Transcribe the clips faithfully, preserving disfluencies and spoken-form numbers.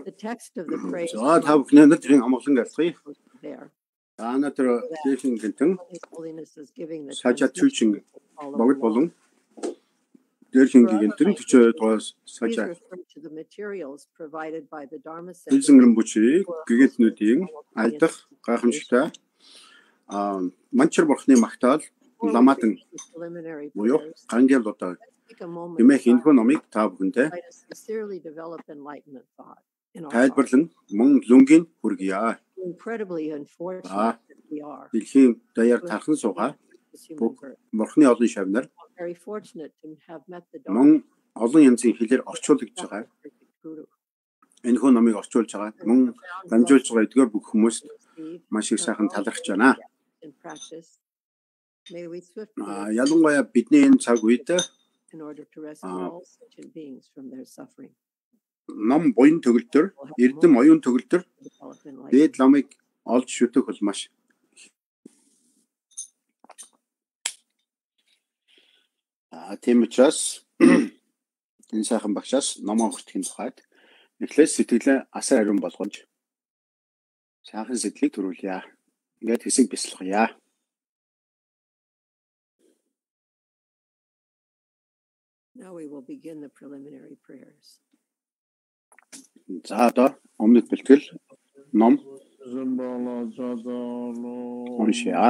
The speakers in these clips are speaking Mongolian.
The text of the praise За та бүхэн өнөөдрийн амгалан галзгая. there. Анатро дэшин гэнтэн His Holiness is giving the сажа transmission чүчин all of богд the болон law. дэшин гэнтэн төчөө тоос These сажа refer to the materials provided by the Dharma Center хэлсэнгэрэн бүчийг гэгэтнүүдийн алдах гайхамшигтай а манчар бурхны магтаал ламатан preliminary буюу prayers. гангийн одоо Take a moment хэмээх to энэхүү номыг та бүхэндээ try to sincerely develop enlightenment thought in our hearts. тайлбарлан мөн лүнгийн хүргье. Incredibly unfortunate Ah. that we are. Дэлхийн даяар тархан суугаа This human birth. бурхны олон шавнаар Very fortunate to have met the мөн Dharma олон янзын хэлээр орчуулагдж байгаа. Guru. Энэхүү номыг орчуулж байгаа мөн дамжуулж байгаа эдгээр бүх хүмүүст маш их сайхан талархж байна. In practice, may we swiftly А ялангуяа бидний энэ цаг үед in order to rescue Ah. all sentient beings from their suffering. ном буян төгөлдөр эрдэм оюун төгөлдөр Develop enlightenment. дээд ламыг олж шүтэх бол маш а тийм учраас энэ сайхан багшаас номоо хүртэхийн тухайд эхлээд сэтгэлээ асар ариун болгож сайхан сэтгэлийг төрүүлье. Ингээд хэсэг бясалгая. Now we will begin the preliminary prayers. За одоо өмнөд бэлтгэл ном уншия.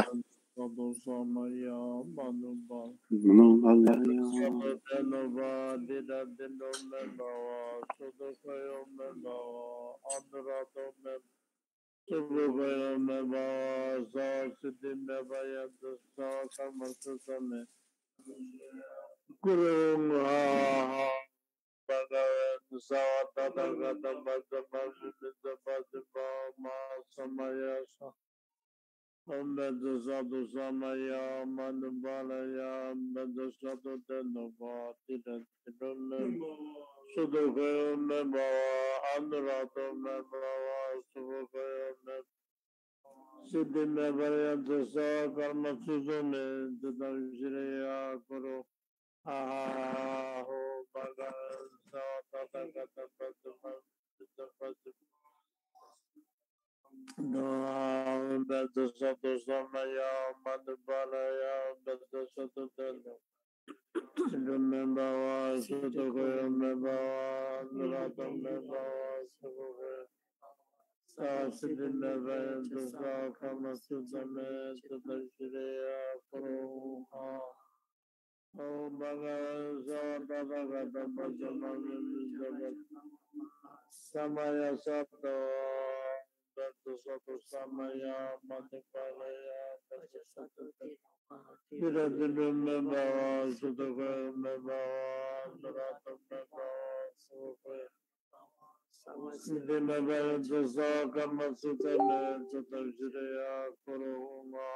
Samaya Sato Sato Samaya Matipalaya Viradinumaba Sudagumaba Naratamaba Sidinabaya Dasa Kamasutame Satajriya Kuruma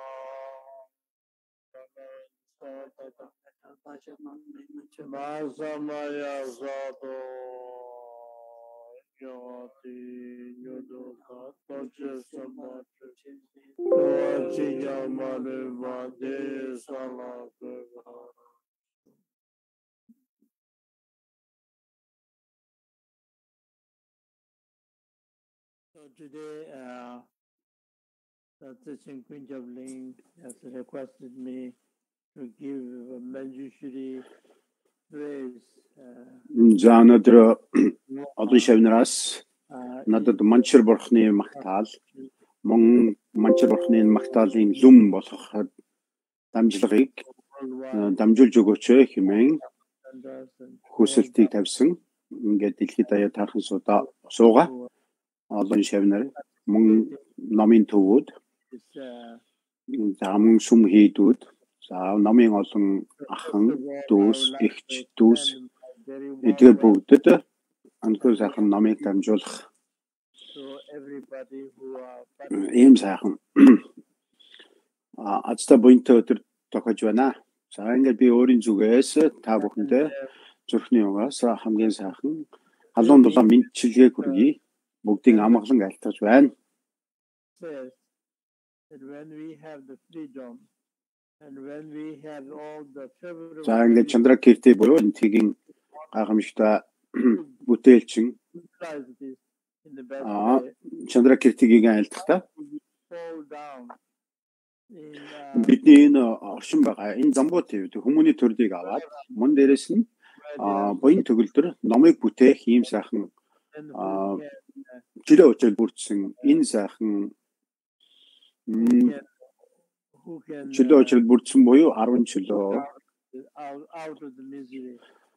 Masamaya Sato Yati Yuduka Toche Samati Tochi Yamane Vade Salakura. So today, uh, the teaching Queen Javling has requested me to give a Manjushri praise. За өнөөдөр олон шавнараас надад манчар бурхны магтаал мөн манчар бурхны магтаалын лүм болох дамжлагыг дамжуулж өгөөч хэмээн хүсэлтийг тавьсан. Ингээд дэлхийд даяар тархан суудаа суугаа олон шавнаар мөн номын төвүүд за мөн сүм хийдүүд за номын олон ахан дүүс эгч дүүс эдгээр бүгдэд анхны сайхан номыг дамжуулах ийм сайхан азтай буйнтай өдөр тохиож байна. За ингээд би өөрийн зүгээс та бүхэндээ зүрхний угаас хамгийн сайхан халуун дулаан мэдчилгээ хүргэе. Бүгдийн амгалан айлтгаж байна. За ингээд Чандра Кирти буюу энтгийн гайхамшигтай бүтээлчин in the best Аа way. Чандра Киртигийн айлтгата Fall down in uh, бидний энэ оршин байгаа энэ замбуу төв хүмүүний төрлийг аваад мөн дээрэс нь аа буян төгөлдөр номыг бүтээх ийм сайхан and аа who can, жилээ өчөөр бүрдсэн энэ сайхан м, can who can жилээ өчөөр бүрдсэн буюу арван чөлөө out, out of the misery.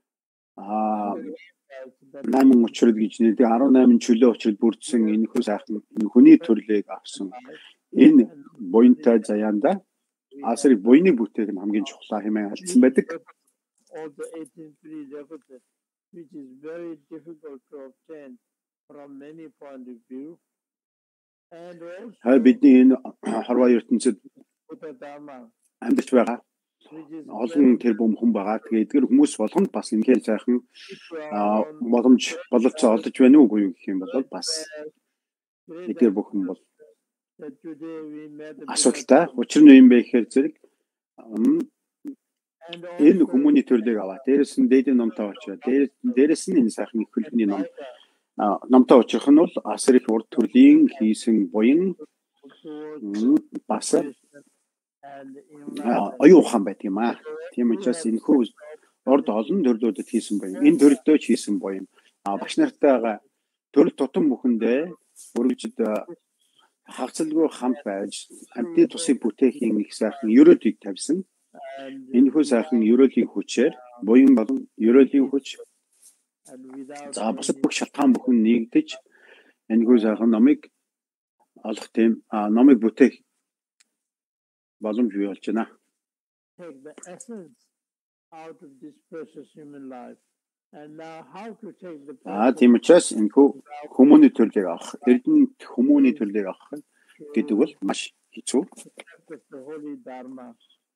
аа But найман учрал гэж нэрдэг арван найман чөлөө учрал бүрдсэн энэ хүү сайхан энэ хүний төрлийг авсан энэ буянтай заяанда асрыг буйны бүтээх нь хамгийн чухлаа хэмээн алдсан байдаг. all the eighteen prerequisites, which is very difficult to obtain from many point of view, and Хай also бидний энэ хорвоо ертөнцид Buddha Dharma, амьдарч байгаа which is олон тэр бүм хүн байгаа. Тэгээд эдгээр хүмүүс болгонд бас үнэхээр сайхан аа, very боломж бололцоо олдож байна уу юу гэх юм бол бас эдгээр бүхэн бол that today we met the асуудалтай. Учир нь юу юм бэ гэхээр зэрэг ам, and энэ also хүмүүний төрлийг аваа. Дээрээс нь дээдийн номтой очроо. Дээрээс дээрээс нь энэ сайхан их хөлбөний ном аа, номтой очих нь бол асар их урд төрлийн хийсэн буян м, бас and аа, оюун ухаан байдаг юм аа. Тийм учраас энэ хүү урд олон төрлүүдэд хийсэн буян. Энэ төрлөө ч хийсэн буян. А багш нартайгаа төрөл тутам бүхэндээ өргөжд хагцалгүй хамт байж амьтны тусыг бүтээхийн их сайхан ерөөлийг тавьсан. Энэ хүү сайхан ерөөлийн хүчээр буян болон ерөөлийн хүч and without за бусад бүх шалтгаан бүхэн нэгдэж энэ хүү сайхан номыг олох тийм а, номыг бүтээх боломж бий болж байна. take the essence out of this precious human life. And now how to take the А precious тийм учраас энэ хүү хүмүүний төрлийг авах, эрдэнэт хүмүүний төрлийг авах гэдэг бол маш хэцүү. practice the holy Dharma.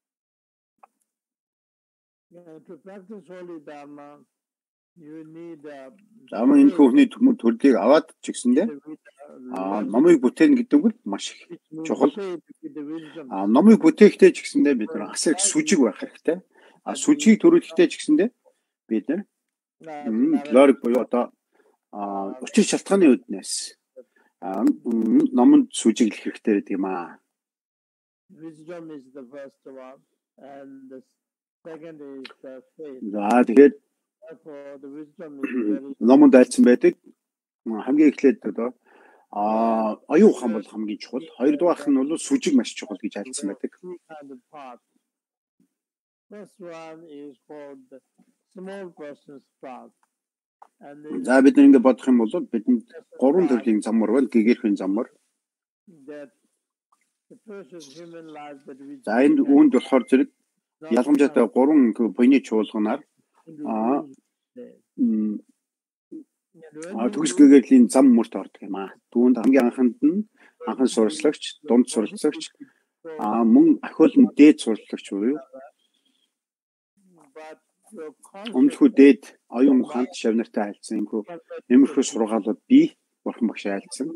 And to practice holy Dharma, you need uh, За мөн энэ хүүхний төмөр төрлийг аваад ч гэсэндээ а, номыг бүтээн гэдэг бол маш их чухал. the wisdom. А, номыг бүтээхдээ ч гэсэндээ бид нар асар их сүжиг байх хэрэгтэй. А сүжгийг төрүүлэхдээ ч гэсэндээ бид нар лорик буюу одоо а, учир шалтгааны үднээс а, м, номонд сүжиглэх хэрэгтэй гэдэг юм аа. Wisdom is the first one, and the second is the faith. За тэгэхээр Therefore, the wisdom is very номонд айлцсан байдаг. М, Хамгийн эхлээд одоо а оюун ухаан бол хамгийн чухал. Хоёрдугаарх нь бол сүжиг маш чухал гэж айлцсан байдаг. two kind of path. First one is called the small person's path, and the, За бид нэг бодох юм бол бидэнд гурван төрлийн замвар байна. Гэгэрхэн замвар. that the precious human life that we За энэ үүнд болохоор зэрэг ялгамжаатай гурван буйны чуулганаар аа, м, а, төгс гэгэрлийн зам мөрт ордог юм аа. Түүнд хамгийн анханд нь анхан сурслагч, дунд суралцагч, а мөн ахиулан дээд суралцагч буюу but your өмнөхөө дээд оюун ухаанд шавнартай айлцсан юм хүү. Нэмэрхүү сургаалууд бий бурхан багш айлцсан.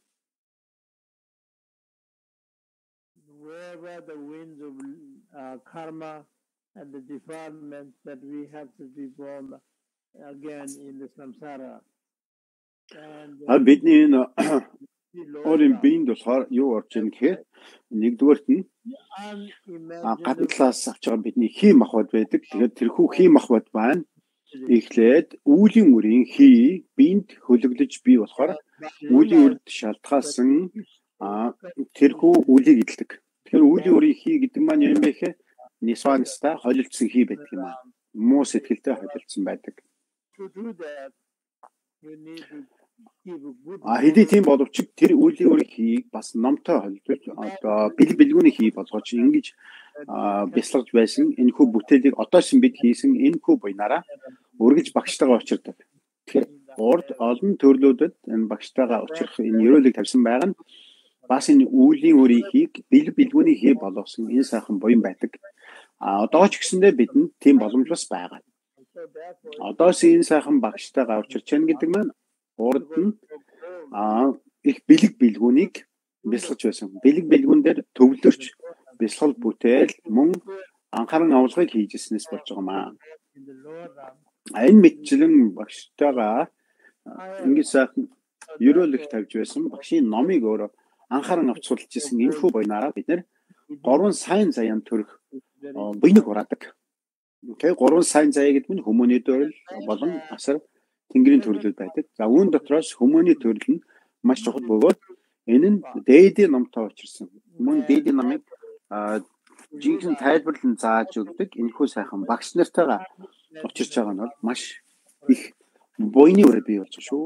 wherever the winds of uh, karma and the defilement that we have to be born again in the samsara. And А бидний энэ the Lord, өөрийн биеинд болохоор юу орж ийн гэхээр нэгдүгээрт нь а, unimaginable гадна талаас авч байгаа бидний хий махбод байдаг. Тэгэхээр тэрхүү хий махбод байна. Эхлээд үүлийн үрийн хий биеинд хөлөглөж бий болохоор үүлийн үрд шалтгаалсан а, тэрхүү үлийг идэлдэг. Тэгэхээр үүлийн үрийн хий гэдэг маань юм бэ гэхээр нисванста холилдсон хий байдаг юм аа. Муу сэтгэлтэй холилдсон байдаг. to do that, you need to give a good А хэдий тийм боловч тэр үүлийн үрийн хийг бас номтой холилдож одоо бэлэг бэлгүүний хий болгож ингэж а, бясалгаж байсан энэхүү бүтээлийг одоош бид хийсэн энэхүү буйнаараа үргэлж багштайгаа учирдаг. Тэгэхээр урд олон төрлүүдэд энэ багштайгаа учрах энэ ерөөлийг тавьсан байгаа нь бас энэ үүлийн үрийн хийг бэлэг бэлгүүний хий болгосон энэ сайхан буян байдаг. А одоо ч гэсэндээ бидэнд тийм боломж бас байгаа. so therefore Одоос энэ сайхан багштайгаа учирч яана гэдэг маань урд нь а их бэлэг бэлгүүнийг бясалгаж байсан. Бэлэг бэлгүүн дээр төвлөрч бясалгал бүтээл мөн анхаарал авалгыг хийж ирснээс болж байгаа юм аа. in the lower realm, А энэ мэтчлэн багштайгаа ингэж сайхан ерөөлөх тавьж байсан багшийн номыг өөрөө анхааран авч судалж исэн инфо буйнаараа бид нэр гурван сайн заяан төрөх буйныг ураадаг. Окей, гурван сайн заяа гэдэг нь хүмүүний төрөл болон асар тэнгэрийн төрлүүд байдаг. За үүн дотроос хүмүүний төрөл нь маш чухал бөгөөд энэ нь дээдийн номтой учирсан. Мөн дээдийн номыг жинхэнэ тайлбарлан зааж өгдөг энэхүү сайхан багш нартайгаа учирч байгаа нь бол маш их буйны үр бий болж шүү.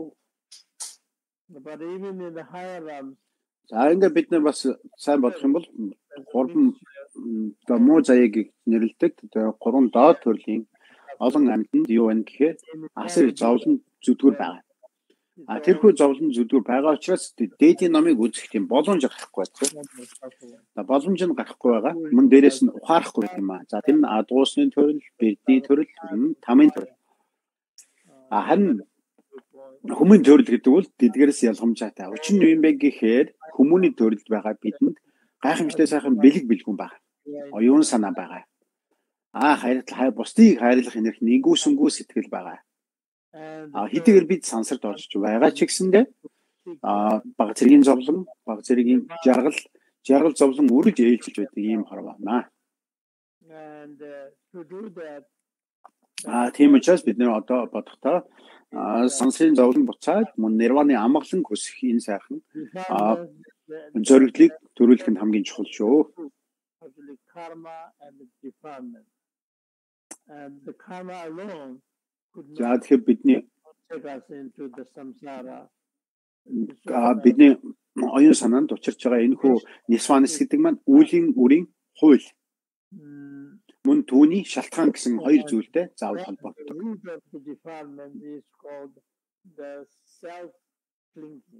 But even in the higher realms, За ингээд бид нар бас сайн бодох юм бол гурван муу заяаг нэрлэдэг гурван доод төрлийн олон амьтанд юу вэ гэхээр асар их зовлон зүдгүүр байгаа. А тэрхүү зовлон зүдгүүр байгаа учраас дээдийн номыг үзэх тийм боломж гарахгүй байдаг. За боломж нь гарахгүй байгаа. Мөн дээрээс нь ухаарахгүй юм аа. За тэр нь адгуусны төрөл, бэрдний төрөл, тамийн төрөл. А харин хүмүүний төрөл гэдэг бол тэдгээрээс ялгамжаатай. Учир нь юу юм бэ гэхээр хүмүүний төрөлд байгаа бидэнд гайхамшигтай сайхан бэлэг бэлгүн байгаа. Оюун санаа байгаа. Аа хайрлах хай бусдыг хайрлах энерги нэгүсэнгүү сэтгэл байгаа. А хэдийгээр бид сансарт орж байгаа ч гэсэндээ а баг зэргийн зовлон, баг зэргийн жаргал, жаргал зовлон үргэлж ээлжилж байдаг ийм хор байна. and uh, to do that, А тийм учраас бид нэр одоо бодохдоо сансрын зовлон буцаад мөн нирваны амгалан хүсэх энэ сайхан зориглыг төрүүлэх нь хамгийн чухал шүү. actually karma and the defilement, and the karma alone could За not тэгэхээр бидний take us into the samsara. бидний оюун санаанд учирч байгаа энэ хүү нисванс гэдэг маань үлийн үрийн хууль. Mm, Мөн түүний шалтгаан гэсэн хоёр зүйлтэй заавал the холбоотой. root of the defilement is called the self-clinging.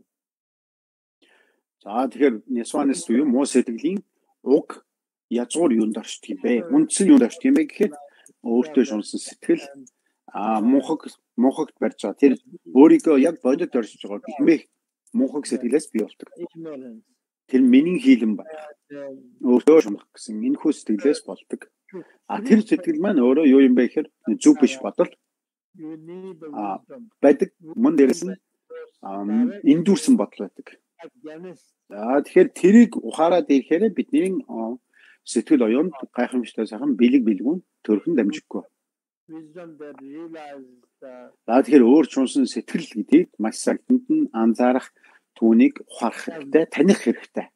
За тэгэхээр нисванс буюу муу сэтгэлийн уг язгуур юунд оршдог юм бэ? Үндсэн юунд оршдог юм бэ гэхэд өөртөө шунсан сэтгэл а мунхаг мунхагт барьж байгаа. Тэр өөрийгөө яг бодит оршиж байгаа гихмэх мунхаг сэтгэлээс бий болдог. Ignorance. Тэр миний хийлэн ба Um, өөртөө шунах гэсэн энэ хүү сэтгэлээс болдог. А тэр сэтгэл маань өөрөө юу юм бэ гэхээр зөв биш бодол you need the Ah. wisdom. байдаг. Мөн дээрэс нь эндүүрсэн бодол байдаг. Against За тэгэхээр тэрийг ухаарад ирэхээр бидний а, сэтгэл оюунд гайхамшигтай сайхан бэлэг бэлгүүн төрхөн дамжиггүй. wisdom that realizes the За тэгэхээр өөр чунсан сэтгэл гэдгийг маш сагтанд нь анзаарах түүнийг ухаарах хэрэгтэй, таних хэрэгтэй.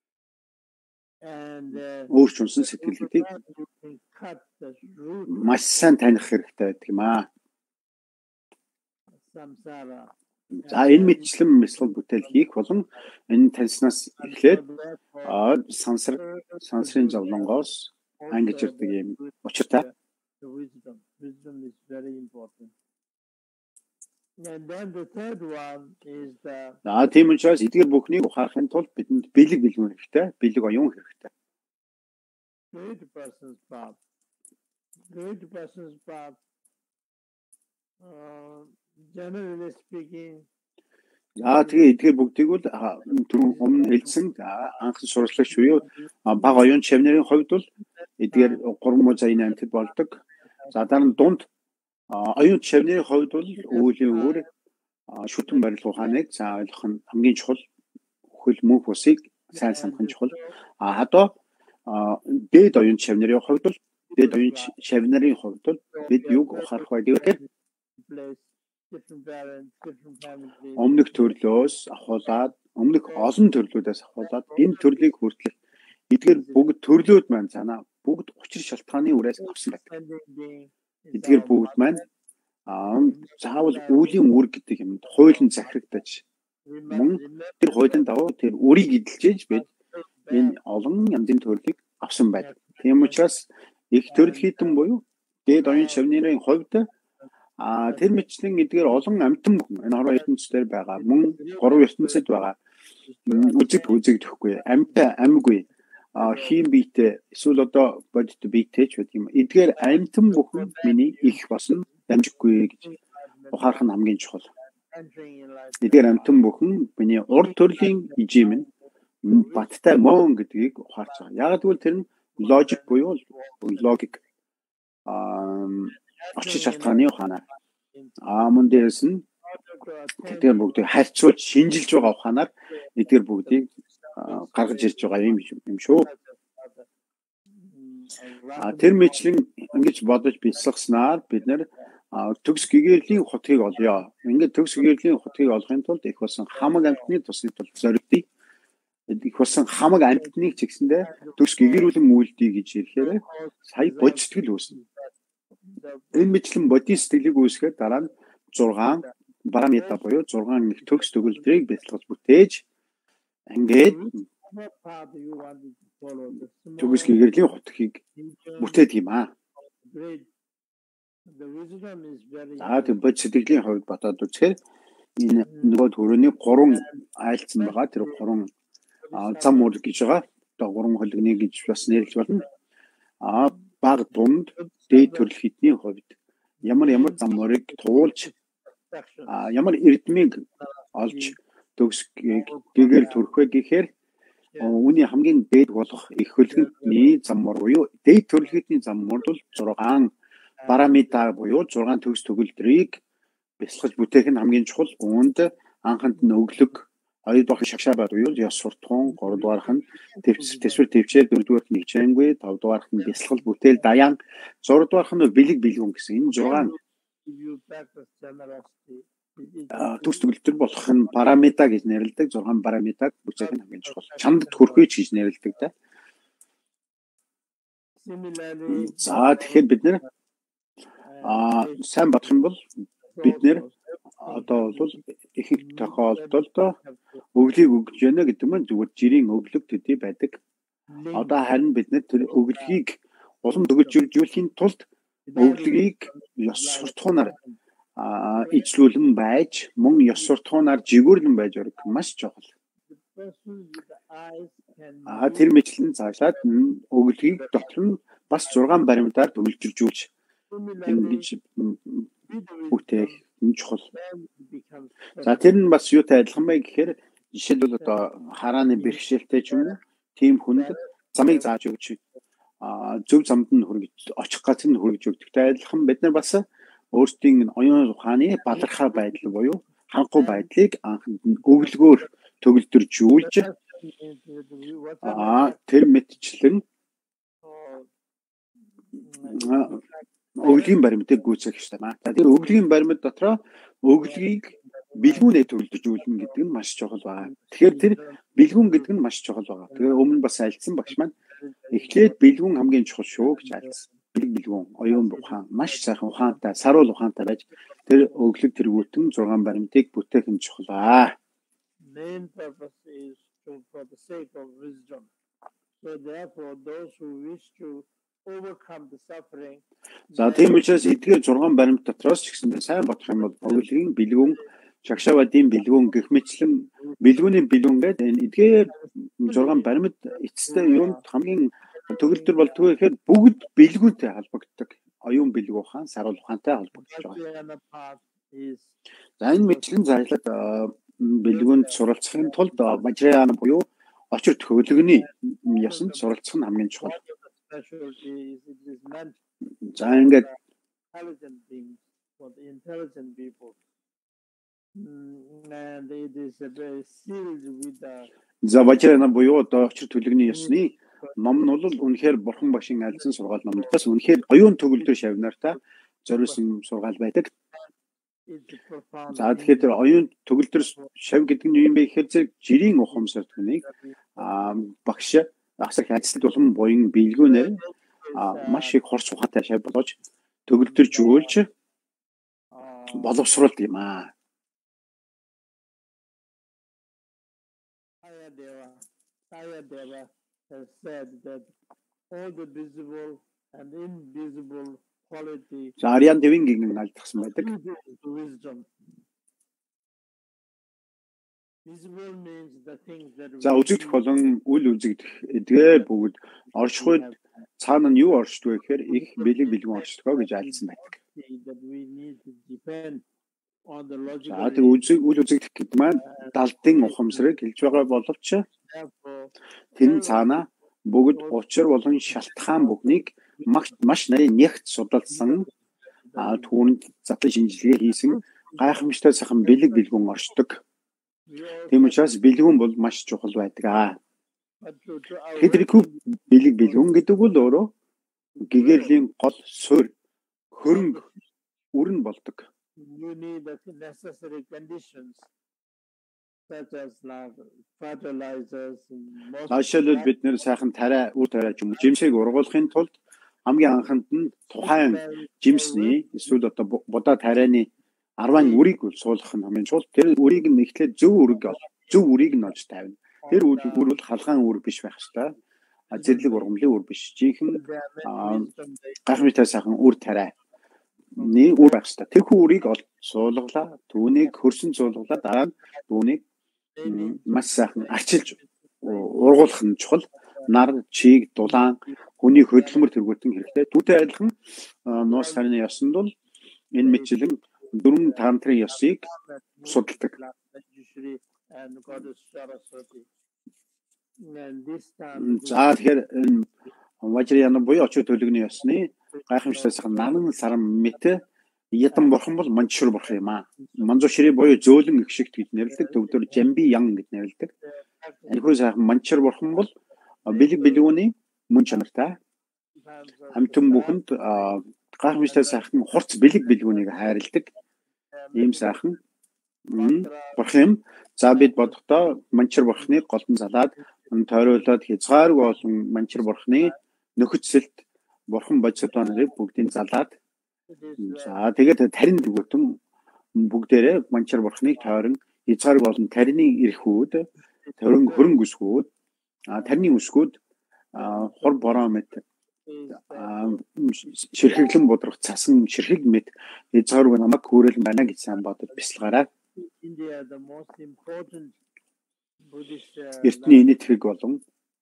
and uh, Өөр чунсан сэтгэл гэдгийг you can cut the root маш сайн таних хэрэгтэй гэдэг юм аа. of samsara. За энэ мэтчлэн мэсгэл бүтээл хийх болон энэ таньснаас эхлээд а, сансар сансрын зовлонгоос ангиж ирдэг юм учиртай. The wisdom. Wisdom is very important. And then the third one is the За тийм учраас эдгээр бүхнийг ухаарахын тулд бидэнд бэлэг бэлгүүн хэрэгтэй, бэлэг оюун хэрэгтэй. great person's path. Great person's path, uh, generally speaking, За тэгээ эдгээр бүгдийг бол а, түрүүн өмнө хэлсэн за, анхны сурвалжлагч буюу а, бага оюун чавнарын хувьд бол эдгээр гурван муу заяаны амьтад болдог. За дараа нь дунд а, оюун чавнарын хувьд бол өвлийн өөр а, шүтэн барил ухааныг за ойлгох нь хамгийн чухал. Хөл мөнх усыг сайн санах нь чухал. А хадаа а, дээд оюун чавнарын хувьд бол дээд оюун чавнарын хувьд бол бид юг ухаарах вэ гэхээр place, different parents, different families. өмнөх төрлөөс ахуулаад өмнөх олон төрлүүдээс ахуулаад энэ төрлийг хүртэл эдгээр бүгд төрлүүд маань цаана бүгд учир шалтгааны үрээс авсан байдаг. Ending being is Эдгээр our бүгд маань аа заавал үлийн үр гэдэг юмд хуулийн захирагдаж мөн remember, тэр хуулийн дагуу тэр үрийг эдэлжээж бид энэ олон янзын төрлийг авсан байдаг. Тийм учраас их төрөл хийтэн буюу дээд оюун чавнырын хувьд а тэр мэтчлэн эдгээр олон амьтан бүхэн энэ хорвоо ертөнцийн байгаа мөн гурван ертөнцид байгаа үзэг үзэгдэхгүй амьтаа амьгүй а хийм биетэй эсвэл одоо бодит биетэй ч гэдэг юм. Эдгээр амьтан бүхэн миний их болсон дамжиггүй гэж ухаарах нь хамгийн чухал. entering in life. Эдгээр амьтан бүхэн миний урд төрлийн ижим нь баттай мөн гэдгийг ухаарч байгаа. Яг гэвэл тэр нь логик буюу логик а очиж шалтгааны ухаанаар а мөн дээрээс нь тэдгээр бүгдийг харьцуулж шинжилж байгаа ухаанаар эдгээр бүгдийг гаргаж ирж байгаа юм юм шүү. А тэр мэтлэн ингэж бодож бясалгаснаар бид нэр төгс гэгэрлийн хотгийг олъё. Ингээд төгс гэгэрлийн хотгийг олохын тулд их болсон хамаг амьтны тусны тулд зоригдъя. Их болсон хамаг амьтныг ч гэсэндээ төгс гэгэрүүлэн үйлдэй гэж ирэхээр сая бодцтгэл үүснэ. Энэ мэтлэн бодис сэтгэлийг үүсгэхэд дараа нь зургаан параметр буюу зургаан нэг төгс төгөлдрийг бясалгаж бүтээж ингээд төгс гэгэрлийн хотгийг бүтээдэг юм аа. За тийм бод сэтгэлийн хувьд бодоод үзэхээр энэ нөгөө төрөний гурван айлцсан байгаа. Тэр гурван зам үр гэж байгаа. Одоо гурван хөлгөний гэж бас нэрлэж болно. А баг дунд дээд төрөл хитний хувьд ямар ямар зам урыг туулж а ямар эрдмийг олж төгс гэгэр төрөх вэ гэхээр үүний хамгийн дээд болох их хөлгөний зам ур буюу дээд төрөл хитний зам урд бол зургаан параметр буюу зургаан төгс төгөлдрийг бясалгаж бүтээх нь хамгийн чухал. Үүнд анханд нь өглөг, хоёрдугаар нь шагшаа буюу яс суртахуун, гуравдугаарх нь төсвөр төвчээр, дөрөвдүгээрх нь хичээнгүй, тавдугаарх нь бясалгал бүтээл даяан, зургадугаарх нь бэлэг бэлгүүн гэсэн энэ зургаан төгс төгөлдөр болох нь параметр гэж нэрлэдэг. Зургаан параметр бүтээх нь хамгийн чухал. Чамд хүрхий гэж нэрлэдэг да. За тэгэхээр бид нэр а сайн бодох юм бол бид нэр одоо бол их их тохиолдолд өглийг өгж яана гэдэг нь зүгээр жирийн өглөг төдий байдаг. Одоо харин бид нэр тэр өглөгийг улам төгөлжүүлэхийн тулд өглөгийг ёс суртахуунаар а ижлүүлэн байж мөн ёс суртахуунаар жигүүрлэн байж орох маш чухал. А тэр мэтлэн цаашлаад өглөгийг дотор нь бас зургаан баримтаар төгөлжүүлж ингэж бүтээх нь чухал. За тэр нь бас юутай адилхан бай гэхээр жишээлбэл одоо харааны бэрхшээлтэй ч юм уу тийм хүнд замыг зааж өгч а зөв замд нь хүргэж очих газар нь хүргэж өгдөгтэй адилхан бид нар бас өөрсдийн оюун ухааны балархаа байдал буюу ханхуй байдлыг анхнд нь өглөгөөр төгөлдржүүлж а тэр мэтчлэн өглөгийн баримтыг гүйцээх хэрэгтэй маа. Тэр өглөгийн баримт дотроо өглөгийг бэлгүүнээ төгөлдржүүлнэ гэдэг нь маш чухал байна. Тэгэхээр тэр бэлгүүн гэдэг нь маш чухал байна. Тэгээ өмнө бас альцсан багш маань эхлээд бэлгүүн хамгийн чухал шүү гэж альцсан. Бэлэг бэлгүүн оюун ухаан маш сайхан ухаантай, саруул ухаантай байж тэр өглөг тэргүүтэн зургаан баримтыг бүтээх нь чухал аа. Main purpose is to for the sake of wisdom. So therefore those who wish to overcome the suffering. За тийм учраас эдгээр зургаан баримт дотроос ч гэсэн сайн бодох юм бол өглөгийн бэлгүүн, шагшаавадын бэлгүүн гэх мэтлэн бэлгүүний бэлгүүн гэдэг энэ эдгээр зургаан баримт эцэстээ юунд хамгийн төгөлдөр болдгоо гэхээр бүгд бэлгүүнтэй холбогддог. Оюун бэлгүү ухаан, саруул ухаантай холбогдож байгаа. За энэ мэтлэн зайлаад бэлгүүнд суралцахын тулд Важраяна буюу очир төгөлгөний ясанд суралцах нь хамгийн чухал. За ингээд Intelligent beings for the intelligent people. And it is a very sealed with the за Важраяна буюу одоо очир төлөвний ясны ном нь бол үнэхээр бурхан багшийн альцсан сургаал номдоос үнэхээр оюун төгөлдөр шавнартай зориулсан сургаал байдаг. За тэгэхээр тэр оюун төгөлдөр шав гэдэг нь юу юм бэ гэхээр зэрэг жирийн ухамсар түүнийг а багш асар хайцлт болон буян бэлгүүнээр маш их хорц ухаатай шав болгож төгөлдөржүүлж боловсруулд юм аа. Sayadaeva has said that all the visible and invisible quality За Ариан Девин гин альдсан байдаг. wisdom. Visible means the things that За үзэгдэх болон үл үзэгдэх эдгээр бүгд оршихуйд цаана нь юу оршдог вэ гэхээр их бэлэг бэлгүүн оршдог гэж альдсан байдаг. that we need to depend on the logical. За тэг үзэг үл үзэгдэх гэдэг маань далдын ухамсарыг хэлж байгаа боловч тэр цаана бүгд учир болон шалтгаан бүхнийг маш маш нарийн нягт судалсан а түүнд задлан шинжилгээ хийсэн гайхамшигтай сайхан бэлэг бэлгүүн оршдог. Тийм учраас бэлгүүн бол маш чухал байдаг аа. Хэдрэггүй бэлэг бэлгүүн гэдэг бол өөрөө гэгэрлийн гол суурь хөрөнгө үрэн болдог. You need the necessary conditions such as like fertilizers. Наашаалал бид нэр сайхан тариа үр тариа юм жимсийг ургуулахын тулд хамгийн анханд нь тухайн жимсний эсвэл одоо будаа тарианы арван үрийг суулгах нь хамгийн чухал. Тэр үрийг нь эхлээд зөв үрэг ол зөв үрийг нь олж тавина. Тэр үр бол халгаан үр биш байх ёстой. Зэрлэг ургамлын үр биш. Жинхэнэ гайхамшигтай сайхан үр тариа нэг үр байх ёстой. Тэр үрийг ол суулгалаа, түүнийг хөрсөн суулгалаа дараа нь түүнийг маш сайхан арчилж ургуулах нь чухал. Нар, чиг, дулаан, хүний хөдөлмөр тэргүүтэн хэрэгтэй. Түүтэй адилхан нуус тарины ёсонд бол энэ мэтлэн дөрвөн тантрын ёсыг судалдаг. За тэгэхээр Важраяна буюу очир төлөвний ёсны гайхамшигтай сайхан нанан саран мэт ядан бурхан бол манчшур бурхан юм аа. Манзушри буюу зөөлөн их шигт гэж нэрлэдэг. Төвдөр Жамби ян гэж нэрлэдэг. Энэхүү сайхан манчшур бурхан бол бэлэг бэлгүүний мөн чанартай. Амтэн бүхэнд гайхамшигтай сайхан хурц бэлэг бэлгүүнийг хайрладаг. Ийм сайхан бурхан юм. За бид бодохдоо манчшур бурханыг голдон залаад тойруулаад хязгааргүй болон манчшур бурханы нөхөцөлд бурхан бодисоо нарыг бүгдийг залаад за тэгээд тарин дэгүүтэн бүгдээрээ манчшур бурханыг тойрон хязгааргүй болон тарины эрхүүд төрөн хөрөнгө өсгүүд тарины өсгүүд хор бороо мэт ширхэглэн бодрох цасан ширхэг мэт хязгааргүй намайг хөөрөлн байна гэж сайн бодож бясалгаарай. Эртний инэтхэг болон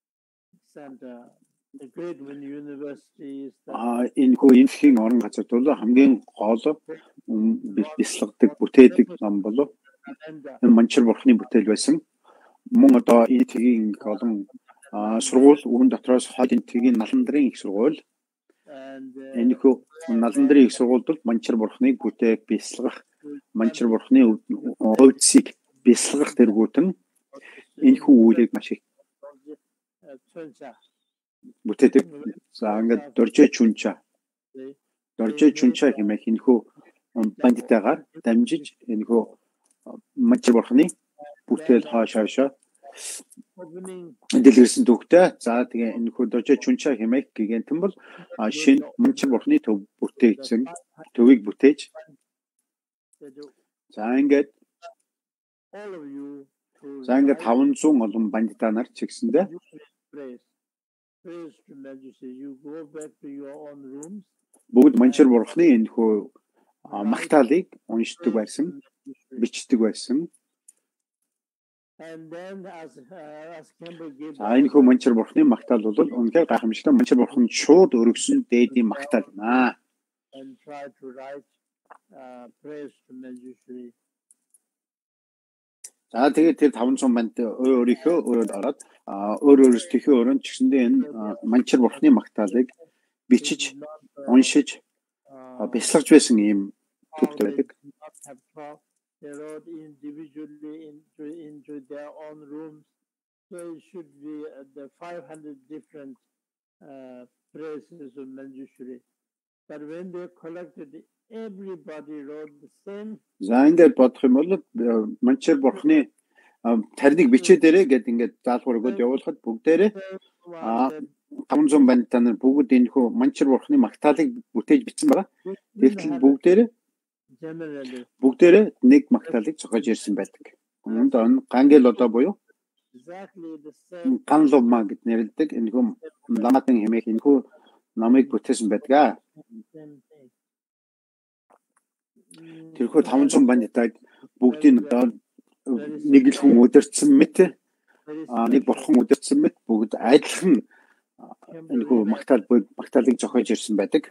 а энэ хөө инхийн орон газар бол хамгийн гол бясалгадаг бүтээдэг ном болов манчшур бурханы бүтээл байсан. Мөн одоо инэтхгийн олон сургууль үүн дотроос хол инэтхгийн наландрын их сургууль энэ хөө наландрын их сургуульд бол манчшур бурханыг бүтээх бясалгах манчшур бурханы хувьцыг бясалгах тэргүүтэн энэ хүү үйлийг маш их бүтээдэг. За ингээд дөржээ чүнча. Дөржээ чүнча хэмээх энэ хүү бандитаагаар дамжиж энэ хүү манчшур бурханы бүтээл хааш хаашаа дэлгэрсэн төгтөө. За тэгээ энэ хүү дөржээ чүнча хэмээх гигантэн бол шинэ манчшур бурханы төв бүтээгдсэн төвийг бүтээж. За ингээд За ингээд таван зуун олон бандитаа нар чигсэндээ бүгд манчшур бурханы энэ хөө магтаалыг уншдаг байсан, бичдэг байсан. За энэ хөө манчшур бурханы магтаал бол үнэхээр гайхамшигтай манчшур бурхан шууд өргөсөн дээдийн магтаал юм аа. За тэгээд тэр таван зуун банд өөрийнхөө өрөөд ороод өөр өөрсдийнхөө өрөөнд ч гэсэндээ энэ манчшур бурханы магтаалыг бичиж, уншиж, бясалгаж байсан ийм төвтэй байдаг. They wrote individually into, into their own rooms. So it should be uh, the five hundred different uh, phrases of Manjushri. But when they collected, everybody wrote the same. За ингээд бодох юм бол манчшур бурханы тариныг бичээдэрэ гэдэг ингээд заалгуур өгөөд явуулахад бүгдээрээ таван зуун бандитаа нар бүгд энэ хөө манчшур бурханы магтаалыг бүтээж бичсэн байгаа. Тэгтэл бүгдээрээ бүгдээрээ нэг магтаалыг зохиож ирсэн байдаг. Үүнд гангел одоо буюу ганловма гэж нэрлэдэг энэ хөө ламатын хэмээх энэ хөө намыг бүтээсэн байдаг. Тэрхүү таван зуун бандитаг бүгдийн нэг л хүн өдөрцсөн мэт нэг бурхан өдөрцсөн мэт бүгд адилхан энэ хөө магтаал магтаалыг зохиож ирсэн байдаг.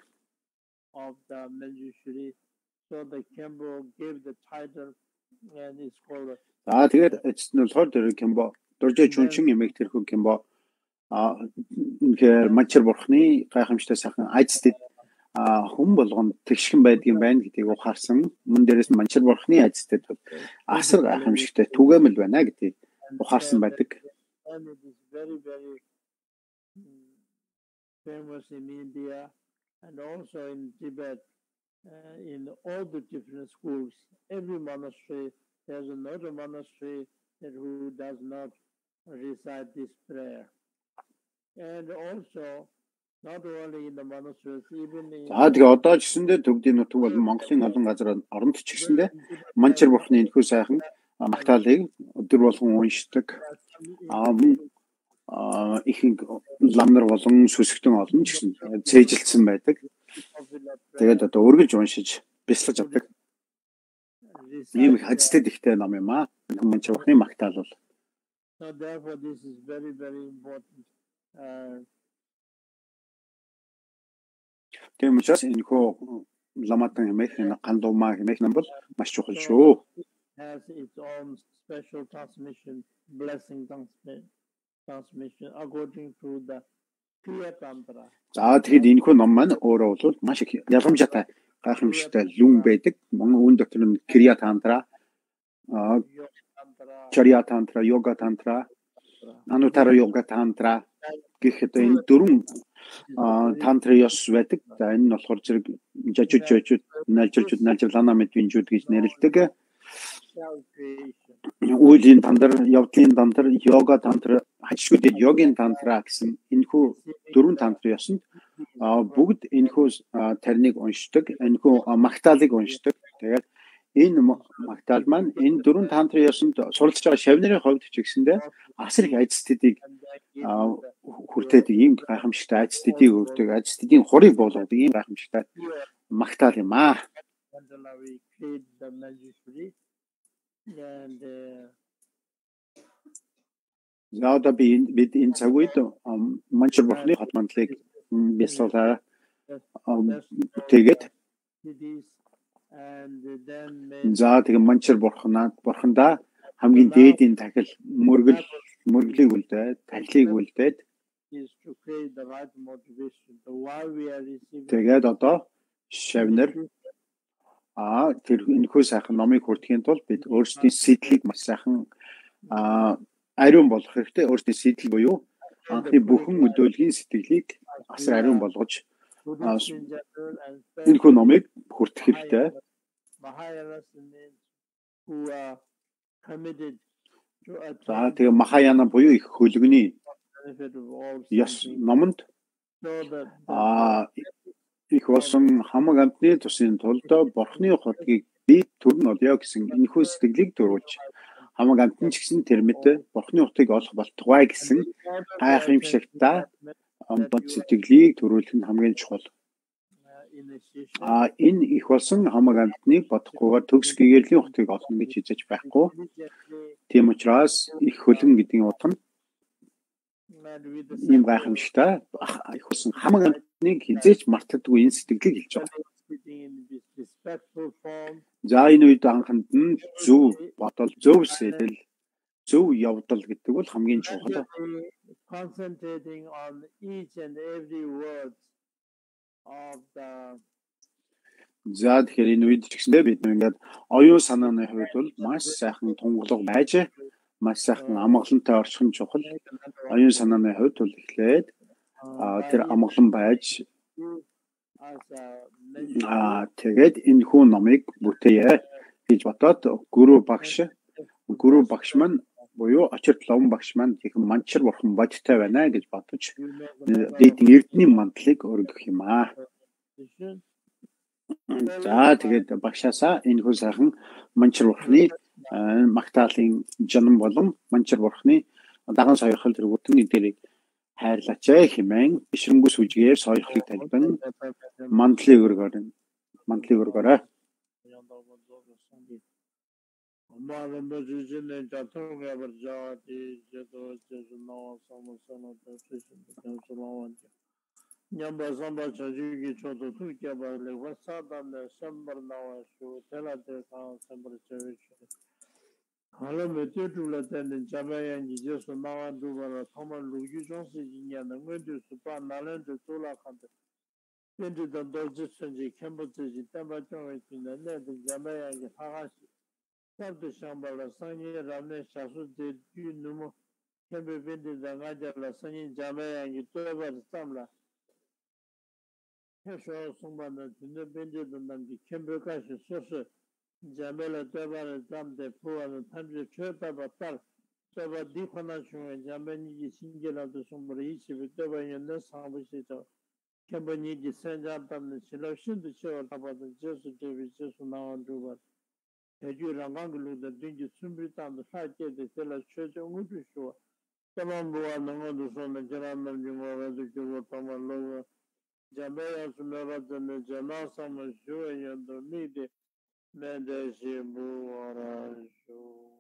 За тэгээд эцэст нь болохоор тэр Кэмбо дөржээ чүнчин эмээх тэрхүү Кэмбо а үнэхээр манчшур бурханы гайхамшигтай сайхан айцтэй а хүн болгонд тэгшхэн байдгийн байна гэдгийг ухаарсан. Мөн дээрээс манчир бурхны айцтай асар гайхамшигтай түгээмэл байна гэдгийг ухаарсан байдаг. And it is very, very mm, famous in India and also in Tibet, uh, in all the different schools. Every monastery, there's another monastery that who does not recite this prayer. And also, not only in the monasteries, even in За тэгээ одоо ч гэсэндээ төгдийн нутаг болон Монголын олон газар оронд ч гэсэндээ манчир бурхны энэхүү сайхан магтаалыг өдөр болгон уншдаг. Аа их ламнар болон сүсгтэн олон ч гэсэн цээжилсэн байдаг. Тэгээд одоо өргөлж уншиж бяцлаж авдаг. Ийм их хацтай ихтэй ном юм аа. Манчир бурхны магтаал бол. So therefore, this is very, very important. Uh, Тийм учраас энэхүү ламатан хэмээх гандумаа хэмээх ном бол маш чухал шүү. has its own special transmission, blessing transmi- transmission according to the Kriya Tantra. За тэгэхэд энэхүү ном маань өөрөө бол маш их ялгамжаатай гайхамшигтай лүн байдаг. Монгол үн дотор нь Kriya Tantra, Yoga Tantra, Charya Tantra, Yoga Tantra, Anuttara Yoga Tantra гэх одоо энэ дөрвөн тантра ёс байдаг. За энэ нь болохоор зэрэг жажиж жажиж нальжилжуд нальжлана мэдвинжүүд гэж нэрлэдэг. self-creation. Үеийн тантар, явдлын тантар, йога тантар, хажуудын йогийн тантра гэсэн энэхүү дөрвөн тантра ёсонд бүгд энэхүү тариныг уншдаг, энэхүү магтаалыг уншдаг. Тэгээд энэ магтаал маань энэ дөрвөн тантра ёсонд суралцж байгаа шавнырын хувьд ч гэсэндээ асар их айцтдыг хүртээд ийм гайхамшигтай айцтдыг өгдөг, айцтдын хорыг болгодог ийм гайхамшигтай магтаал юм аа. Mandala, we create the Manjushri and uh, За одоо би бид энэ цаг үед манчир бурхны хот мандлыг бясалгаа тэгээд cities and then made за тэгээ манчир бурхнаа бурхандаа хамгийн дээдийн тахил мөргөл мөрглийг үлдээд тахилыг үлдээд is to create the right motivation. The why we are receiving тэгээд одоо шавнар а тэр энэхүү сайхан номыг хүртэхийн тулд бид өөрсдийн сэтлийг маш сайхан а ариун болгох хэрэгтэй. Өөрсдийн сэтэл буюу анхны бүхэн өдөөлгийн сэтгэлийг асар ариун болгож Buddhists in general and энэхүү номыг хүртэх хэрэгтэй. Mahayanas who are committed to За attain тэгээ Махаяна буюу их хөлгөний benefit of all ёс sentient номонд so that а их болсон хамаг амтны тусын тулд бурхны хотгийг би төрн олё гэсэн энэхүү сэтгэлийг төрүүлж хамаг амтны ч гэсэн тэр мэд бурхны хотыг олох болтугай гэсэн гайхамшигтай бод сэтгэлийг төрүүлэх нь хамгийн чухал. uh, initiation А энэ их болсон хамаг амтныг бодохгүйгээр төгс гэгэрлийн хотыг олно гэж хизэж байхгүй. diligently Тийм учраас их хөлгөн гэдгийн утга нь and with the ийм гайхамшигтай их болсон хамаг амтныг хизээч мартдаггүй энэ сэтгэлийг хэлж байгаа. sitting in this respectful form За энэ үед анханд нь зөв бодол, зөв сэтэл, зөв явдал гэдэг бол хамгийн чухал. Really concentrating on each and every word of the За тэгэхээр энэ үед ч гэсэндээ бид ингээд оюун санааны хувьд бол маш сайхан тунгалаг байж, маш сайхан амгалантай орчих нь чухал. Оюун санааны хувьд бол эхлээд а, тэр амгалан байж as a mention а тэгээд энэ хүн номыг бүтээе гэж бодоод гүрүү багш гүрүү багш маань буюу очирт ловн багш маань их манчир бурхан бодтой байна гэж бодож you make дээдийн эрдний мандлыг өргөх юм аа. decision. За тэгээд багшаасаа энэ хүн сайхан манчир бурхны а, магтаалын жанам болон манчир бурхны даган сойрхол тэргүүтэн эдгэрийг хайрлаач хэмээн ишрэнгүү сүжгээр сойрхлыг талбан мандлыг өргөөр мандлыг өргөөрэй. Nyamba samba chajugi choto tu kyaba le wasada le sambar nawa shu tela de ka sambar chajugi hala mete tu la ten jamaya ni jesu nawa du bara thoma lu yu jong se jinya na ngwe du su pa nalan de tu la khante Bendi'den Dorjitsonji, Kembutji, Tambachong'in, Ned, Jamayang, Hagashi, Sabda Shambhala, Sanyi, Ramne, Shasu, De, Numo, Kembe Bendi, Ngajala, Sanyi, Jamayang, Toba, Samla. Kesho Sumbana, Bendi, the Kembe Kashi, Sosa, Jamela, Toba, Dam, de Pua, and Tamji, Chota, Batal, Toba, Dipanacho, and Jamani, Singela, the Sumbari, with Toba, and Nessa, Company descend up on the selection to show about the Joseph Davis just now and do what. Had you Ramanglu, the danger Sumbrit on the side, the Tela Church of Mutusho. Tamambo and the Modus on the Jaman, you were the Joe Tama Lower. Jamea Sumera than the Jana Summer Show and the Midi Medesi Buara Show.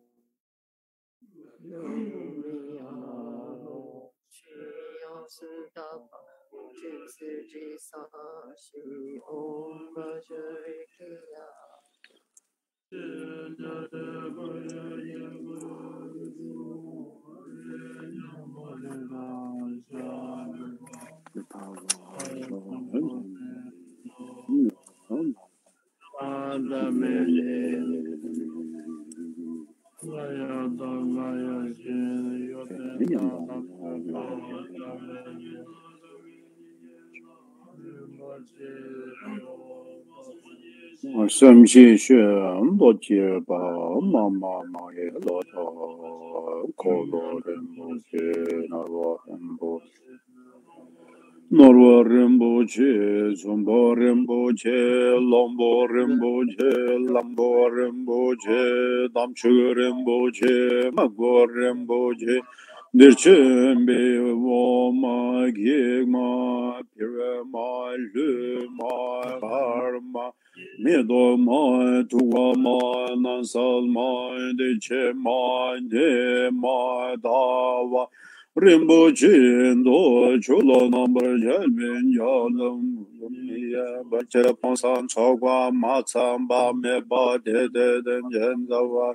Some she sham, but ye ba, mamma, my lot of color and bullshit, Narwambo. Norwarimboche, Zumbarimboche, Lomborimboche, Lamborimboche, Damchurimboche, Magorimboche, Dirchembe, Woma, Gigma, Pirama, Luma, Karma. Midoma, Tuama, Nansalma, Dechema, Dema, Dava, Rimboche, Do, Chula, Number, Jelvin, Yalam, Lumia, Bacha, Ponsan, Chogwa, Matsamba, Meba, Dede, Jendava.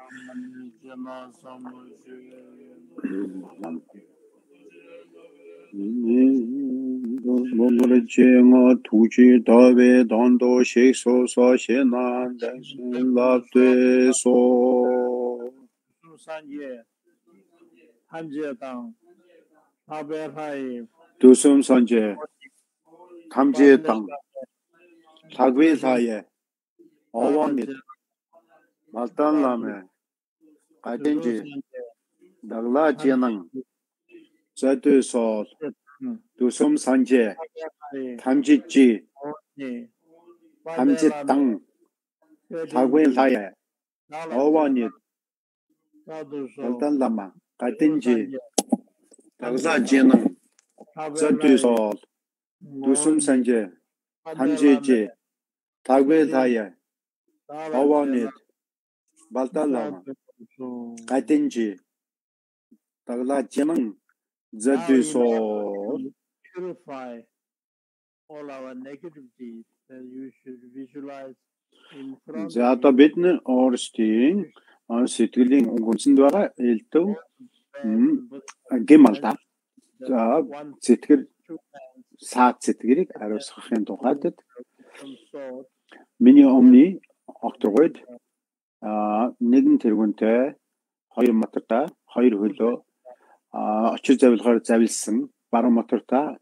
Chenga tuji dawe dando shekso sa shenan dansen labde so. Sanje, Hanje Tang, Haber Hai, Dusum sanje, tamje tang, tagwe saye, awamit, maltan lame, kadenji, dagla jenang, zatu sol, dusum sanje, tamjiji, tamje tang, tagwe saye, awamit, maltan lama, kadenji, dagla jenang, zatu sol, dusum sanje, tamjiji, tagwe saye, awamit, maltan lama, kadenji, dagla jenang, zatu sol. Purify all our negative deeds that you should visualize in front За of одоо you. бид нь өөрсдийн сэтгэлийн үндсэнд байгаа элдв гэмал та. За сэтгэл саад сэтгэлийг ариусгахын тухайд миний өмнө окторгойд нэгэн тэргүүнтэй хоёр мотортой хоёр хөлөө очир завилгаар завилсан баруун мотортой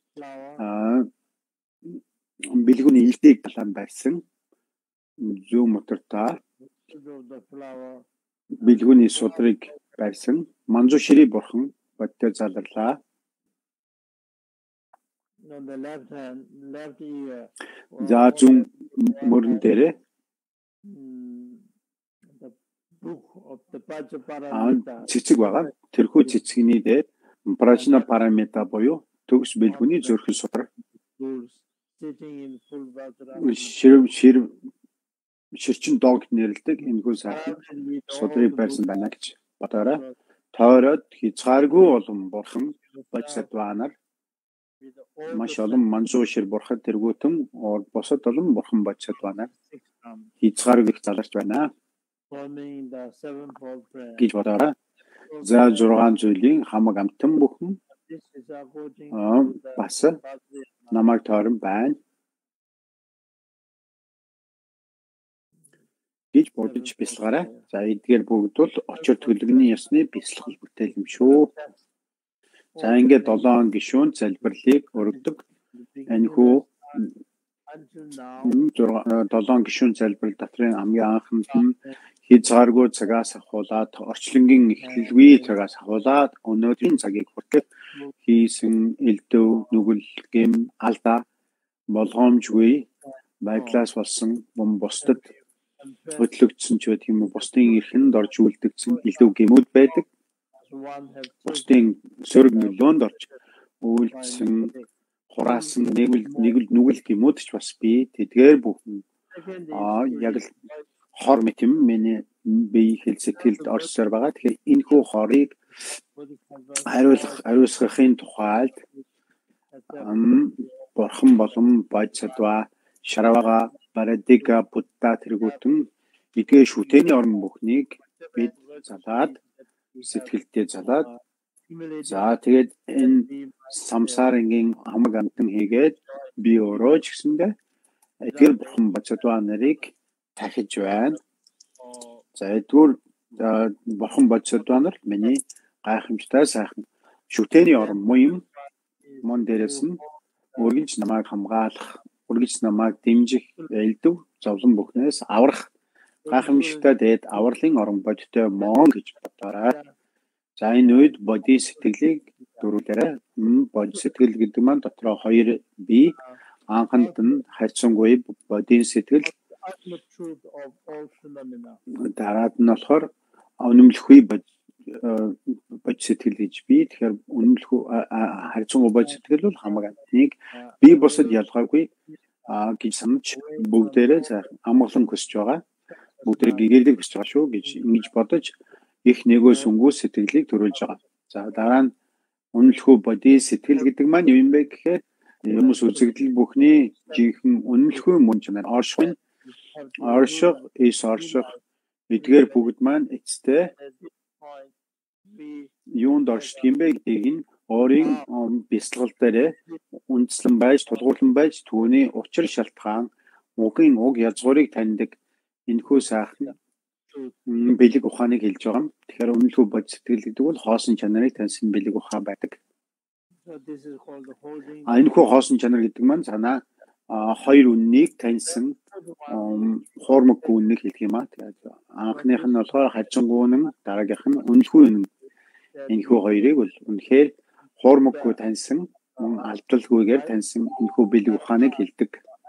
бэлгүүний илтээг талан барьсан зүүн мотортой бэлгүүний судрыг барьсан манжуу ширээ бурхан бодтой заларлаа. За зүүн мөрөн дээрээ цэцэг байгаа. Тэрхүү цэцгийн дээр Прачна парамета буюу төгс бэлгүүний зөрхөн судраг. Ширв ширв ширчин догт нэрлдэг энэхүү сайхан судрыг барьсан байна гэж бодоорой. Тойроод хязгааргүй болон бурхан бочсадванаар маш олон манжуу шир бурхад тэргүүтэн босод олон бурхан бочсадванаар хязгааргүй заларч байна гэж бодоорой. За зургаан зүйлийн хамаг амтан бүхэн бас намайг тойрон байна. гэж бодож бясалгаарай. За эдгээр бүгд бол очир төлөвний ёсны бясалгал бүтээл юм шүү. За ингээд долоон гишүүн залбирлыг өргөдөг. Энэхүү долоон гишүүн залбирал дотрын хамгийн анхнд нь хязгааргүй цагаас ахуулаад орчлонгийн эхлэлгүй цагаас ахуулаад өнөөдрийн цагийг хүртэл хийсэн элдв нүгэл гэм алдаа болгоомжгүй байдлаас болсон бом бусдад хөтлөгдсөн ч байдаг юм уу, бусдын эрхэнд орж үлдэгдсэн элдв гэмүүд байдаг. Бусдын сөрөг нөлөөнд орж үйлдсэн хураасан нэгэл нэгэл нүгэл гэмүүд ч бас би тэдгээр бүхэн аа яг л хор мэтэм миний бие хэл сэтгэлд орсоор байгаа. Тэгэхээр энэ хүү хорыг хариулах хариуцахын тухайд бурхан болон бодсодва шаравага парадига будда тэргүүтэн эдгээр шүтэний орн бүхнийг бид залаад сэтгэлдээ залаад за тэгээд энэ самсарангийн хамаг амтан хийгээд би өөрөө ч гэсэндээ эдгээр бурхан бодсодва нарыг тахиж байна. За эдгээр бурхан бодсодва нар миний гайхамшигтай сайхан шүтэний орн мөн мөн дээрээс нь үргэлж намайг хамгаалах, үргэлж намайг дэмжих элдв зовлон бүхнээс аврах гайхамшигтай дээд авралын орон бодтой мөн гэж бодоорой. За энэ үед боди сэтгэлийг дөрвөлээрээ боди сэтгэл гэдэг маань дотроо хоёр бие анханд нь хайрцангуй боди сэтгэл дараад нь болохоор үнэмлэхгүй боди сэтгэл гэж би тэгэхээр үнэмлэхгүй хайрцангуй боди сэтгэл бол хамаг амтныг би бусад ялгаагүй гэж санаж бүгдээрээ амгалан хүсэж байгаа. Бүгдээ гэгээлэг хүсэж байгаа шүү гэж ингэж бодож их нэгөөс өнгөө сэтгэлийг төрүүлж байгаа. За дараа нь үнэмлэхгүй боди сэтгэл гэдэг маань юу юм бэ гэхээр юмс үзэгдэл бүхний жинхэнэ үнэмлэхгүй мөн чанар орших орших ис орших эдгээр бүгд маань эцтэй юунд орших юм бэ гэдгийг нь өөрийн бясалгал дээр үндэслэн байж тулгуурлан байж түүний учир шалтгаан угийн уг язгуурыг таньдаг энэхүү сайхан бэлэг ухааныг хэлж байгаа. Тэгэхээр үнэлэхгүй бод сэтгэл гэдэг бол хоосон чанарыг таньсан бэлэг ухаан байдаг. А энэхүү хоосон чанар гэдэг маань санаа хоёр үннийг таньсан хуурмаггүй үннийг хэлдэг юм аа. Тэгээд анхных нь болохоор хажингуй үнэн, дараагийнх нь үнэлэхгүй үнэн. Энэхүү хоёрыг бол үнэхээр хуурмаггүй таньсан, мөн алдалгүйгээр таньсан энэхүү бэлэг ухааныг хэлдэг.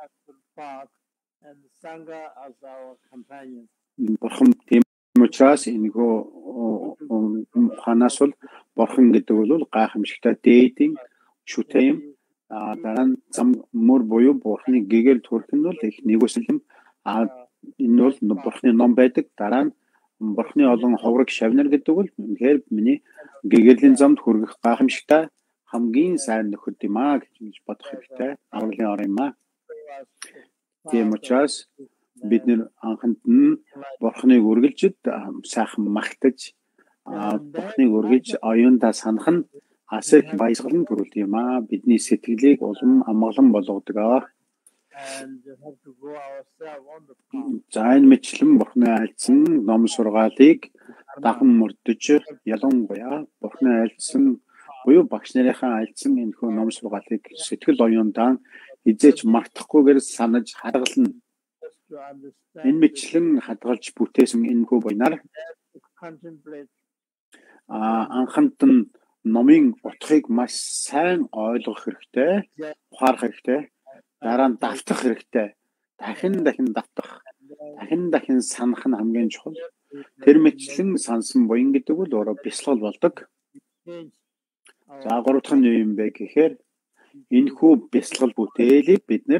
Бурхан тийм учраас энэхүү ухаанаас бол бурхан гэдэг бол гайхамшигтай дээдийн шүтэм дараа нь зам мөр буюу бурханы гээгэл төрх нь бол их нэгүслэм а энэ бол бурханы ном байдаг. Дараа нь бурханы олон ховрог шавнар гэдэг бол үнэхээр миний гэгэлийн замд хүргэх гайхамшигтай хамгийн сайн нөхөд юм аа гэж бодох хэрэгтэй. Авралын ор юм аа. Тийм учраас бид нэр анханд нь бурханыг үргэлжид сайхан магтаж бурханыг үргэлж оюундаа санах нь асар их баясгалан төрүүлдэг юм аа. Бидний сэтгэлийг улам амгалан болгодог аа. За энэ мэтлэн бурханы айлцсан ном сургаалыг дахин мөрдөж ялангуяа бурханы айлцсан буюу багш нарынхаа айлцсан энэхүү ном сургаалыг сэтгэл оюундаа хизээч мартахгүйгээр санаж хадгална. Энэ мэтлэн хадгалж бүтээсэн энэхүү буйнаар анханд нь номын утгыг маш сайн ойлгох хэрэгтэй, ухаарах хэрэгтэй, дараа нь давтах хэрэгтэй. Дахин дахин давтах, дахин дахин санах нь хамгийн чухал. Тэр мэтлэн сансан буян гэдэг бол өөрөө бясалгал болдог. За гурав дахь нь юу юм бэ гэхээр энэхүү бясалгал бүтээлийг бид нэр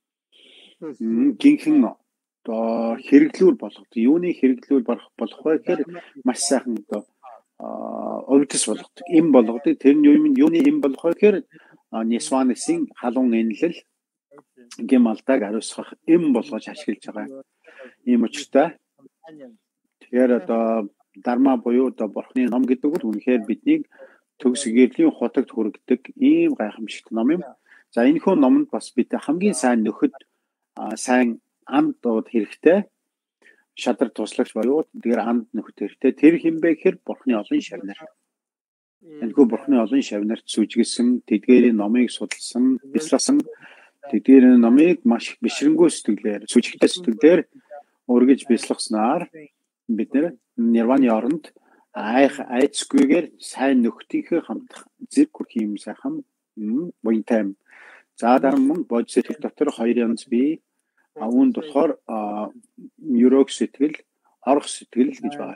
гинхэн одоо хэрэглүүр болгох. Юуны хэрэглүүр болох вэ гэхээр маш сайхан одоо овдс болгодог, им болгодог. Тэр нь юуны им болох вэ гэхээр Нисванысын халуун энэлэл гэм алдааг хариуцах им болгож ашиглаж байгаа. Ийм учиртай. Тэгэхээр одоо дарма буюу одоо бурхны ном гэдэг бол үнэхээр биднийг төгс гэрлийн хотогт хүргэдэг ийм гайхамшигт ном юм. За энэхүү номонд бас бид хамгийн сайн нөхөд сайн амд дууд хэрэгтэй. шадар туслагч боёо тэр анд нөхөртэй тэр хинбэ гэхэр бурхны олон шавнар. Энэхүү бурхны олон шавнарт сүжгэлсэн, тэдгээрийн номыг судалсан, бяцласан, тэдгээрийн номыг маш их бишрэнгүй сэтгэлээр, сүжигтэй сэтгэлээр өргөж бяцлагснаар бид нэр нирваны оронд айх айцгүйгээр сайн нөхдийнхээ хамтах зэрэг хүрх юм сайхан буянтай. За дараа нь бодис сэтгэл дотор хоёр янз бий. А үүнд болохоор ерөг сэтгэл, орох сэтгэл гэж байна.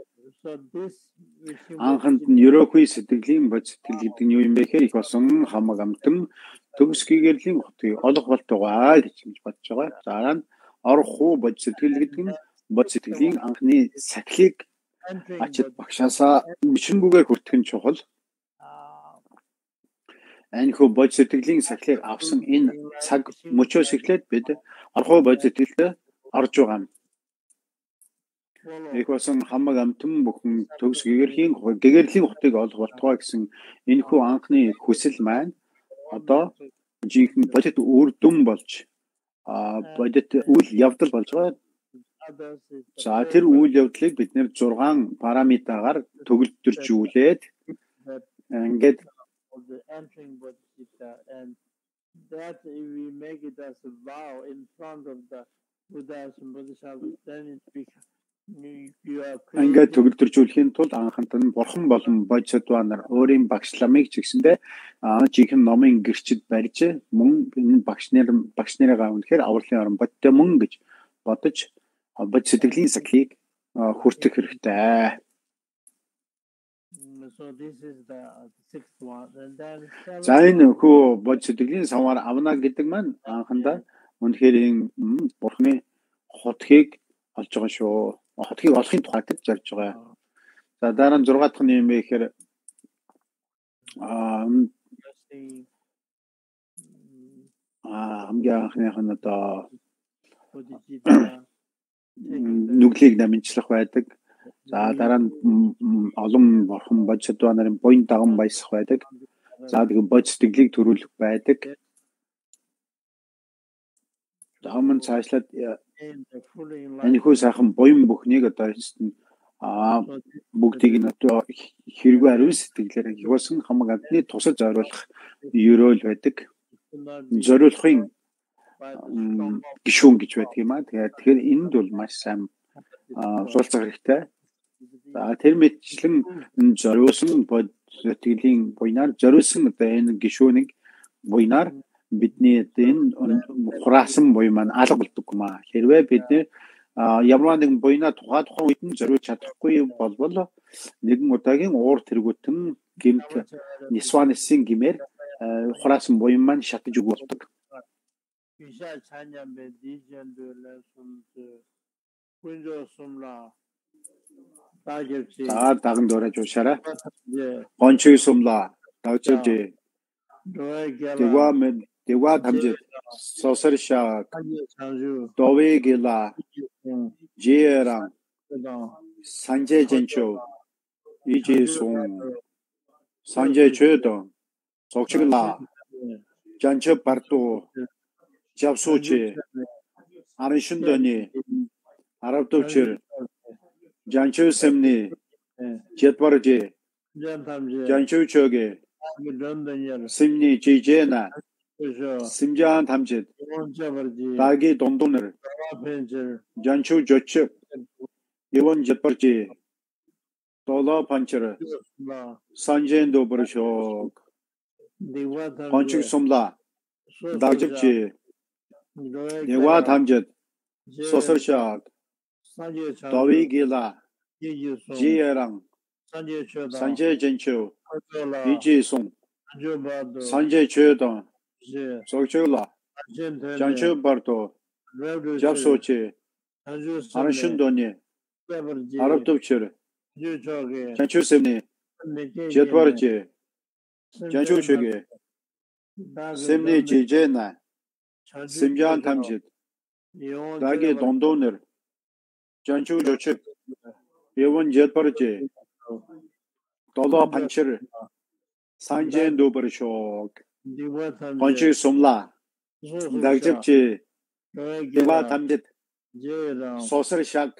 Анханд нь ерөөгүй сэтгэлийн бодис сэтгэл гэдэг нь юу юм бэ гэхээр их болсон хамаг амтан төгсгийгэрлийн хотыг олох болтугай гэж бодож байгаа. Дараа нь орох уу бодис сэтгэл гэдэг нь бодис сэтгэлийн анхны сахилыг ачид багшаасаа бишрэнгүйгээр хүртэх нь чухал. Энэхүү бодис сэтгэлийн сахилыг авсан энэ цаг мөчөөс эхлээд бид орхоо бодис сэтгэлдээ орж байгаа юм. Их болсон хамаг амтан бүхэн төгс гэгэрхийн гэгэрлийн хотыг олох болтугай гэсэн энэхүү анхны хүсэл маань одоо жинхэнэ бодит үр дүн болж а бодит үйл явдал болж байгаа. За тэр үйл явдлыг бид нэр зургаан параметраар төгөлдржүүлээд ингээд entering Bodhicitta, and that if we make it as a vow in front of the Buddhas and Bodhisattvas, then it becomes you are ингээд төгөлдржүүлэхийн тулд анханд нь бурхан болон бодисаттва нар өөрийн багш ламыг ч гэсэндээ жинхэнэ номын гэрчид барьж мөн энэ багш нар багш нарыгаа үнэхээр авралын орон бодтой мөн гэж бодож бодис сэтгэлийн сахилыг хүртэх хэрэгтэй. So this is the sixth one, and then за энэ хөө бодис сэтгэлийн самаар авна гэдэг маань анхандаа үнэхээр энэ бурхны хотгийг олж байгаа шүү. Хотгийг олохын тухайд зорж байгаа. За дараа нь зургаадах нь юм бэ гэхээр аа аа хамгийн анхных нь одоо нүглийг намжлах байдаг. За дараа нь олон бурхан бодисаттва нарын буян даган баясах байдаг. За тэгээ бодис сэтгэлийг төрүүлэх байдаг. Тааман цаашлаад энэхүү сайхан буян бүхнийг одоо аа бүгдийг нь одоо хэрэггүй ариун сэтгэлээр хивсэн хамаг амтны тусал зориулах ерөөл байдаг. Зориулахын гишүүн гэж байдаг юм аа. Тэгэхээр энд бол маш сайн суралцах хэрэгтэй. За тэр мэтчлэн зориулсан сэтгэлийн буйнаар зориулсан одоо энэ гишүүнийг буйнаар бидний энэ хураасан буй маань алга болдог юм аа. Хэрвээ бид ямар нэгэн буйнаа тухай тухайн үед нь зориулж чадахгүй болбол нэгэн удаагийн уур тэргүүтэн гэмт нисванысын гимээр хураасан буй маань шатаж өгүүлдэг. За даган дөрэж уушаарай. Гончиг сумла давчилж Dewa men dewa tamjit sosar shak dowe gila jera sanje jencho iji sung sanje chodo sokchigla jancho parto japsuchi arishundani arabtovchir jancho semni jetbarji jancho choge 심리 지제나 심장 탐짓 다기 동동을 janchu jochuk yewan jetparji tola panchara sanjen dobrshok panchuk somla dajibchi yewa tamjit sosarshak dawi gila jierang sanje jenchu 이지 송 산제 최도 소초라 jancho parto japsochi arishundoni arabtovchir jancho semni jetvarchi jancho choge semni jejena simjan tamjit dagi dondoner jancho jochik yewan jetvarchi Tola panchir sanjen dober shok panchir somla dagjibchi dewa tamjit sosar shak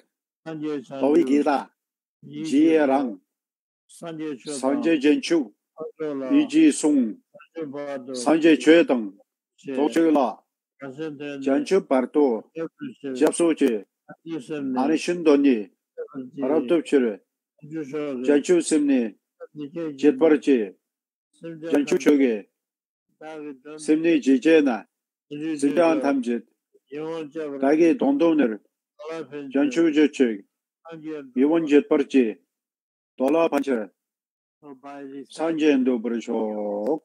Sanjay Towi Chandu, Gila, Yi Jie Jiao, Rang, Sanjay Chua Sanjay Jenchu, Sanjay Yi Ji Sung, Sanjay Bado, Sanjay Chue Dong, To Chue La, Sanjay Dene, Jenchu Barto, Jeffrey Jiap Su Chi, Yusem Ani Shin Doni, Arab Tup Chire, Jusho, Jenchu Simni, Jet Bar Chi, Jenchu Choge, Simni Jijena, Sindan Tamjit, Dagi Dondoner, Jenchu Jechig, Yvon Jet Bar Chi, Dola Pancher, Sanjay and Dobrishok,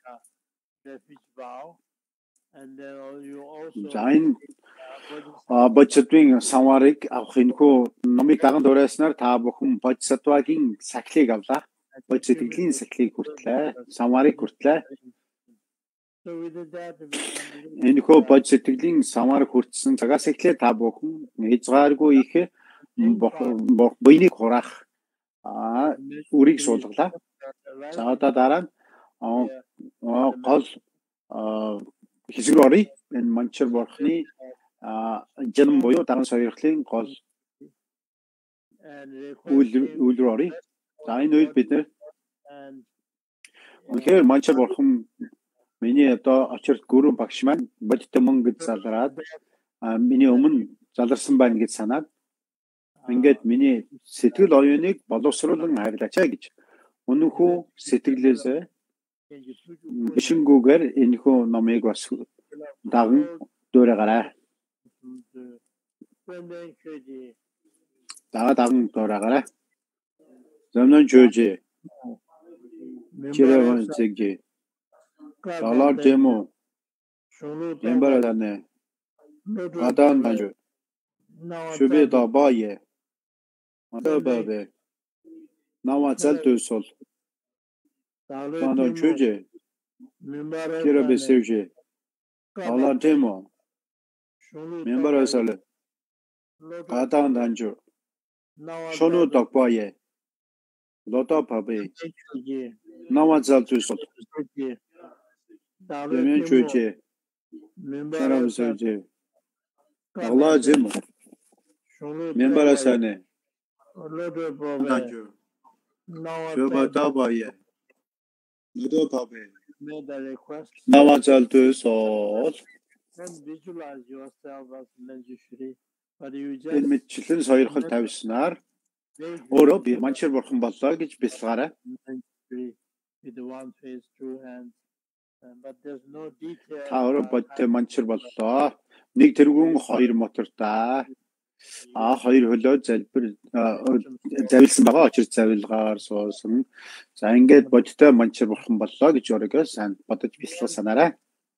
and then you also Zain Бочтвийн самарыг авахынхүү номыг даган дурайснаар та бүхэн бодисатвагийн сахилыг авлаа. Бодис сэтгэлийн сахилыг хүртлээ. Самарыг хүртлээ. so with that Энэхүү бодис сэтгэлийн самар хүртсэн цагаас эхлээ та бүхэн хязгааргүй их буйныг хураах аа үрийг суулгалаа. За одоо дараа нь гол хэсэг рүү оръё. Энэ манчар бурхны Жанам буюу даран сойрхлын гол үйл үйл рүү оръё. За энэ үед бид нэр үнэхээр манчар бурхан миний одоо очирт гүрэн багш маань бодит мөн гэж залраад миний өмнө заларсан байна гэж санаад ингээд миний сэтгэл оюуныг боловсруулан харилаач гэж үнэнхүү сэтгэлээсээ бишингүүгээр энэхүү номыг бас даган дуурайгаарай. Дага даган дуурайгаарай. Замнан чөөж Чирэвэн зэги Доллар демо Ямбарадане Адан банжу Шүбэ да бае Мадабабе Нава цэлтүсол Тано чөөж Чирэбэ сэржэ Доллар демо Ямбарасал Адан данжу Шону докбае Лото пабе Нава цэлтүсол Дэмэн чөөж Чирэбэ сэржэ Allah Jim Membarasane Danju Shoba Dabaye Ludo Pabe made the request Nawazal to Sol and visualize yourself as Manjushri, but you just Энэ мэдчлэн сойрхол тавьснаар өөрөө би манчир бурхан боллоо гэж бэлгаарай. Manjushri with the one face, two hands, uh, but there's no detail. Та өөрөө бодтой манчир боллоо. Нэг тэргүүн хоёр мотортой. А хоёр хөлөө залбир завилсан байгаа очир завилгаар суусан. За ингээд бодтой манчир бурхан боллоо гэж өөрийгөө сайн бодож бэлтгэл санаарай.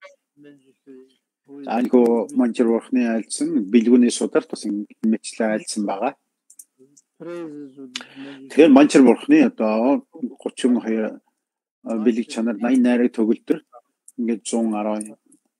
За энэ манчир бурханы айлцсан бэлгүүний сударт бас мэтлээ айлцсан байгаа. Тэгэхээр манчир бурханы одоо гучин хоёр бэлэг чанар найман найраг төгөлдөр ингээд one ten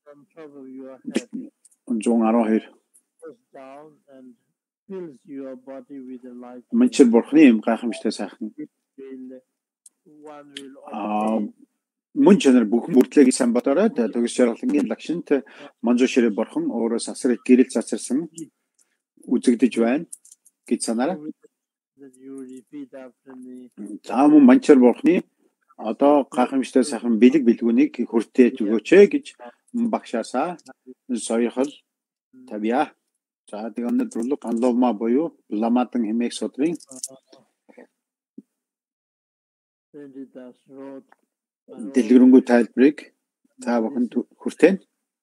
one twelve Down and fills your body with the light. Манчир бурханы юм гайхамшигтай сайхан One will аа мөн чанар бүхэн бүртлээ гэж сайн бодорой. Төгс жаргалангийн лагшинт манжуу ширээ бурхан өөрөө сасрыг гэрэл цацарсан үзэгдэж байна гэж санаарай. that you repeat after me. За мөн манчир бурханы одоо гайхамшигтай сайхан бэлэг бэлгүүнийг хүртээж өгөөч гэж багшаасаа сойрхол тавья. За тэгээ өнөөдөр ганловма буюу ламатан хэмээх судрын Venditas wrote дэлгэрэнгүй тайлбарыг та бүхэнд хүртэнэ.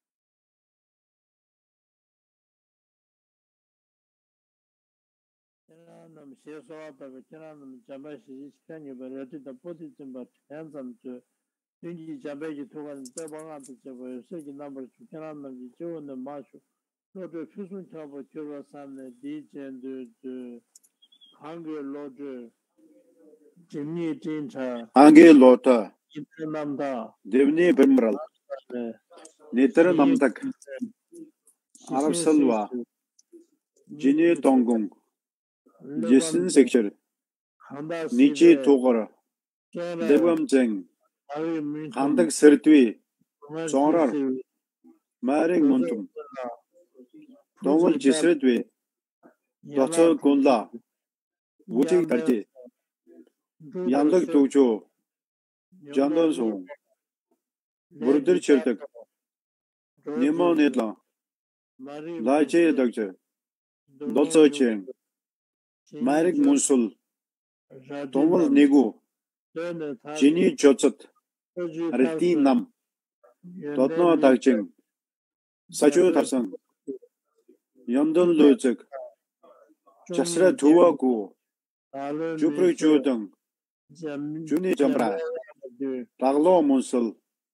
Nam Shesawata Veteran Jambashi Spanish related the position but handsome to Tingy Jambaji Togan Tabanga to the second number to Canan and Joe and the Marshal. Not a fusion job of Kurasan, D J and the Hungry Lord Jimmy Tinta, Анги лота Namda, дэвний бэмрал нэтэр намдаг арабсалва жиний донгон жисэн секчэр нижи тугар дэвэмзэн хандаг сэрдви зонрар марин мунтум донгол жисрэдви Docho Gunla, Wuji Darji, Yandak Dojo, Jandan Song, Burdur Chirdak, Nemo Nedla, Laje Dagja, Dolso Cheng, Marik Munsul, Tomal Nego, Jini Jotsat, Reti Nam, Dotno Dagcheng, Sajo Tarsan, Yandon Lojak, Jasra Tua Go, Jupri Jodang, Juni Jambra, Taglo Munsul,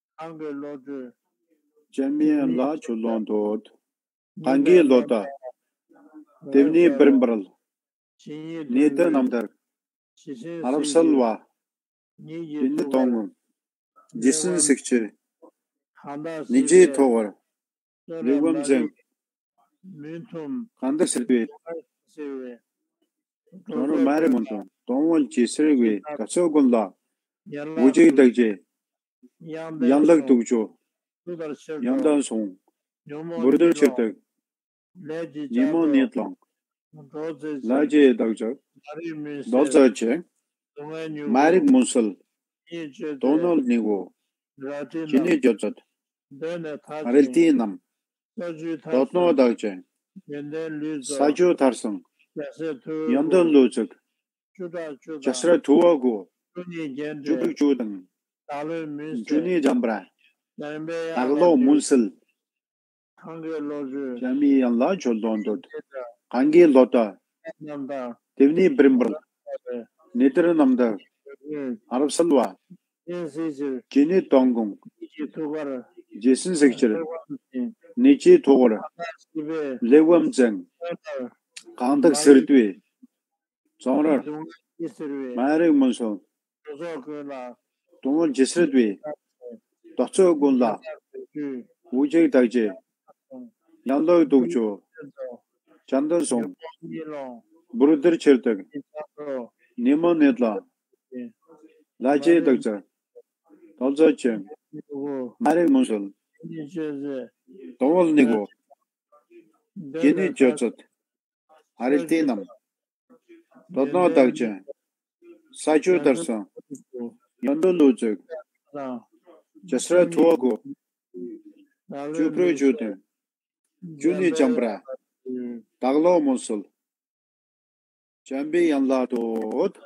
Jamian La Chulondod, Kangi Lota, Devni Brimbrel, Nita Namdar, Arab Salwa, Bin Tongun, Jisun Sikchi, Niji Tower, Legum Zeng, Kanda Silvi, Tono Marimonton, Tonwal Chisri, Kaso Gunda, Wuji Dagje, Yandak Dugjo, Yandan Song, Burdur Chirtak, Nemo Netlang, Laje Dagja, Dolza Che, Marik Munsal, Donald Nego, Jini Jotsat, Arelti Nam, Dotno Dagje, Sajo Tarsan, Yandan Lojak, Jasra Tuago, Jupik Jodan, Juni Jambra, Taglo Munsal, Jami Yanla Jodondod, Kangi Lota, Devni Brimbrel, Nitra Namdar, Arab Salwa, Jini Tonggung, Jason Sector, Nichi Togor, Lewam Zeng, Kandak Sirtwi, Zoner, Mary Munson, Tongal Jesredwi, Docho Gunda, Wuji Dagje, Yando Dugjo, Chandan Song, Burdur Chirtak, Nemo Nedla, Laje Dagja, Dolza Chen, Mary Munson, Tongal Nego, Jini Jotsat, Areltinam, Dotno Dagja, Sajo Darsan, Yando Lojak, Jasra Tuago, Jupro Jodan, Juni Jambra, Taglo Munsul, Jambi Yanla Dod,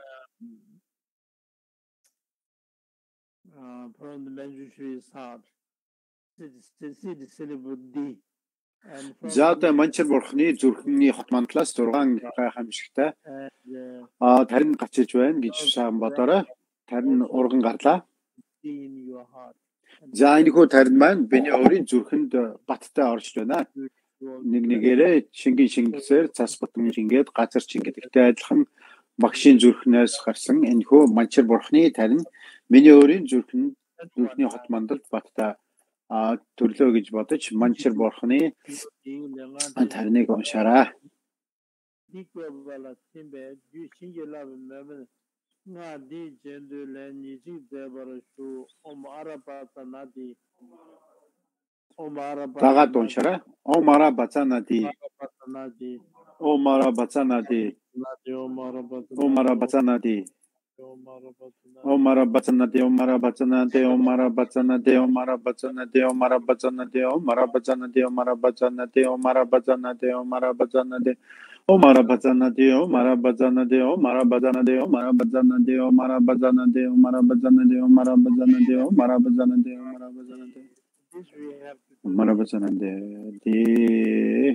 From the manuscript is hard. To see the syllable D. Zata Manchar Borkhni, Zurkhni Hotman class, Turang Hamshita, Tarin Kachichuan, Gitcham Batara, Tarin Organ Gatla, in your heart. Zainiko Tarinman, Beni Ori, Zurkhin, the Batata Arstona, Nignigere, Shingi Shingiser, Taspatum Jinget, Qatar Chinget, Tadham, Bakshin Zurkhnas Harsang, and Ho Manchar Borkhni, Tarin, Many Ori, Zurkhin, Zurkhni Hotmandal, Batata. Turlogich Botich, Manchar Borkhni, and Tarnigo Shara. Nicola Timber, you sing your love and memory. Nadi gender language, Deborah Shu, Omara Batanadi, Omara Tagaton Shara, Omara Batanadi, Batanadi, Omara Batanadi, Omara Batanadi. Omara Batanade, Omara Batanade, Omara Batanade, Omara Batanade, Omara Batanade, Omara Batanade, Omara Batanade, Omara Batanade, Omara Batanade, Omara Batanade, Omara Batanade, Omara Batanade, Omara Batanade, Omara Batanade, Omara Batanade, Omara Batanade, Omara Batanade, Omara Batanade. Omara Batanade, the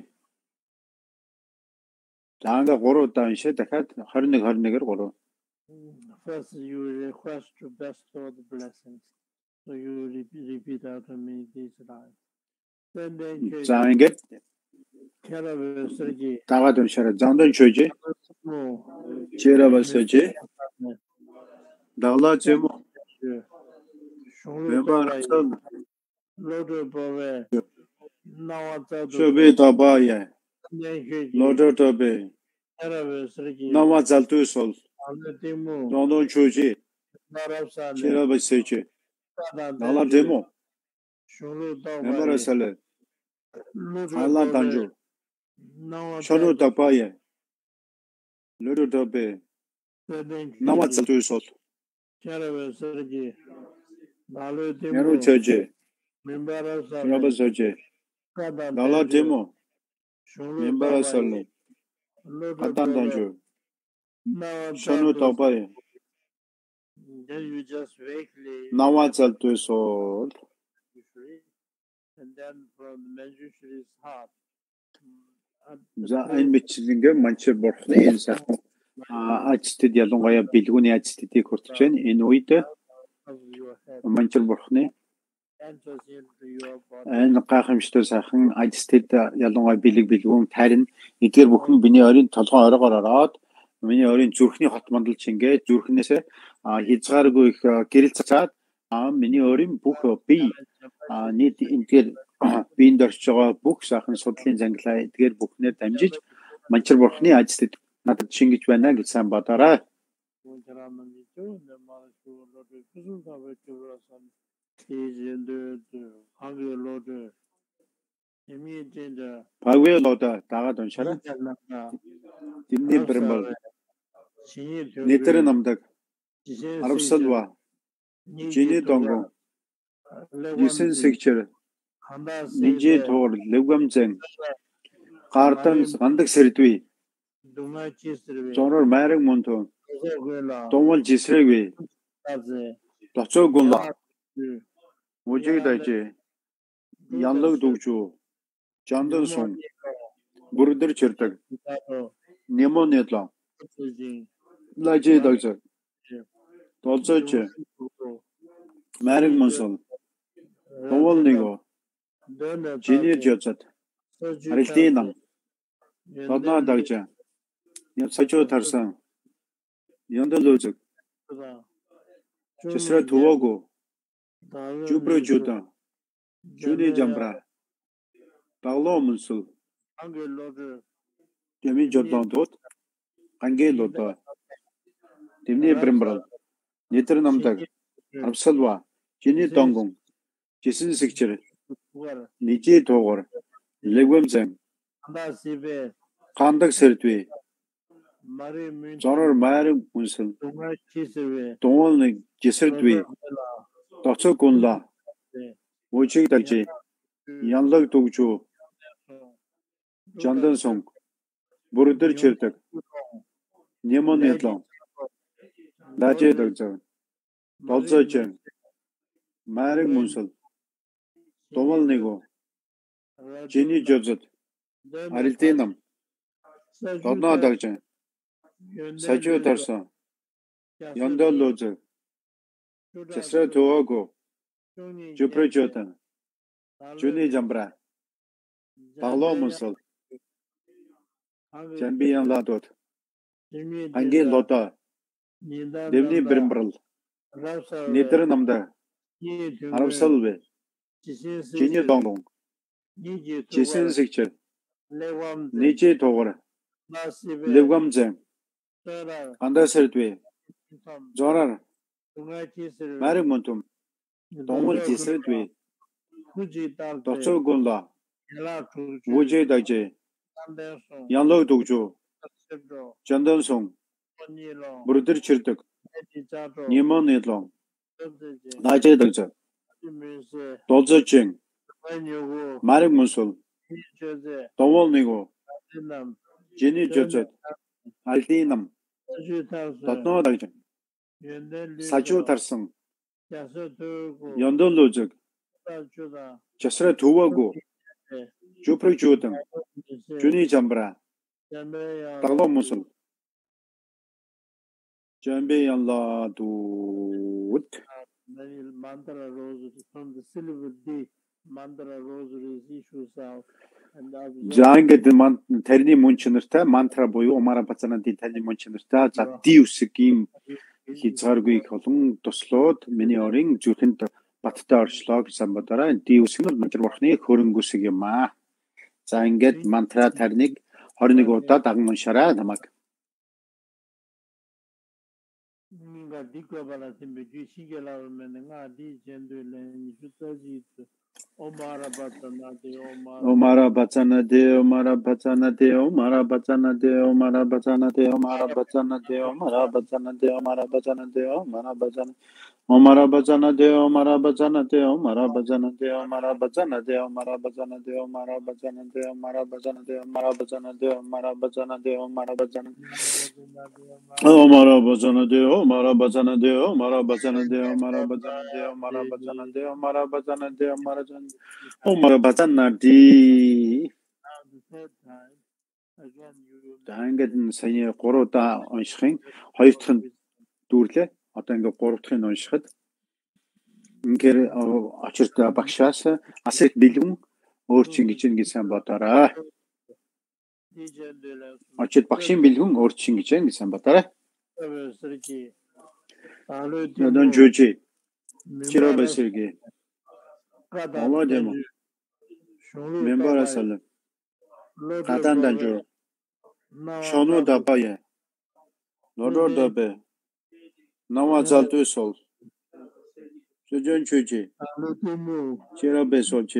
Tanga Goro Tanshe, the cat, Harnig Harniger Goro. First, you request to bestow the blessings. So you repeat, repeat after me these lines. Then they Zanget Kerala Sergi, Tagadon Shara, Zandan Choji, Cheraba Soji, Dala Jemo, Bemba Loder Bove, Nawata, Shobi Tabaya, Loder Tobe, Kerala Sergi, Nawazaltu Sol, Timu, Dondon Choji, Narabsa, Cheraba Soji, Dala Demo, Memora Sale, Hala Danjo, Shonu Tabaya, Loro dobe. Serdin Nama Kiji, zaltu sol. Charawe Sergi, Nalu Nero Timbo, choje. Mimbara Yoba Sale, choje. Kadan Dala Tenjo, demo. Shulu Membara Tabai, salle. Lodo Katan Toro, danjo. Nawa Shanu Tados. tabai. Then you just vaguely Nama zaltu sol. usually, and then from the Manjushri's heart. At За the энэ place мэтлэнгээ манчир бурхны энэ сайхан ажилтнууд ялангуяа бэлгүүний ажилтнуудыг хүртэж байна. Энэ үед of your head манчир бурхны enters into your body. энэ гайхамшигтай сайхан ажилтнууд ялангуяа бэлэг бэлгүүн тарин эдгээр бүхэн миний орийн толгойн оройгоор ороод миний орийн зүрхний хот мандал чингээ зүрхнээс хязгааргүй их гэрэл цацаад миний орийн бүх бие нийт эдгээр биенд орж байгаа бүх сайхан судлалын зангилаа эдгээр бүхнээр дамжиж манчир бурхны ажилтнууд надад шингэж байна гэж сайн бодоорой. Павелода дагаад уншаарай. Димний бэрэмбэл нэтэр намдаг арвсалва жиний донгон юсэн сэгчэр нижээ туур левгамзэн гартан гандаг сэрдви зонор майраг мунтон домол жисрэгви доцоо гунла мужиг дайжи янлаг дүгжүү жандан сум бүрдэр чирдэг немонедло лажи дайжи долцооч майраг мунсон домол нэго жинир жозад арилтинам тодноо дайжи сачуу тарсан яндал үзэг чэсрэ тувого жубро жута жуни жамбра таглоо мунсул Дэмий жолоон дууд гангийн лодоо дэмний бэрэмбрал нэтэр намдаг авсалва жиний донгон жисэн сэгчэр нижээ туугар лэгвэмзэн гандаг сэрдви зонор майраг мунсул дуул жисэрдви доцоо гунла мужиг дайжи янлаг дүгжүү жандан сон бүрдэр чирдэг немонетлон лажи дайжи долцооч майраг мунсул домол нэго жиний жозод арилтинам тодноо дайжи сажуу тарсан яндал лозо чэсрэ тувого жубро жута жуни жамбра таглоо мунсул Jambiyan ladot, гангийн лодоо, дэвний бэрэмбрал, нэтэр намдаг, арвсалвэ, жиний донгон, жисэн сэгчэр, нижээ туугар, левгамзэн, гандаа сэрдвэ, зорар, майраг мунтум, домол жисэрдвэ, доцоо гунла, мужиг дайжи янлаг дүгжүү жандан сон бүрдэр чирдэг немонедлон лажи дайжи долцоочин майраг мунсул домол нэго жиний жозод арилтинам тодноо дайжи сажуу тарсан яндал үзэг чэсрэ тувого жубро жута жуни жамбра таглоо мунсул Jambiyan ladot mantra rosary from the silver day mantra rosary issues out and Жангад тарины мөн чанартай мантра буюу умара бацанадын тарины мөн чанартай за диусгийн хязгааргүй их олон туслууд миний орын зүрхэнд баттай орчлоо гэсэн бодорой диус нь манчир бурхны хөрөнгөсөг юм аа. За ингээд мантра тариныг twenty-one удаа даган уншаарай намайг. Nga dikwa bala simbe ju shigela men nga di jendo le ni sutaji Omara Batana de Omara. Omara Batana de Omara Batana de Omara Batana de Omara Batana de Omara Batana de Omara Batana de Omara Batana de Omara Batana Omara Batana de Omara Batana de Omara Batana de Omara Batana de Omara Batana de Omara Batana de Omara Batana de Omara Batana de Omara Batana de Omara Batana Omara Batana de Omara Batana de Omara Batana de Omara Batana de Omara Batana de Omara Batana de Omara Batana Omara Batana di The third time, again you will Ингээд сая гурав удаа уншихын хоёр дахь нь дүүрлээ. Одоо ингээд гурав дахь нь уншихад ингээд очирт багшаас асет бэлгэн өөр чинь гэж ингэ сайн бодоорой. Очирт багшийн бэлгэн өөр чинь гэж ингэ сайн бодоорой. Нодон жужи. Чиробэ сэрги. Молодемо. Мембарасал. Катанданжо. Шону дабая. Нодор дабе. Намазалту сол. Жужон чужи. Чиробэ солчи.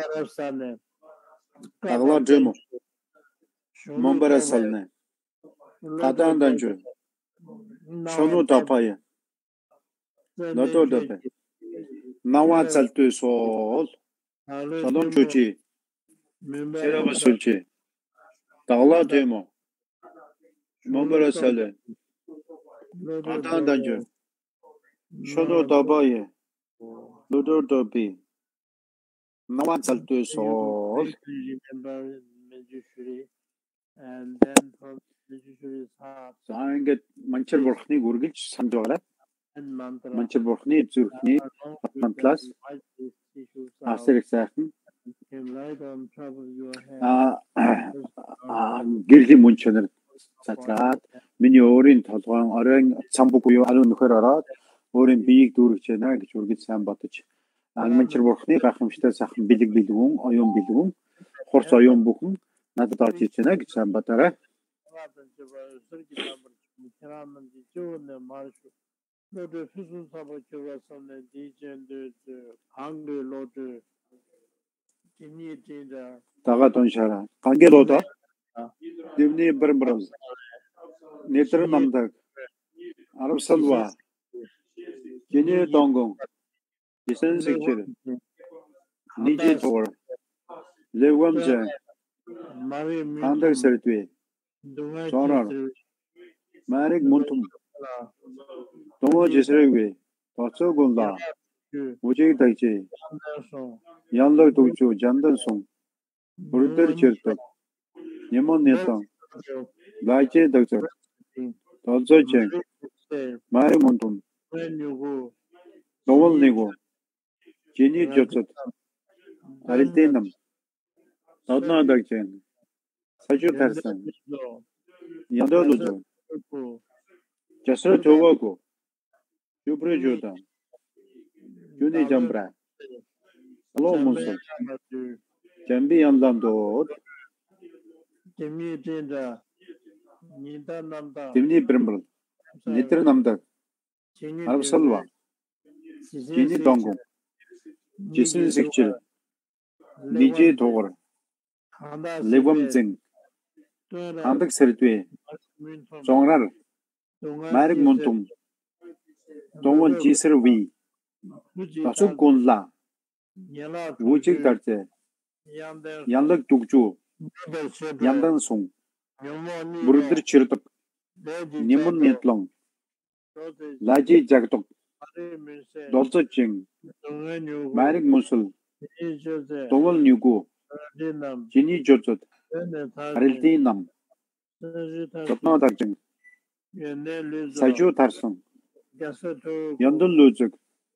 Тагла жемо. Мембарасалне. Катанданжо. Шону дабая. Нодор дабе. Намазалту сол. Жужон чужи. Чиробэ солчи. Tagla demo. Mambara sale. Katandanjo. Shono dabaye. Lodor dobi. Nawan salto sol. And then from Mejushuri's heart Заангэд манчар бурхныг үргэлж санд байгаарай. and mantra. Манчар бурхны зүрхний мантлаас асарыг сайхан Came right on top of your head. а гэрлийн мөн чанар цацраад миний өөрийн толгойн оройн цамбуг буюу аливаа нөхөр ороод өөрийн биеийг дүүргэж байна гэж үргэлж сайн бодож манчар бурхны гахамштай сайхан бэлэг бэлгүүн оюун бэлгүүн хурц оюун бүхэн надад орж иж байна гэж сайн бодоорой. Lord, Fisun Sabachura Sane, D J and the Hungry Lord, Jimmy Jinda, Тагаад уншаарай. Гангелуудаа дэвний бэрмбэрс нэтэр намдаг Арабсалва Жине донгон Исэн зэгчэр Нижи туур Левгамжа Mary Хандаг сэрдвэ Dunga, Зорор Мариг мунтум Томо жисрэгвэ Тоцогунла Мужиг дагжи Янлаг дugжу жандан сун Бүрдэр чирдэг Нямон нэтон Лайчэ дагжу Толзойчэн Мариг мунтум when you go, Довол нэгу Жини жоцод Арилтэнам Одноо дагжэн Сажу тарсан Ядолужу Жасра төвөөгүй Юбрэ жудан Юни жамбра Алоо мунсал Jambi yanlandod Jimmy Jinda, Nida Nanda, Dimni brimbrul Nitr namdak Arabsalva Jini dongon Jisin zikchir Niji togur Levum zing Handak serdwe Zongrar Marik muntum Dongon jisir vi Tasuk gunla Wujik darche Yanlak dugju Yandan sung Burdur chirtuk Nimun netlong Laji jagtuk Dolza ching Marik musul Towal nyugu Jini jotsut Arilti nam Jotno darjing Saju tarsung Yandun luzuk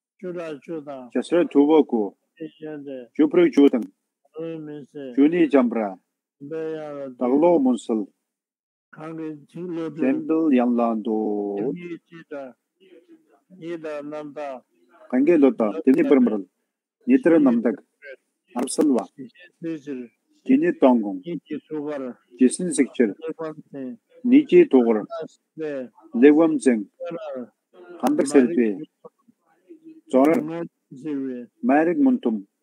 Jasra tuvaku Juprik judang Juni jambra Taglo munsal Jambel yanlando Kangelota Dimni brimbrul Nitra namdak Arabsalva Jini tongong Jisin zikchir Niji togur Levum zing Handak serdwe Zorar Marik muntum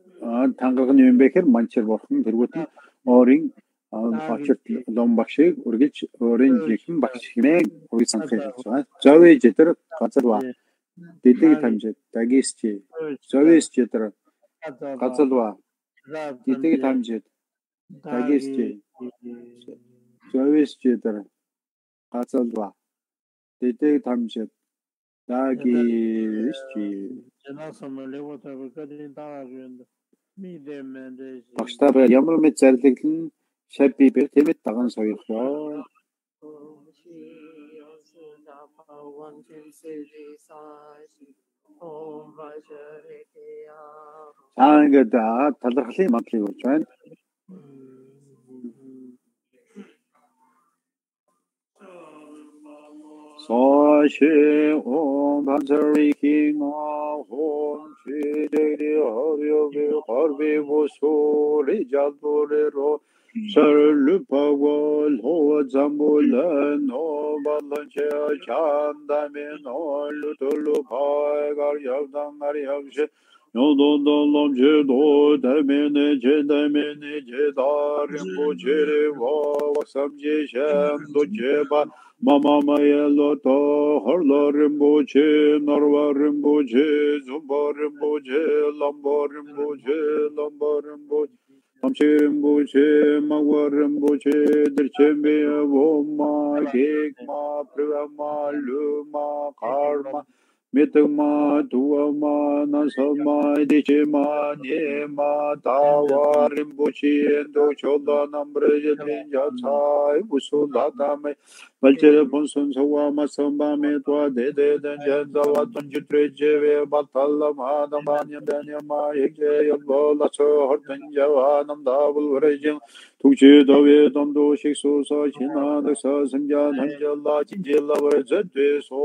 тангараг нь юм бэ гэхээр манчир бурхан тэргүүт нь өөрийн очирт лом багшийг үргэлж өөрийн жихэн багш хэмээн үе санахыг хэлж байгаа. Зовж өдр газар ба дэдэг тамжид дагисчи зовж өдр газар ба дэдэг тамжид дагисчи зовж өдр газар ба дэдэг тамжид дагисчи багштаа ямар мэд зарлаглан шав бибер тэмэд даган соёлоо. Аа ингээд талархлын мадлыг болж байна. Sashi om Bhansari King of Home, Shideri Horyobi, Horbi Vosuri, Jadurero, Sarlupagol, Ho Zambulan, Ho Balanche, Chandamin, Ho Lutulupai, Garyavdan, Garyavshe, Yododolom Jedo, Damene, Jedamene, Jedarim, Bujiri, Vasam Jeshem, Dojeba. Mama Mayelo to Horlorim Boche, Norwarim Boche, Zumbarim Boche, Lambarim Boche, Lambarim Boche, Amshim Boche, Magwarim Boche, Dirchembe, Voma, Kekma, Privama, Luma, Karma, Mituma, Tuama, Nasama, Dichima, Nema, Tawarim Boche, Dochoda, Nambrejin, Yatsai, Busulatame. Balcere Ponson Sawa Masamba Metwa de de Janda Tunjitreje Batala Madamanya Danyama Ege Bola So Hortanjavanam Davul Rajim Tuchi Dave Dondo Shikso China the Sanja Hanjala Jinjila Zedwe So.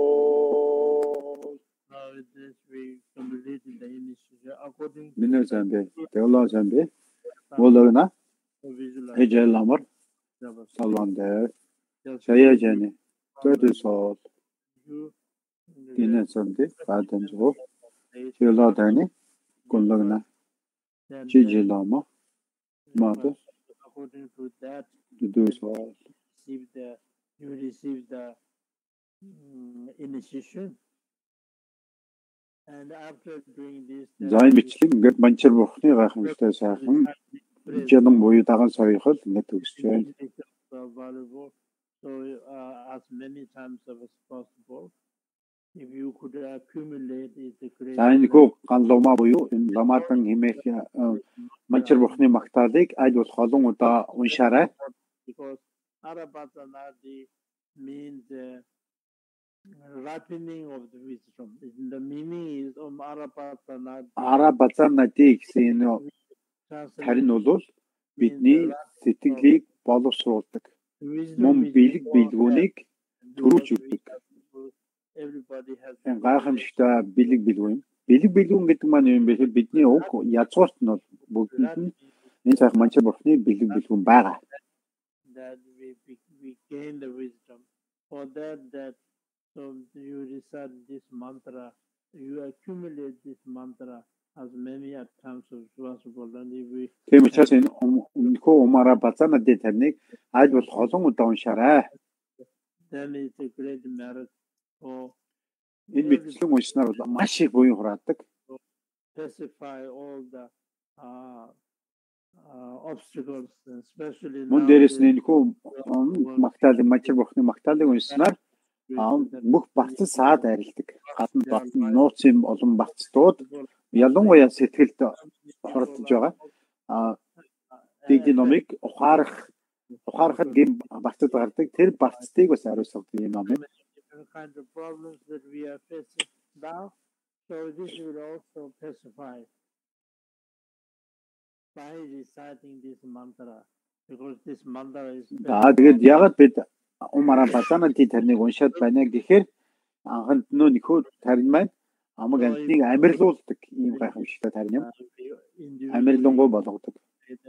Now with this we completed the initiative according to Minna Zambe, Teola Zambe, Wolana, visualize Ejel Lamar, Salvander. Saya jane, third soul, dinner Sunday, Father Joe, Chilla Dani, Gundagana, Gigi Lama, Mother, according to that to do so. receive the you receive the um, initiation, and after doing this Zayn biçlim ингээд манчир бохны гайхамштай сайхан жадам буюу даган саяхал ингээд төгсөж байна. valuable. So uh, as many times as possible, if you could accumulate it, the great. Zayn ko ганлума буюу энэ ламаатан хэмээх манчир бохны магтаалыг аль бол олон удаа уншаарай. Because Arabatanadi means uh, ripening of the wisdom. The meaning is um Arabatanadi. Арабазанати гэсэн энэ тарин бол бидний сэтгэлийг боловсруулдаг. Мөн бэлэг бэлгүүнийг төрүүлж өгдөг. Энэ гайхамшигтай бэлэг бэлгүү юм. Бэлэг бэлгүүн гэдэг маань юм бэ? Бидний уг язгуурт нь бол бүгдэнд нь энэ сайхан манчир бурхны бэлэг бэлгүүн байгаа. That we, we, we gain the wisdom. For that, that so you recite this mantra, you accumulate this mantra as many times as possible, and if we. Тийм учраас энэ өмнөхөө умаараа базаанадын тарныг аль бол олон удаа уншаарай. Then it's a great merit for. Энэ мэтлэг уншнаар бол маш их буян хураадаг. Pacify all the uh, uh, obstacles, especially. Мөн дээрээс нь энэ хүү магтаал манчир бурхны магтаалыг уншсанаар бүх бацсан саад арилдаг. Гадна дотн нууц юм олон бацтууд ялангуяа сэтгэлд хордож байгаа. А дийдийн номыг ухаарах ухаарахад гэм бацад гардаг. Тэр бацтыг бас ариусгадаг юм ном юм. Kind of problems that we are facing now, so this will also pacify by reciting this mantra, because this mantra is. За тэгээд ягаад бид умараа бацаанадын тарныг уншаад байна гэхээр анханд нөө нөхөө тарин маань амаг амтныг амирлуулдаг ийм гайхамшигтай тарин юм. Амирлонгоо болгодог.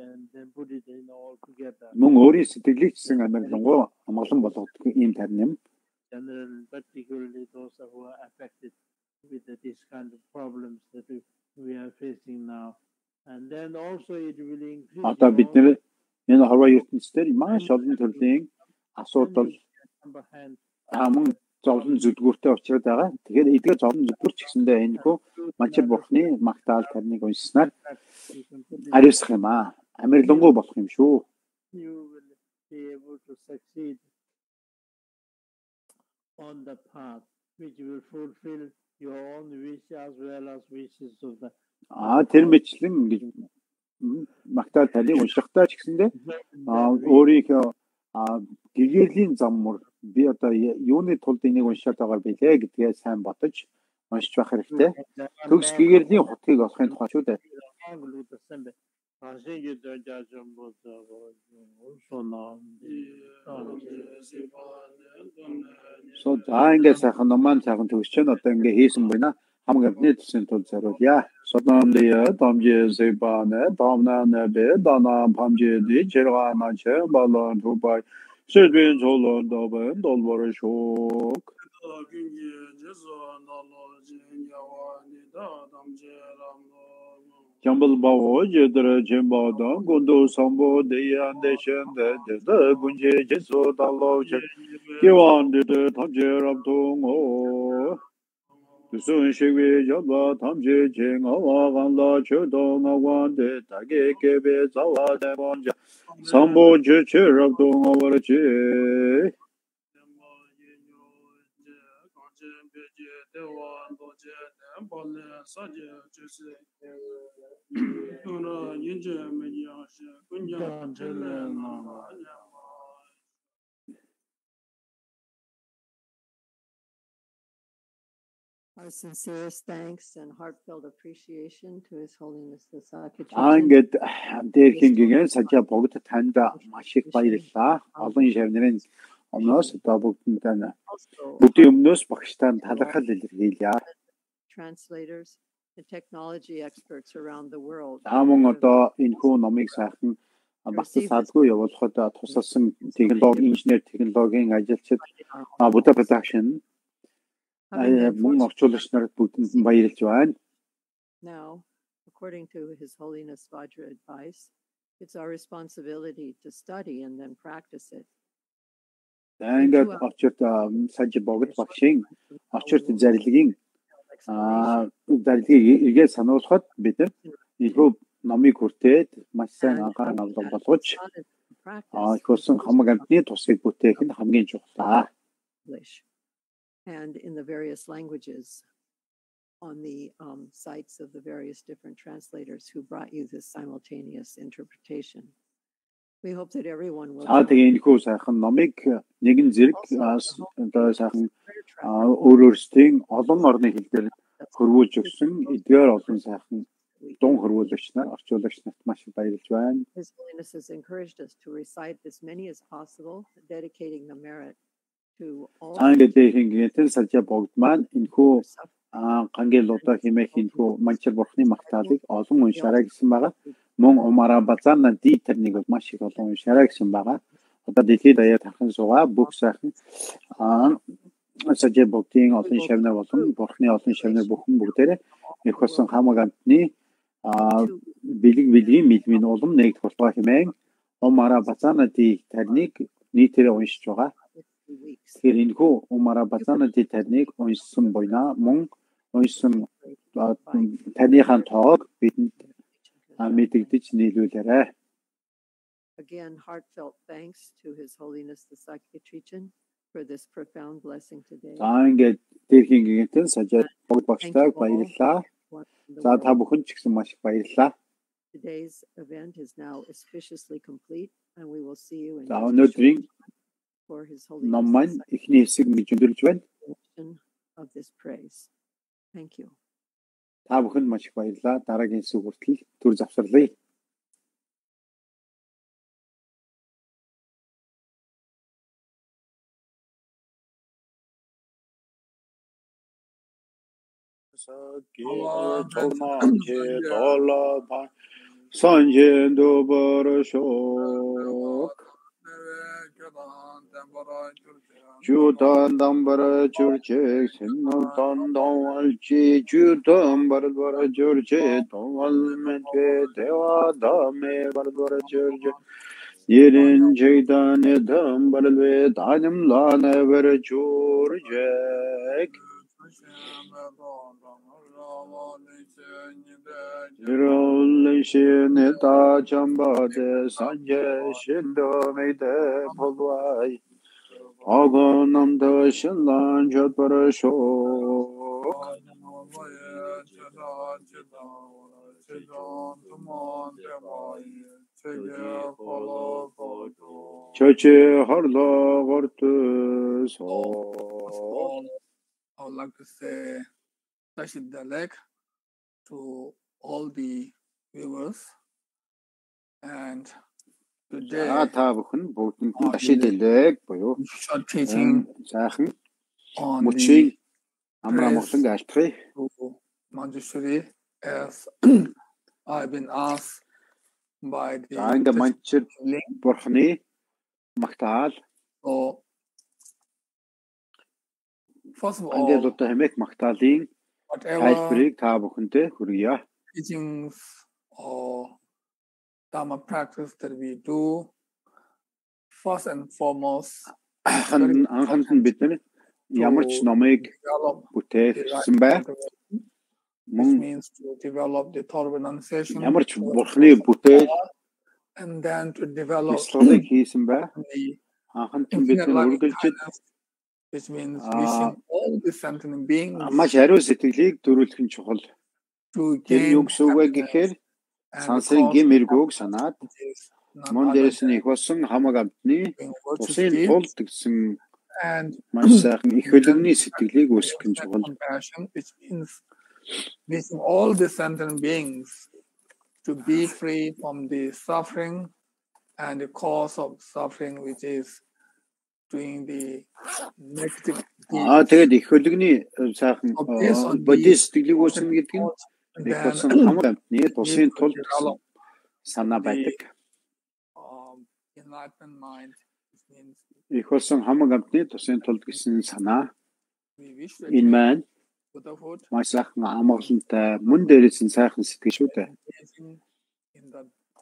Мөн өөрийн сэтгэлийг чсэн амирлонгоо амгалан болгодог ийм тарин юм. General, particularly those who are affected with this kind of problems that we are facing now, And then also it will increase Одоо your бид нэр энэ хорвоо ертөнцийн маш олон төрлийн асуудал comprehend. хаман зовлон зүдгүүртэй учраад байгаа. Тэгэхээр эдгээр зовлон зүдгүүр ч гэсэндээ энэ хүү Мачир бурхны магтаал тарныг уншснаар You can put it, ариусах юм аа. Амирлангуй болох юм шүү. you will be able to succeed on the path which will fulfill your own wish as well as wishes of the Аа тэр мэтлэн ингэж магтаал тарныг уншихтаа ч гэсэндээ аа өөрийнхөө аа гэгэрлийн заммар би одоо юуны тулд энийг уншаад байгаа билээ гэдгээ сайн бодож уншиж байх хэрэгтэй. Төгс гэгэрлийн хотгийг олохын тухай шүү дээ. So за ингээд сайхан номан сайхан төгсч нь одоо ингээд хийсэн байна. Хамаг амтны төсөнд тул зориулъя. Содомдия домжи зэбанэ домнанэ бэ дана памжи ди чергана че балон тупай сэдвэн золон добэн долбор шок. Jambal bawo jedre jembada gondo sambo deyan deşende de gunje jeso dalo che kiwan de tamje rabdong o Dusun şevi jaba tamje jeng awa ganla çödong awan de tage kebe zawa de bonja sambo je che rabdong awa che Our sincerest thanks and heartfelt appreciation to His Holiness the Sakya Аа ингээд дээрхингийн сажаа богд танд маш их баярлалаа. Олон шавнырын өмнөөс одоо бүгдэнд бүгдийн өмнөөс багштай талархал илэрхийлье. translators and technology experts around the world. Амун одоо энэ хүү номыг сайхан багц саадгүй явуулахад тусалсан технологи инженер технологийн ажилчид Buddha Production мөн орчуулагч нарт бүгдэнд баярлж байна. Now, according to His Holiness Vajra advice, it's our responsibility to study and then practice it. Ингээд очирт саж богд багшийн очирт зарилгийн аа зарилгийг эргээд сануулхад бид илүү номыг хүртээд маш сайн анхаарал авдаг болгож аа ихсэн хамаг амтны тусыг бүтээх нь хамгийн чухал. And in the various languages on the um, sites of the various different translators who brought you this simultaneous interpretation. We hope that everyone will. Аа тэгээ энэ хүү сайхан номыг нэгэн зэрэг одоо сайхан өөр өөрсдийн олон орны хэл дээр хөрвүүлж өгсөн эдгээр олон сайхан дун хөрвүүлэгч нар орчуулагч нарт маш их баярлж байна. His Holiness has encouraged us to recite as many as possible, dedicating the merit to all. Аа ингээд хингээтэй сажаа богд маань энэ хүү гангэлуудаа хэмээх энэ хүү Мачир бурхны магтаалыг олон уншаарай гэсэн байгаа. Мөн умара бацаана ди тэрнийг маш их олон уншаарай гэсэн байгаа. Одоо дэлхийд даяар тархан суугаа бүх сайхан аа сажаа богдын олон шавнар болон бурхны олон шавнар бүхэн бүгдээрээ их болсон хамаг амтны аа бэлэг бэлгийн мэлмийн улам нэгд болтгоо хэмээн умара бацаана ди тэрнийг нийтээр уншиж байгаа. Тэгэхээр энэ хүү умара бацаана ди тэрнийг уншсан бойна мөн уншсан таныхаа тоог бидэнд мэдэгдэж нийлүүлээрэй. Again, heartfelt thanks to His Holiness the Sakya Trichin for this profound blessing today. Аа ингээд дээрхингээтэй сажаа богд багштай баярлалаа. За та бүхэн ч гэсэн маш их баярлалаа. Today's event is now auspiciously complete and we will see you in За өнөөдрийн for His Holiness ном маань эхний хэсэг гэж өндөрлж байна. of this praise. Thank you. Та бүхэнд маш их баярлалаа. Дараагийн хэсэг хүртэл түр завсарлая. Sanjendo barashok 주던 담바라 줄제 생노던 동알지 주던 바르바라 줄제 동알멘테 대와 담에 바르바라 줄제 예린 제단에 담바르베 다님라네 베르 줄제 이롤레시네 다 잠바데 산제 신도메데 볼와이 아건남다 신란 젖버르쇼 저체 harla gortuso. First of all, I would like to say Rashid Dalek to all the viewers. And today, За та бүхэн бүгдэнд нь ашиглалэг буюу short teaching сайхан on мөчийн the амраа моглон альтрыг to Manjushri, as I've been asked by the за ингээ манчир link. бурхны магтаал So, first of ангид all, одоо хэмээх магтаалын whatever тайлбарыг та бүхэндээ хүргье. teachings or Dharma practice that we do, first and foremost, Анхан анханд нь бид нар ямар ч номыг develop the бүтээсэн right бай. cultivation, which Мөн means to develop the thought of renunciation, ямар ч бурхны бүтээл and then to develop бяцлагыг хийсэн бай. the Анханд нь бид infinite нар loving үргэлжид kindness, which means Ah. wishing all the sentient beings маш ариун сэтгэлийг төрүүлэх нь чухал. to Тэр юу gain гэсэн үг вэ happiness гэхээр and сансрын cause гим эргөөг санаад which is none мөн other дээрээс нь than их болсон хамаг амтны doing virtuous усын deeds тулд гэсэн and маш сайхан их хөлөгний сэтгэлийг үүсгэх нь чухал. compassion, which means wishing all the sentient beings to be free from the suffering and the cause of suffering, which is doing the negative Аа deeds. тэгээд их хөлөгний сайхан So based on бодис these сэтгэлийг үүсгэх гэдэг нь and их then болсон хамаг амтны need усын to тулд гэсэн develop санаа байдаг. um, enlightened mind, which means Их болсон хамаг амтны тусын тулд гэсэн санаа we wish to энэ attain маань Buddhahood, маш сайхан амгалантай мөн дээрээс нь сайхан сэтгэл шүү дээ. engaging in the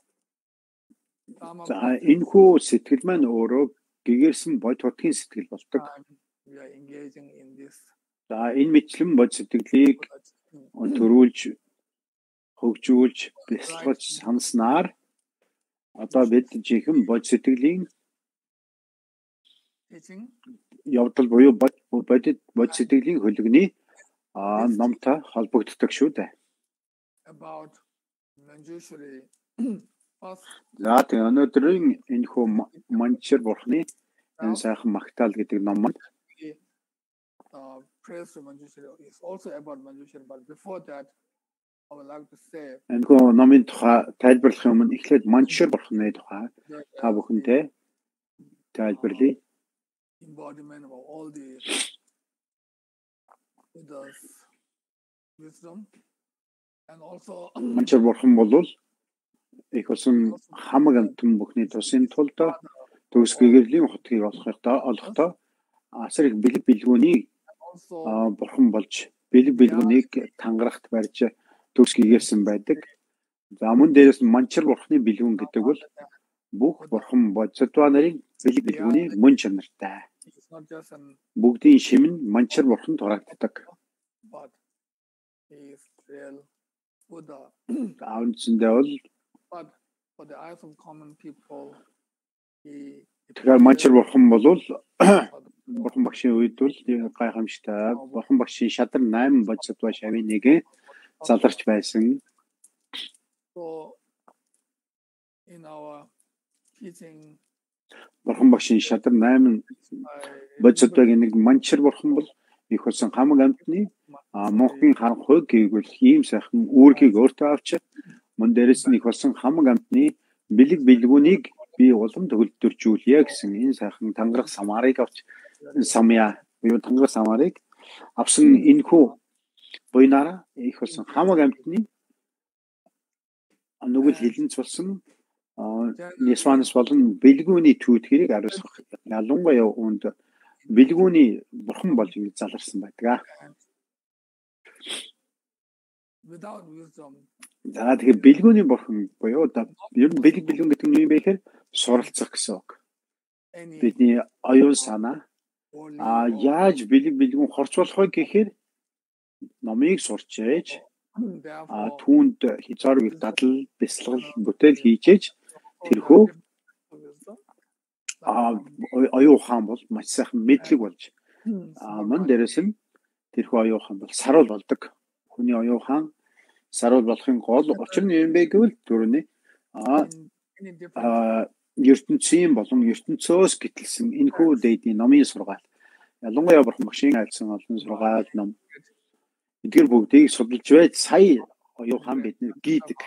Dharma За practice энэ хүү сэтгэл маань өөрөө гэгэрсэн бод хотгийн сэтгэл болдог. time we are engaging in this За энэ мэтлэн бод сэтгэлийг төрүүлж хөгжүүлж бясалгаж санснаар одоо бид жинхэнэ бод сэтгэлийн teaching явдал буюу бод бодит бод сэтгэлийн хөлөгний аа номтой холбогддог шүү дээ. about Manjushri. First, За тэгээ өнөөдрийн энэ хүү манчир бурхны энэ сайхан магтаал гэдэг ном маань the uh, praise to Manjushri is also about Manjushri, but before that, I would like to say энэ хүү номын тухай тайлбарлах юм эхлээд манчир бурхны тухай that та uh, бүхэндээ тайлбарлая. embodiment of all the Buddha's wisdom, and also Манчир бурхан бол их болсон хамаг амтан бүхний тусын тулд төгс гэгэрлийн хотгийг олохтой олохдоо асар их бэлэг бэлгүүний also аа, бурхан болж бэлэг бэлгүүнийг тангарахт барьж төгс гэгэрсэн байдаг. За мөн дээрээс нь манчир бурхны бэлгүүн гэдэг бол бүх бурхан бодсодва нарын бэлэг бэлгүүний мөн чанартай. it's not just an Бүгдийн шим нь манчир бурханд хураагддаг. but he is real Buddha. Аавнцэндээ бол But for the eyes of common people, he тэгэхээр манчир бурхан бол for the- бурхан багшийн үед бол гайхамшигтай бурхан багшийн шадар восемь бодсодва шавийн нэг заларч байсан. so in our teaching, Бурхан багшийн шадар восемь I бодсодвагийн нэг манчир бурхан бол их болсон хамаг амтны а монхын харанх хойг гээгүүл ийм сайхан үүргийг өөртөө авч мөн дээрээс нь их болсон хамаг амтны бэлэг бэлгүүнийг би улам төгөлдөржүүлье гэсэн энэ сайхан тангарах самарыг авч самя буюу тангарах самарыг авсан энэ хүү буйнаараа их болсон хамаг амтны нүгэл хилэнц болсон Нисванс болон бэлгүүний түүдхийг ариусгах ялангуяа үүнд бэлгүүний бурхан болж ингэж заларсан байдаг. Without wisdom, За тэгэхээр бэлгүүний бурхан буюу одоо ер нь бэлэг бэлгүүн гэдэг нь юу юм бэ гэхээр суралцах гэсэн үг. any Бидний оюун санаа holy а or яаж бэлэг бэлгүүн хорч болох вэ гэхээр номыг сурч ээж а therefore түүнд хязгааргүй дадал, бясалгал, бүтээл хийжээж тэрхүү wisdom. а оюун ухаан бол маш сайхан мэдлэг болж а мөн дээрээс нь тэрхүү оюун ухаан бол саруул болдог. Хүний оюун ухаан саруул болохын гол учир нь юм бэ гэвэл түрүүний а In many different а ертөнцийн болон ертөнцөөс гítэлсэн энэхүү дэдийн номын сургаал. Ялангуяа бурхан багшийн айлсан олон сургаал ном эдгээр бүгдийг судалж байж сая оюун ухаан бидний гийдэг.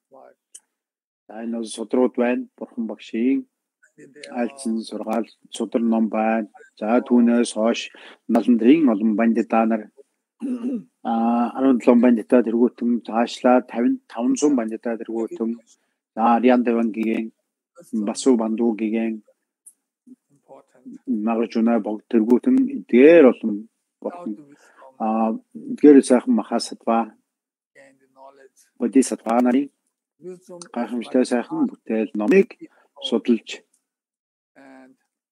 За энэ судрууд байна. Бурхан багшийн айлсан сургаал судар ном байна. За түүнээс хойш наландрын олон бандитаа нар а арван долоон бандитаа тэргүүтэн цаашлаа тавин зуун бандитаа тэргүүтэн за ариан даван гиген басу банду гиген important. маржуна бог тэргүүтэн эдгээр олон Without бурхан the wisdom а эдгээр сайхан махасатва and the knowledge, бодисатва нарын wisdom is гайхамшигтай like сайхан бүтээл номыг судалж and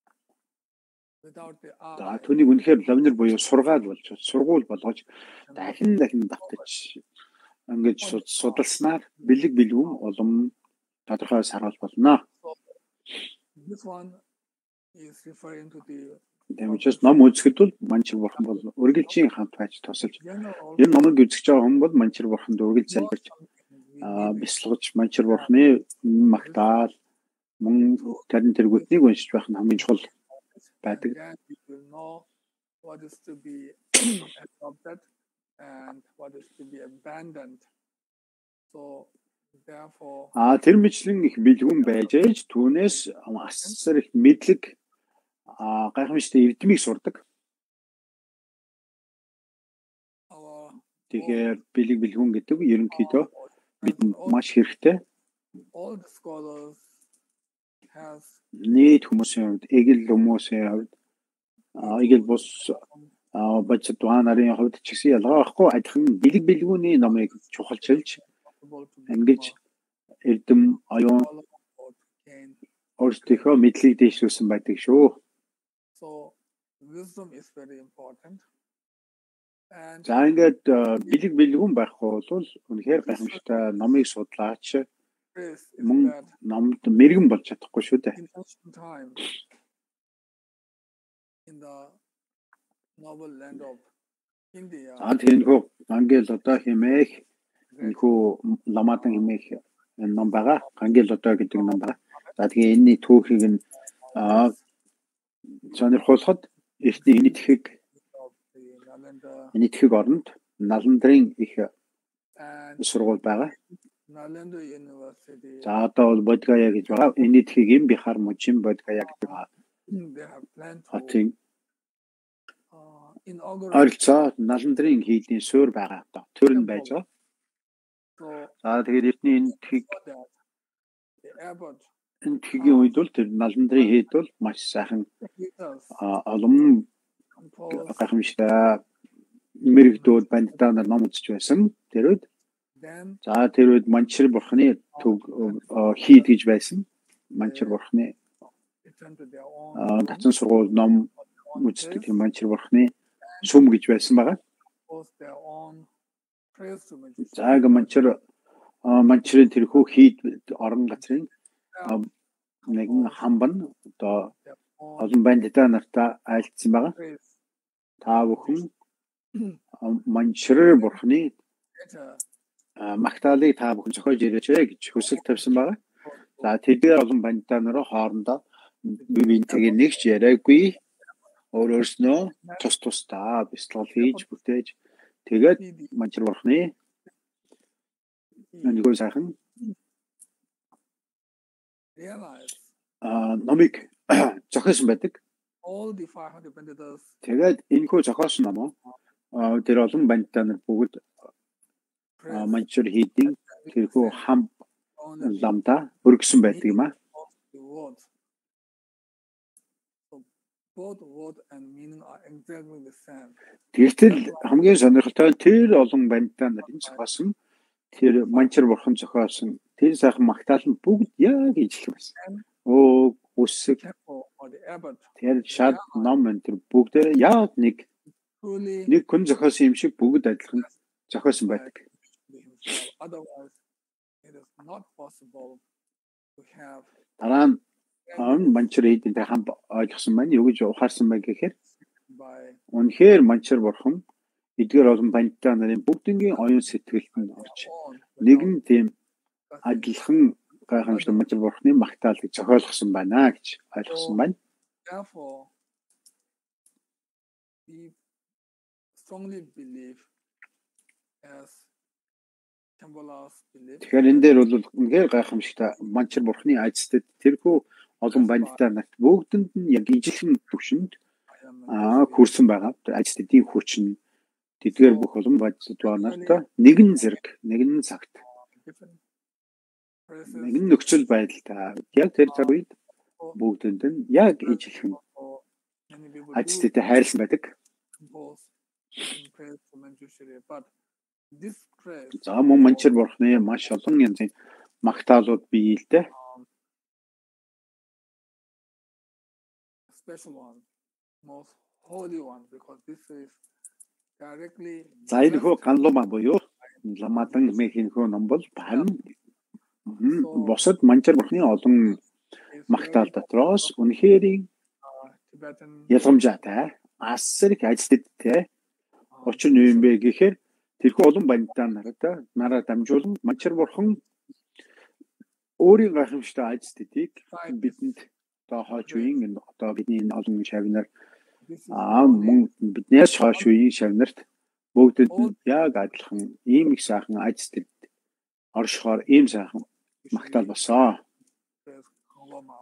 without the за eye, түүнийг үнэхээр лавнер буюу сургаал болж сургууль болгож дахин дахин давтаж ингэж суд- судалснаар бэлэг бэлгүүн улам тодорхой саруул болно. this one is referring to the Дэмжээс ном үзэхэд бол манчир бурхан бол үргэлжийн хамт байж тусалж general энэ номыг үзэж байгаа хүн бол манчир бурханд үргэлж залбирч аа, бясалгаж манчир бурханы магтаал мөн тэрэн тэргүүтнийг уншиж байх нь хамгийн чухал байдаг. then we will know what is to be adopted and what is to be abandoned. So therefore, А тэр мэтлэн их бэлгүүн байж ээж түүнээс асар их мэдлэг а гайхамшигтай эрдмийг сурдаг. our Тэгэхээр бэлэг бэлгүүн гэдэг нь ерөнхийдөө бидэнд маш хэрэгтэй. all the scholars has Нийт хүмүүсийн хувьд, эгэл хүмүүсийн хувьд, а эгэл бус а бачд дуанарын хувьд ч гэсэн ялгаа байхгүй адилхан бэлэг бэлгүүний номыг чухалчилж possible to be ингэж эрдэм оюун all about gain. өөрсдийнхөө мэдлийг дэвшүүлсэн байдаг шүү. So wisdom is very important. And За ингээд а, бэлэг бэлгүүн байхгүй бол үнэхээр гайхамшигтай номыг судлаач this is мөн that номд мэрэгэн болж чадахгүй шүү дээ. in ancient time, in the noble land of India, За тиймэрхүү Гангел одоо хэмээх энэхүү ламадан хэмээх энэ ном байгаа. Гангел одоо гэдэг ном байгаа. За тэгээ энэний түүхийг нь а, сонирхолоход эртний энэтхэг of the Nalanda энэтхэг оронд наландрын их and сургууль байгаа. Nalanda University, За одоо бол Бодгая гэж байгаа. Энэтхэгийн Бихар Мужим Бодгая гэдэг they have planned to хотын uh, inaugurate. ойролцоо наландрын хийдийн суурь байгаа. Одоо төр нь байж байгаа. So За тэгээд эртний энэтхэг for that, the abbot энэтхэгийн үед бол тэр наландрын хийд бол маш сайхан leaders а, олон composed гайхамшигтай мэрэгдүүд бандитаа нар ном үзэж байсан. Тэр үед then за тэр үед манчир бурхны төг а, хийд гэж байсан. Манчир бурхны return to their own а, татсан сургууль ном үздэг тийм манчир бурхны сүм гэж байсан байгаа. post their own praise to magician. За га манчир а, манчирын тэрхүү хийд орон газрын а, нэгэн хамбан одоо Their own олон бандитаа нартай айлтсан байгаа. praise. Та бүхэн а, манчир бурхны Later, а, магтаалыг та бүхэн зохиож ирээч гэж хүсэл тавьсан байгаа. За тэдгээр олон бандитаа нараа хоорондоо бие биентэйгээ нэгч яриаггүй өөр өөрснөө тус тусдаа бясалгал хийж бүтээж тэгээд see the манчир бурхны нэггүй сайхан realize а, номыг зохиосон байдаг. all the five hundred vendors Тэгээд энэхүү зохиосон ном аа, тэр олон бандитаа нар бүгд а, praise манчир хийдийн тэрхүү хам on ламда өргөсөн байдаг юм аа. the words. So both word and meaning are exactly the same. Тэгтэл хамгийн сонирхолтой нь тэр олон баньтаа нарын зохиосон тэр манчир бурхан зохиосон тэр сайхан магтаал нь бүгд яг ижил байсан. Оо үсэг Temple or the abbot тэр шат ном энэ тэр бүгд яг нэг truly нэг хүн зохиосон юм шиг бүгд адилхан зохиосон байдаг. himself. Otherwise, it is not possible to have Дараа нь он манчир эдийн хам ойлгосон байна. Юу гэж ухаарсан байг гэхээр by үнэхээр манчир бурхан эдгээр олон баньтаа нарын бүгднгийн оюун сэтгэлд нь орж own нэгэн тийм адилхан гайхамшигт манчир бурханы магтаалыг зохиолгосон байна гэж ойлгосон байна. therefore we strongly believe as Shambhala's belief Тэгэхээр энэ дээр бол үнэхээр гайхамшигт манчир бурханы айцтай тэрхүү олон баньтаа нарт бүгдэнд нь яг ижилхэн төвшөнд аа хүрсэн байгаа. Айцтдын хүч нь тэдгээр бүх олон баньтаа нарт нэгэн зэрэг нэгэн цагт different places нэгэн нөхцөл байдалтай яг тэр цаг үед бүгдэнд нь яг ижилхэн or many people do айцтай хайрлсан байдаг. compose in praise to Manjushri. But this praise За мөн манчир бурханы маш олон янзын магтаалууд бий л дээ. special one, most holy one, because this is directly За энэ хөө ганлума буюу ламадан мэхийн хөө ном бол харин босод манчир бурханы олон магтаал дотроос үнэхэрийн Tibetan ялгамжаатай асар их айцтай учир нь юм бэ гэхээр тэрхүү олон баньтаа нараа нараа дамжуулан манчир бурхан өөрийн гайхамшигтай айцтдыг бидэнд одоо хойч үеийн энэ одоо бидний энэ олон шавнаар this is аа мөн биднээс хойш үеийн шавнарт бүгдэд нь яг адилхан ийм их сайхан айцтд оршихоор ийм сайхан магтаал босоо. praise Kalama.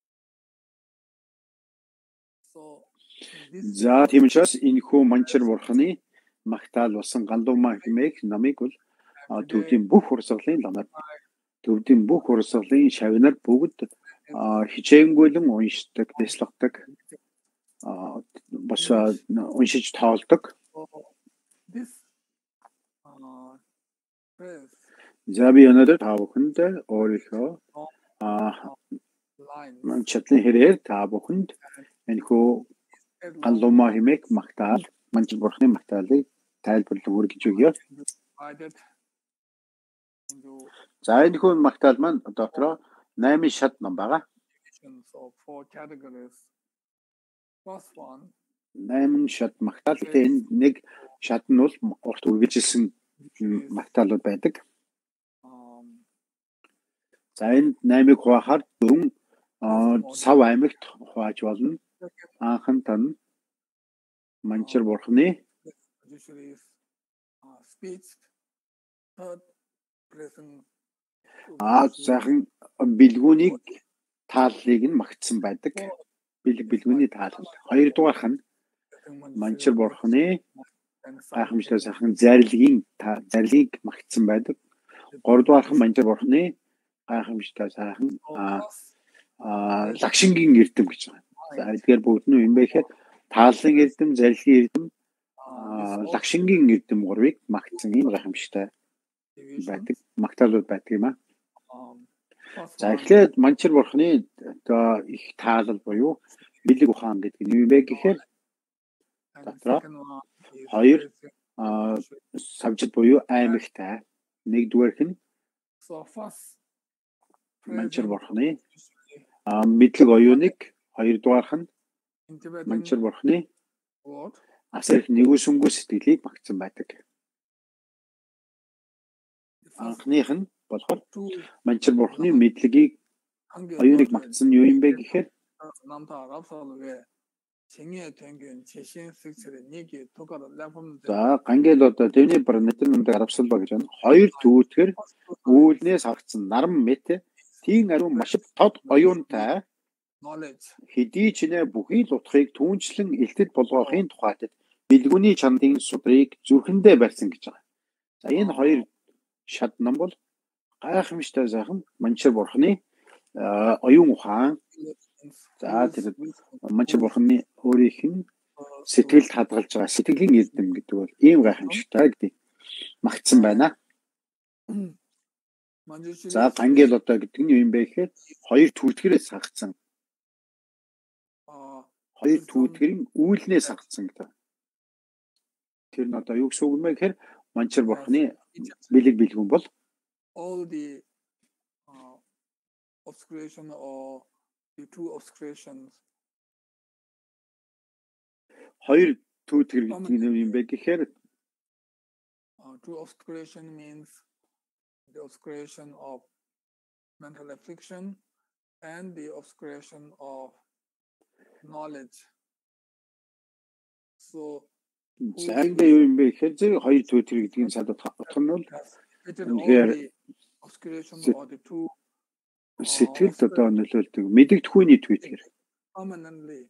So this За тийм учраас энэ хүү манчир бурханы магтаал болсон ганлума хэмээх намыг бол а, төвдийн бүх урсгалын ламаар төвдийн бүх урсгалын шавнар бүгд а, хичээнгүйлэн уншдаг, дэслэгдэг, а, бас а, уншиж тоолдог. so this uh, praise За би өнөөдөр та бүхэнд өөрийнхөө а, line чадлын хэрээр та бүхэнд энэ хүү ганлума хэмээх магтаал манчир бурханы магтаалыг тайлбарлан хүргэж өгье. divided into За энэ хүү магтаал маань дотроо найман шат ном байгаа. divisions of four categories. First one найман шат магтаал. Тэгээ энэ нэг шат нь бол урт үргэлжилсэн магтаалууд байдаг. um, За энэ наймыг хуваахаар дөрвөн а, сав аймагт хувааж болно. Анх нь тань манчир бурханы usually is uh, speech. Third present аа сайхан бэлгүүнийг тааллыг нь магтсан байдаг. Бэлэг бэлгүүний таалал. Хоёрдугаарх нь манчир бурханы гайхамшигтай сайхан зарилгийн та- зарилгийг магтсан байдаг. Гуравдугаарх нь манчир бурханы гайхамшигтай сайхан а, а, лагшингийн эрдэм гэж байна. За эдгээр бүгд нь юм бэ гэхээр тааллын эрдэм, зарилгийн эрдэм, а, лагшингийн эрдэм гурвыг магтсан ийм гайхамшигтай байдаг. Магтаалууд байдаг юм аа. Um, first За one, эхлээд манчир бурханы одоо их таалал буюу бэлэг ухаан гэдэг нь юу вэ гэхээр and дотроо second one is хоёр praising а, Manjushri. савжид буюу аймагтай. Нэгдүгээрх нь So first манчир praising бурханы Manjushri а, мэдлэг оюуныг, хоёрдугаарх нь in Tibetan манчир бурханы word. асар их нэгүсэнгүү сэтгэлийг магтсан байдаг. The first Анхных нь болохоор two манчир бурханы мэдлэгийг оюуныг магтсан нь юу юм бэ гэхээр 남타 랍살왜 쟁여 된견 제신 색칠의 얘기 도가로 래폼 за гангел одоо дэвний барнэтэн нэмдэг аравсал ба гэж байна. Хоёр төвөтгэр үүлнээс авцсан наран мэт тийм ариун маш их тод оюунтай knowledge хэдий ч нэ бүхий л утгыг түүнчлэн илтэд болгохын тухайд бэлгүүний чандын судрыг зүрхэндээ барьсан гэж байгаа. За энэ хоёр шат ном бол гайхамшигтай сайхан манчир бурханы а, оюун ухаан За тэр Манчир бурхны өөрийнх нь сэтгэл хадгалж байгаа сэтгэлийн эрдэм гэдэг бол ийм гайхамшигтай гэдэг магтсан байна. За гангэл одоо гэдэг нь юм бэ гэхээр хоёр түүтгэрээс хагцсан. Хоёр түүтгэрийн үүлнээс хагцсан гэдэг. Тэр нь одоо юу гэсэн үг юм бэ гэхээр Манчир бурхны бэлэг бэлгүүн бол all the uh, obscuration or the two obscurations. Хоёр түүтгэр гэдэг нь юм бэ гэхээр uh, two obscuration means the obscuration of mental affliction and the obscuration of knowledge. So сайн дээ юу юм бэ гэхээр зэрэг хоёр түүтгэр гэдгийг садад хатах нь бол the obscuration or the two сэтгэлд одоо нөлөөлдөг мэдэгдэхүйний түүтгэр. permanently.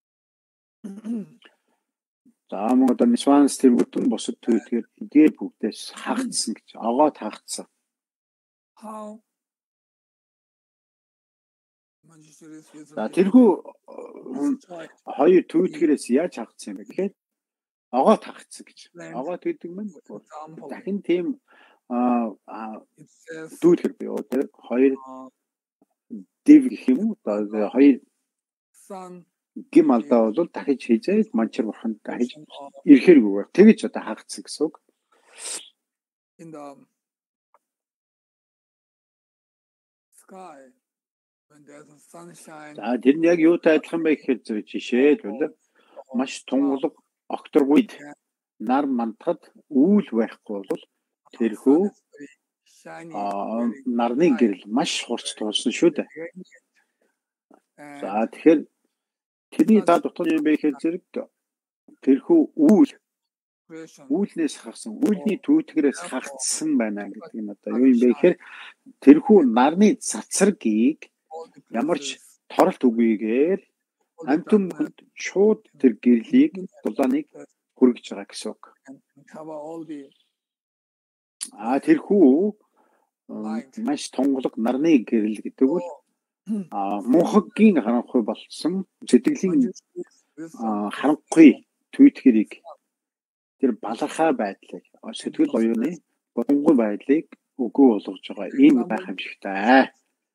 За мөн одоо нисванс тэр бүтэн босод түүтгэр эдгээр бүгдээс хагцсан гэж огоод хагцсан. How За тэрхүү хоёр түүтгэрээс яаж хагцсан юм бэ гэхээр огоод хагцсан гэж. Огоод гэдэг нь дахин тийм а түүтгэр бий. Тэр хоёр дэв гэх юм уу? Одоо хоёр гим алдаа бол дахиж хийжээ Манчир бурханд дахиж ирэхэргүй. Тэгэж одоо хагцсан гэсэн үг. In the sky when there's a sunshine. За тэр нь яг юутай адилхан бэ гэхээр зэрэг жишээлбэл маш тунгалаг окторгүйд нар мантахад үйл байхгүй бол тэрхүү нарны гэрэл маш хурц тулсан шүү дээ. За тэгэхээр тэрний та дотор юм бэ гэхээр зэрэг тэрхүү үйл үүлнээс хагсан үүлний түүтгэрээс хагцсан байна гэдэг нь одоо юу юм бэ гэхээр тэрхүү нарны цацрагийг ямар ч торолт үгүйгээр амтэн бүнд шууд тэр гэрлийг дулааныг хүргэж байгаа гэсэн үг. А тэрхүү маш тунгалаг нарны гэрэл гэдэг бол а мунхагийн харанхуй болсон сэтгэлийн харанхуй түүтгэрийг тэр балархаа байдлыг сэтгэл оюуны бодонгуй байдлыг өгөө болгож байгаа ийм гайхамшигтай.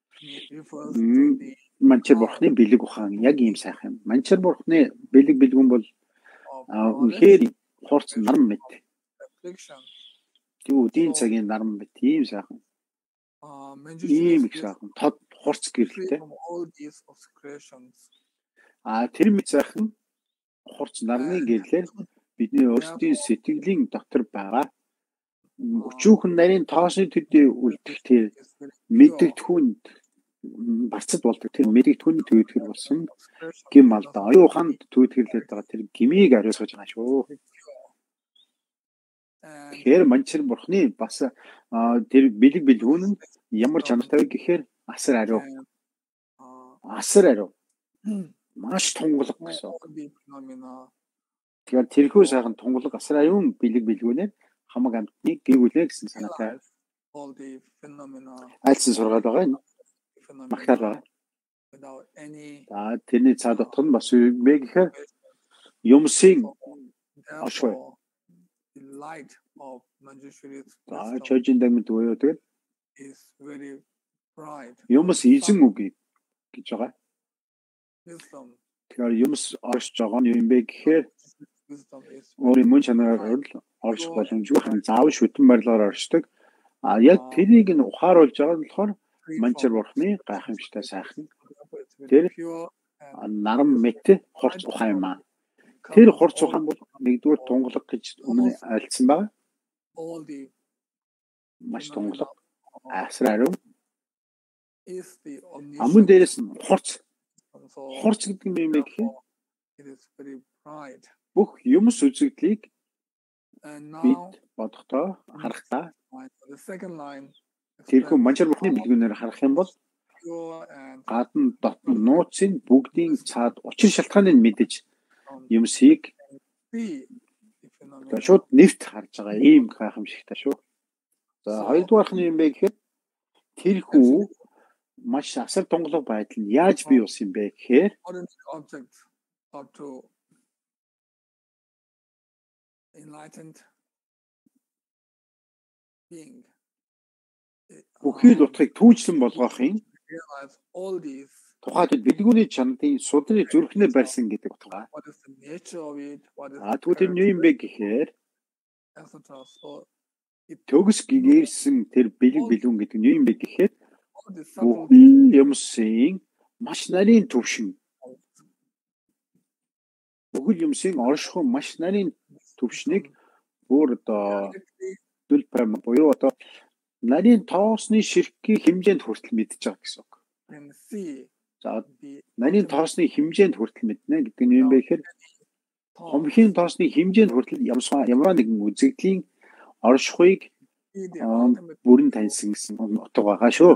Манчир бурхны бэлэг ухаан яг ийм сайхан юм. Манчир бурхны бэлэг бэлгүүн бол үнэхээр хурц наран мэт. Юу үдийн цагийн наран мэт ийм сайхан. Ийм их сайхан тод хурц гэрэлтэй. А тэр мэт сайхан хурц нарны гэрлэр бидний өөрсдийн сэтгэлийн дотор байгаа өчүүхэн нарийн тоосны төдий үлдэх тэр мэдэгдэхүүнд барцад болдог тэр мэдэгдэхүүний төвөдгөр болсон гим алдаа оюухан төвөдгөрлөд байгаа тэр гмийг ариусгаж байгаа шүү. Тэгэхээр Манчир бурхны бас тэр бэлэг бэлгүүн нь ямар чанартай вэ гэхээр асар ариу. Асар ариу. Маш тунгалаг гэсэн. Тэгэхээр тэрхүү сайхан тунгалаг асар аюун бэлэг бэлгүүнээр хамаг амьтныг гээгүүлээ гэсэн санаатай. Айлсан сургаал байгаа юм. Магтаал байгаа. За тэрний цаа дотор нь бас юу бэ гэхээр юмсын ашгүй. За чөжин дэмэд үеэ тэгээд юмс эзэн үг гэж байгаа. Тэгэхээр юмс орж байгаа нь юм бэ гэхээр өөрийн мөн чанараар орж боломжгүй хан заавал шүтэн барилгаар оршдог. А яг тэрийг нь ухааруулж байгаа нь болохоор Манчир бурхны гайхамшигтай сайхан. Тэр наран мэт хурц ухаан юм аа. Тэр хурц ухаан бол нэгдүгээр тунгалаг гэж өмнө альцсан байгаа. Маш тунгалаг. Асар ариун. Амун дээрээс нь хурц. Хурц гэдэг нь юм бэ гэхээр бүх юмс үзэгдлийг бид бодохдоо харахтаа тэрхүү Манчир бурхны бэлгүүнээр харах юм бол гадна дотн нууцын бүгдийн цаад учир шалтгааныг мэдэж юмсыг шууд нэвт харж байгаа ийм гайхамшигтай шүү. За хоёрдугаарх нь юм бэ гэхээр тэрхүү маш асар тунгалаг байдал нь яаж бий болсон юм бэ гэхээр ordinary objects up to enlightened being. бүхий л утгыг түүжлэн болгохын Realize all these. тухайд бэлгүүний чанарын судрыг зүрхнээ барьсан гэдэг утга. What is the nature of it? What is А түүгээр нь юу юм бэ гэхээр et cetera. So it төгс гээрсэн тэр бэлэг бэлгүүн гэдэг нь юу юм бэ гэхээр all the subtle бүхий юмсын маш нарийн төвшин. Бүхэл юмсын оршихуй маш нарийн төвшнийг бүр одоо дүлпэм буюу одоо нарийн тоосны ширхгийн хэмжээнд хүртэл мэдж байгаа гэсэн үг. can see За the нарийн тоосны хэмжээнд хүртэл мэднэ гэдэг нь юм бэ гэхээр thought, хомхийн тоосны хэмжээнд хүртэл ямар нэгэн үзэгдлийн оршихуйг see the um, ultimate бүрэн таньсан гэсэн утга байгаа шүү.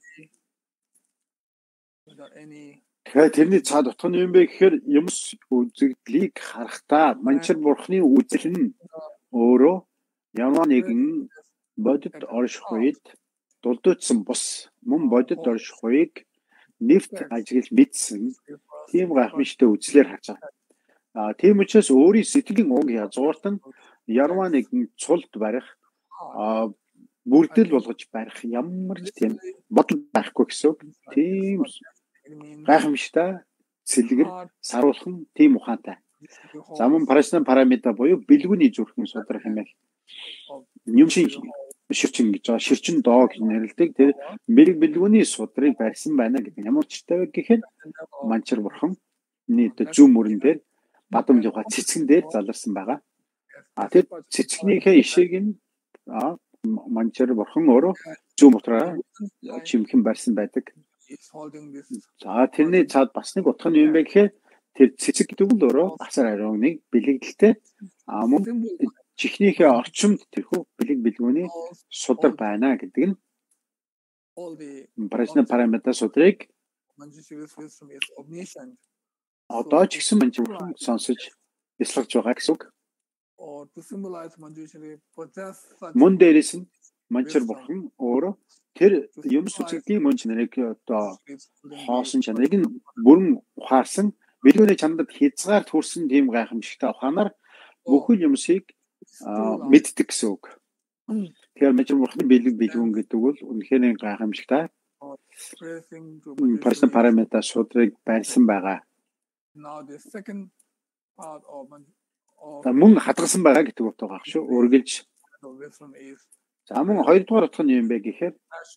without any Тэгэхээр тэрний цаад утга нь юм бэ гэхээр юмс үзэгдлийг харахтаа манчир бурхны үзэл нь өөрөө ямар нэгэн бодит оршихуйд дулдуутсан бус мөн бодит оршихуйг нэвт ажиглал мэдсэн тийм гайхамшигтай үзлээр харж байгаа. А тийм учраас өөрийн сэтгэлийн уг язгуурт нь ямар нэгэн цулд барих а бүрдэл болгож барих ямар ч тийм бодол байхгүй гэсэн үг. Тийм гайхамшигтай сэлгэр саруулхан тийм ухаантай. За мөн парашнан параметр буюу бэлгүүний зүрхэн судрах юм байна. Юм шиг ширчин гэж байгаа. Ширчин доо гэж нэрлэдэг. Тэр мэрэг бэлгүүний судрыг барьсан байна гэдэг. Ямар ч тавиг гэхэд манчир бурхан нийт зүүн мөрөн дээр бадам жуха цэцгэн дээр заларсан байгаа. А тэр цэцгнийхээ ишийг нь манчир бурхан өөрөө зүүн мутраа чимхэн барьсан байдаг. is holding this За тэрний цаад бас нэг утга нь юм бэ гэхээр тэр цэцэг гэдэг нь өөрөө асар ариуныг бэлэгдэлтэй а мөн symbol чихнийхээ орчимд тэрхүү бэлэг бэлгүүний судар байна гэдэг нь all the парашна параметр судрыг Manjushri's wisdom is omniscient одоо ч гэсэн манчурхан сонсож бясалгаж байгаа гэсэн үг. or to symbolize Manjushri possess such Мөн дээрээс нь манчир бурхан өөрөө тэр юм сүцэгдийн мөн чанарыг одоо хоосон чанарыг нь бүрэн ухаарсан бэлгүүний чанарт хязгаар төрсэн тийм гайхамшигтай ухаанаар бүхэл юмсыг мэддэг гэсэн үг. Тэгэхээр манчир бурханы бэлэг бэлгүүн гэдэг бол үнэхээр гайхамшигтай expressing to парашна Manjushri. параметр судрыг барьсан байгаа. Now the second part of Man- of Мөн хадгалсан байгаа гэдэг утга байгаа шүү. Үргэлж. the wisdom is За мөн хоёрдугаар утга нь юм бэ гэхээр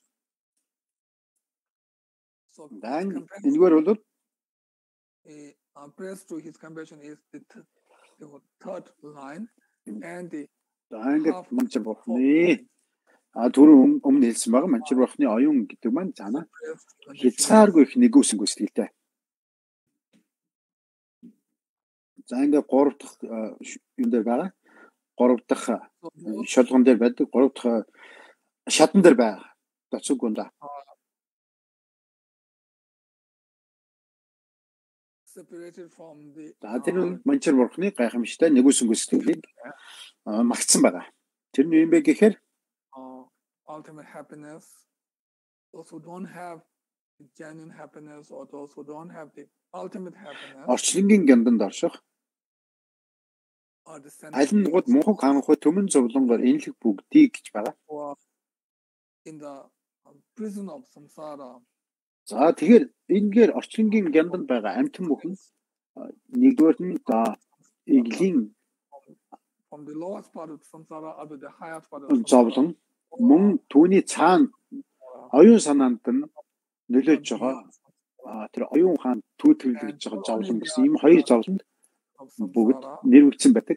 so дан his compassion- энэгээр бол a uh, praise to his compassion is the, th- the third line and the ангид манчир бурханы а түрүүн өмнө хэлсэн байгаа манчир бурханы оюун гэдэг маань зана praise to Manjushri. хязгааргүй их нэгүсэнгү сэтгэлтэй. За ингээд гурав дахь юм дээр байгаа. Гурав дахь So both шалгон дээр байдаг. Гурав дахь шатан дээр байгаа. Доцог гунда. separated from the За тэр нь манчир бурханы гайхамшигтай нэгүсэнгү сэтгэлийг а, магтсан байгаа. Тэр нь юм бэ гэхээр uh, ultimate happiness. Those who don't have the genuine happiness or those who don't have the ultimate happiness орчлонгийн гянданд орших are the аль нь гууд мунхан ханхуй төмөн зовлонгоор энэлэг бүгдийг гэж байгаа. who are in the uh, prison of samsara. За тэгэхээр энэгээр орчлонгийн гянданд байгаа амьтан бүхэн а, нэгдүгээр нь за иглийн From the lowest part of samsara up to the highest part of samsara. зовлон мөн түүний цаана оюун санаанд нь нөлөөж байгаа а, тэр оюун хаан түүтгэрлэж байгаа зовлон гэсэн ийм хоёр зовлонд Of бүгд samsara. нэрвэгдсэн байдаг.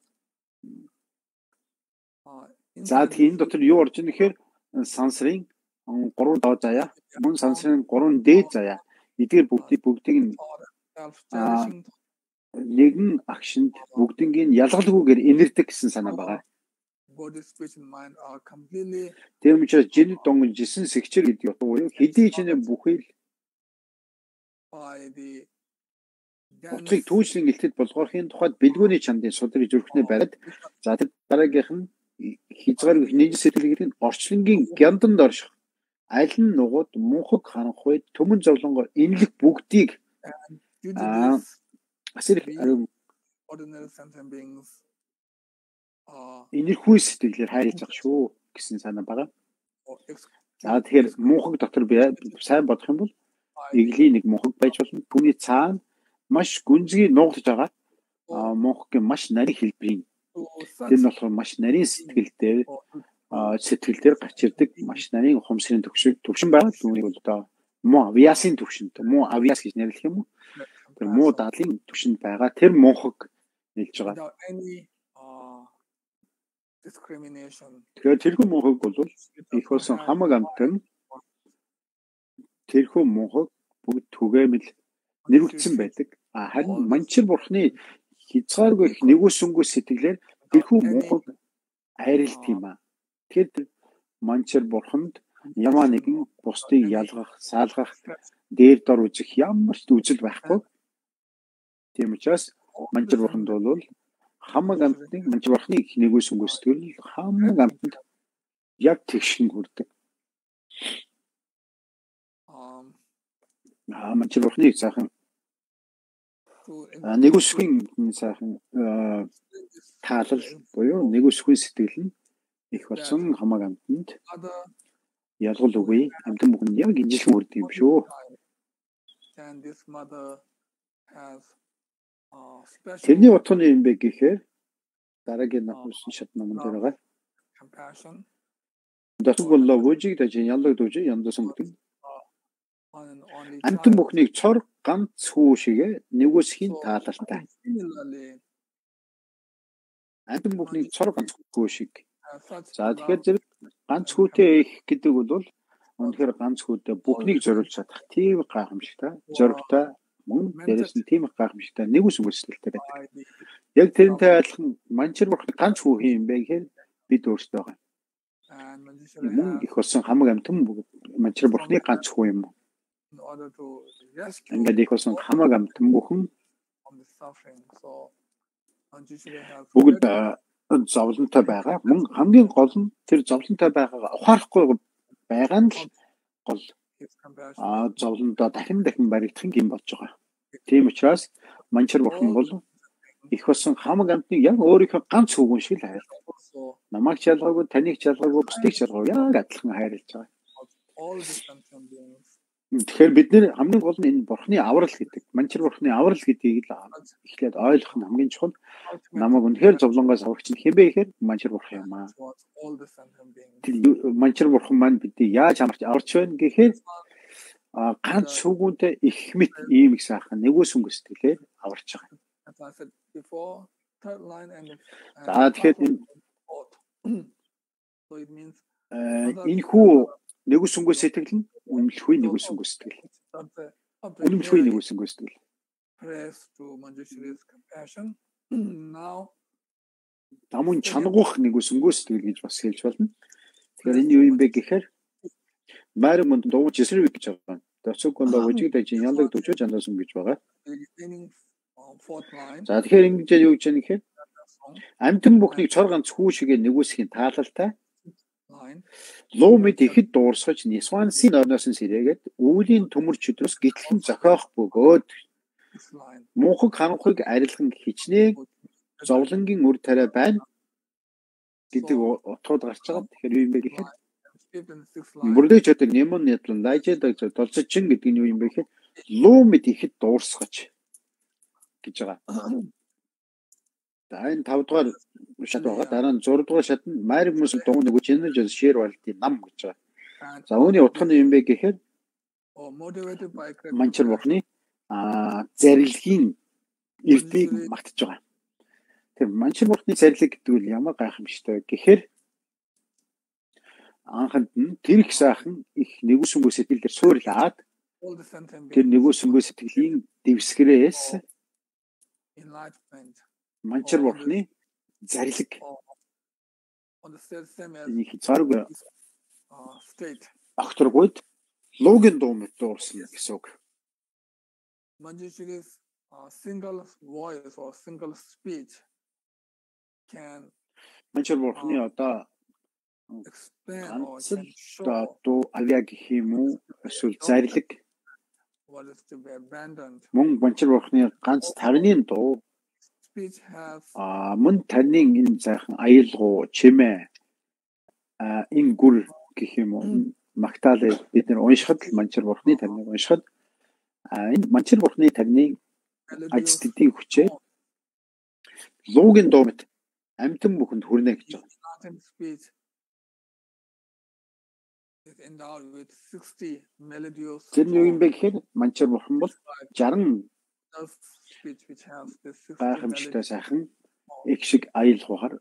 Uh, За inside тэгэхээр энэ дотор юу орж ийн гэхээр сансрын гурван доо заяа, мөн сансрын гурван дээд заяа. Эдгээр бүгдийг бүгдийг нь self-cherishing нэгэн агшинд бүгднийг ялгалгүйгээр инэрдэг гэсэн санаа байгаа. body, speech, and mind are completely Тийм учраас жин донгон жисэн сэгчэр гэдэг утга буюу хэдий ч нэ бүхэл by the утгыг түүжлэн илтгэл болгохын тухайд бэлгүүний чандын судрыг зүрхнээ бариад за тэр дараагийнх нь хязгааргүй нэгэн сэтгэл гэдэг нь орчлонгийн гянданд орших аль нь нугууд мунхаг ханах үед төмөн зовлонгоор энэлэг бүгдийг Due to аа this, асар их we ариун ordinary sentient beings are энэрхүү сэтгэлээр хайрлаж байгаа шүү гэсэн санаа байгаа. or ex- За тэгэхээр мунхаг дотор би сайн бодох юм бол эглийн нэг мунхаг байж болно. Түүний цаана маш гүнзгий нуугдж байгаа аа мунхагийн маш нарийн хэлбэрийн to тэр such нь болохоор маш нарийн сэтгэлдээ or to аа сэтгэлдээр гарч ирдэг маш нарийн ухамсарын төвшин төвшин байгаа. Түүнийг бол одоо муу авиасын төвшинт муу авиас гэж нэрлэх юм уу? Тэр муу дадлын төвшинд байгаа тэр мунхаг хэлж байгаа. without any uh, discrimination. Тэгэхээр тэрхүү мунхаг бол их болсон хамаг амтан тэрхүү мунхаг бүгд түгээмэл нэрвэгдсэн байдаг. А харин манчир бурхны хязгааргүй их нэгүсэнгүй сэтгэлээр тэрхүү мунхаг хайрлт юм а. Тэгэхээр манчир бурханд ямаа нэгэн бусдыг ялгах, саалгах, дээр дор үзэх ямар ч үзэл байхгүй. Тийм учраас манчир бурханд бол хамаг амтны манчир бурхны их нэгүсэнгүй сэтгэл хамаг амтанд яг тэгшин хүрдэг. Um, А манчир бурхны сайхан to нэгүсгийн сайхан таалал буюу нэгүсгийн сэтгэл нь их болсон хамаг амтанд other ялгал үгүй амтан бүхэнд яг инжилхэн үрдэг юм шүү. and this mother has uh, special Тэрний утга нь юм бэ гэхээр дараагийн нөхөсөн шат номон дээр байгаа. compassion Дасг боллоо вожиг дэж яндаг дүүж яндасан гэдэг. on an only Амтан child. бүхнийг цор ганц хүү шигэ нэгүсгийн таалалтай. Similarly, Амтан бүхнийг цор ганц хүү шиг. uh, such За love тэгэхээр зэрэг ганц хүүтэй их гэдэг бол үнэхээр ганц хүүтэй бүхнийг зориулж чадах тийм гайхамшигтай, зоригтой мөн дээрээс нь тийм гайхамшигтай нэгүс өнгөсөлттэй байдаг. by the Яг тэрнтэй адилхан манчир бурхан ганц хүү юм бэ гэхээр бид өөрсдөө байгаа. and magician Мөн has их болсон хамаг амтан манчир бурханы ганц хүү юм. in order to rescue Ингээд их болсон хамаг амтан бүхэн from the suffering. So magician has бүгд зовлонтой байгаа. Мөн хамгийн гол нь тэр зовлонтой байгаагаа ухаарахгүй байгаа нь л гол. his compassion. Аа зовлондоо дахин дахин баригдах юм болж байгаа. Тийм учраас манчир бурхан бол их болсон хамаг амтныг яг өөрийнхөө ганц хүүгэн шиг л хайрлаа. Also, Намайг ч ялгаагүй, таныг ч ялгаагүй, бусдыг ч ялгаагүй яг адилхан хайрлаж байгаа. all the sentient beings. Тэгэхээр бид нэр хамгийн гол нь энэ бурханы аврал гэдэг. Манчир бурханы аврал гэдгийг л эхлээд ойлгох нь хамгийн чухал. Намайг үнэхээр зовлонгоос аврагч нь хэмбэ гэхээр манчир бурхан юм аа. Towards all the sentient beings. Тэр манчир бурхан маань бидийг яаж амарч аварч байна гэхээр а ганц шүүгүүнтэй их мэт ийм их сайхан нэгүс өнгө сэтгэлээр аварч байгаа. As I said before, third line and, and За тэгэхээр fourth. So it means энэ хүү нэгүс өнгө сэтгэл нь үнэлэхгүй нэгүс өнгө сэтгэл. of the of the Үнэмшгүй very нэгүс өнгө сэтгэл. praise to Manjushri's compassion. Now Тамун чанагуух нэгүс өнгө сэтгэл гэж бас хэлж болно. Тэгэхээр энэ юу юм бэ гэхээр Маримонд дууж эсрэг гэж байгаа. Тэцэг гондоо вожиг дэж ялдаг дүүж жандаас өнгөж байгаа. the beginning of fourth line. За тэгэхээр ингэж юу гэж яах гэхээр Song амтэн бүхнийг цор ганц хүү шигээ нэгүсхийн таалалтай line. луу мэд ихэд дуурсгаж Нисвансын орноос нь сэрээгээд өвлийн төмөр чөдрөөс гитлэн зохиох бөгөөд This line. мунхаг ханхыг арилган хичнээн зовлонгийн үр тариа байна гэдэг утгууд гарч байгаа. Тэгэхээр юу юм бэ гэхээр Fifth and sixth line. бүрдэж чаддаг нэмон нядлан лайждаг долцочин гэдэг нь юу юм бэ гэхээр луу мэд ихэд дуурсгаж гэж байгаа. За энэ тавд дугаар шат байгаа. Дараа нь зург дугаар шат нь майр хүмүүс дуун нэг чинэж шэр байлтын нам гэж байгаа. And За үүний утга нь юм бэ гэхээр or motivated by great манчир бурхны а зарилгийн эрдийг магтаж байгаа. Тэр манчир бурхны зарилэг гэдэг нь ямар гайхамшигтай вэ гэхээр анханд нь тэр их сайхан их нэгүсэнгөө сэтгэлээр суурлаад all the sentient тэр beings нэгүсэнгөө сэтгэлийн дэвсгэрээс enlightenment манчир бурхны зарилэг or on the same same as энэ хязгааргүй uh, state. огторгүйд луугийн дуу мэт дуурсан гэсэн үг. Manjushri's uh, single voice or single speech can Манчир бурхны одоо explain or ганц л can show дуу авьяа гэх юм уу эсвэл зарлиг what is to be abandoned. мөн Манчир бурхны ганц тавны дуу Speech has а мөн таны энэ сайхан аялгуу чимээ а энэ гүр гэх юм уу магтаалыг бид нэр уншихад л Манчир бурхны тавныг уншихад а энэ Манчир бурхны тавны melodious ажилтны хүчээ луугийн дуу мэт амьтан бүхэнд хүрнэ гэж байна. Latin speech is endowed with sixty melodious Тэр нь юу юм tones. бэ гэхээр Манчир бурхан бол sixty Those speech which has the sixty гайхамшигтай melodious. сайхан их шиг аялгуугаар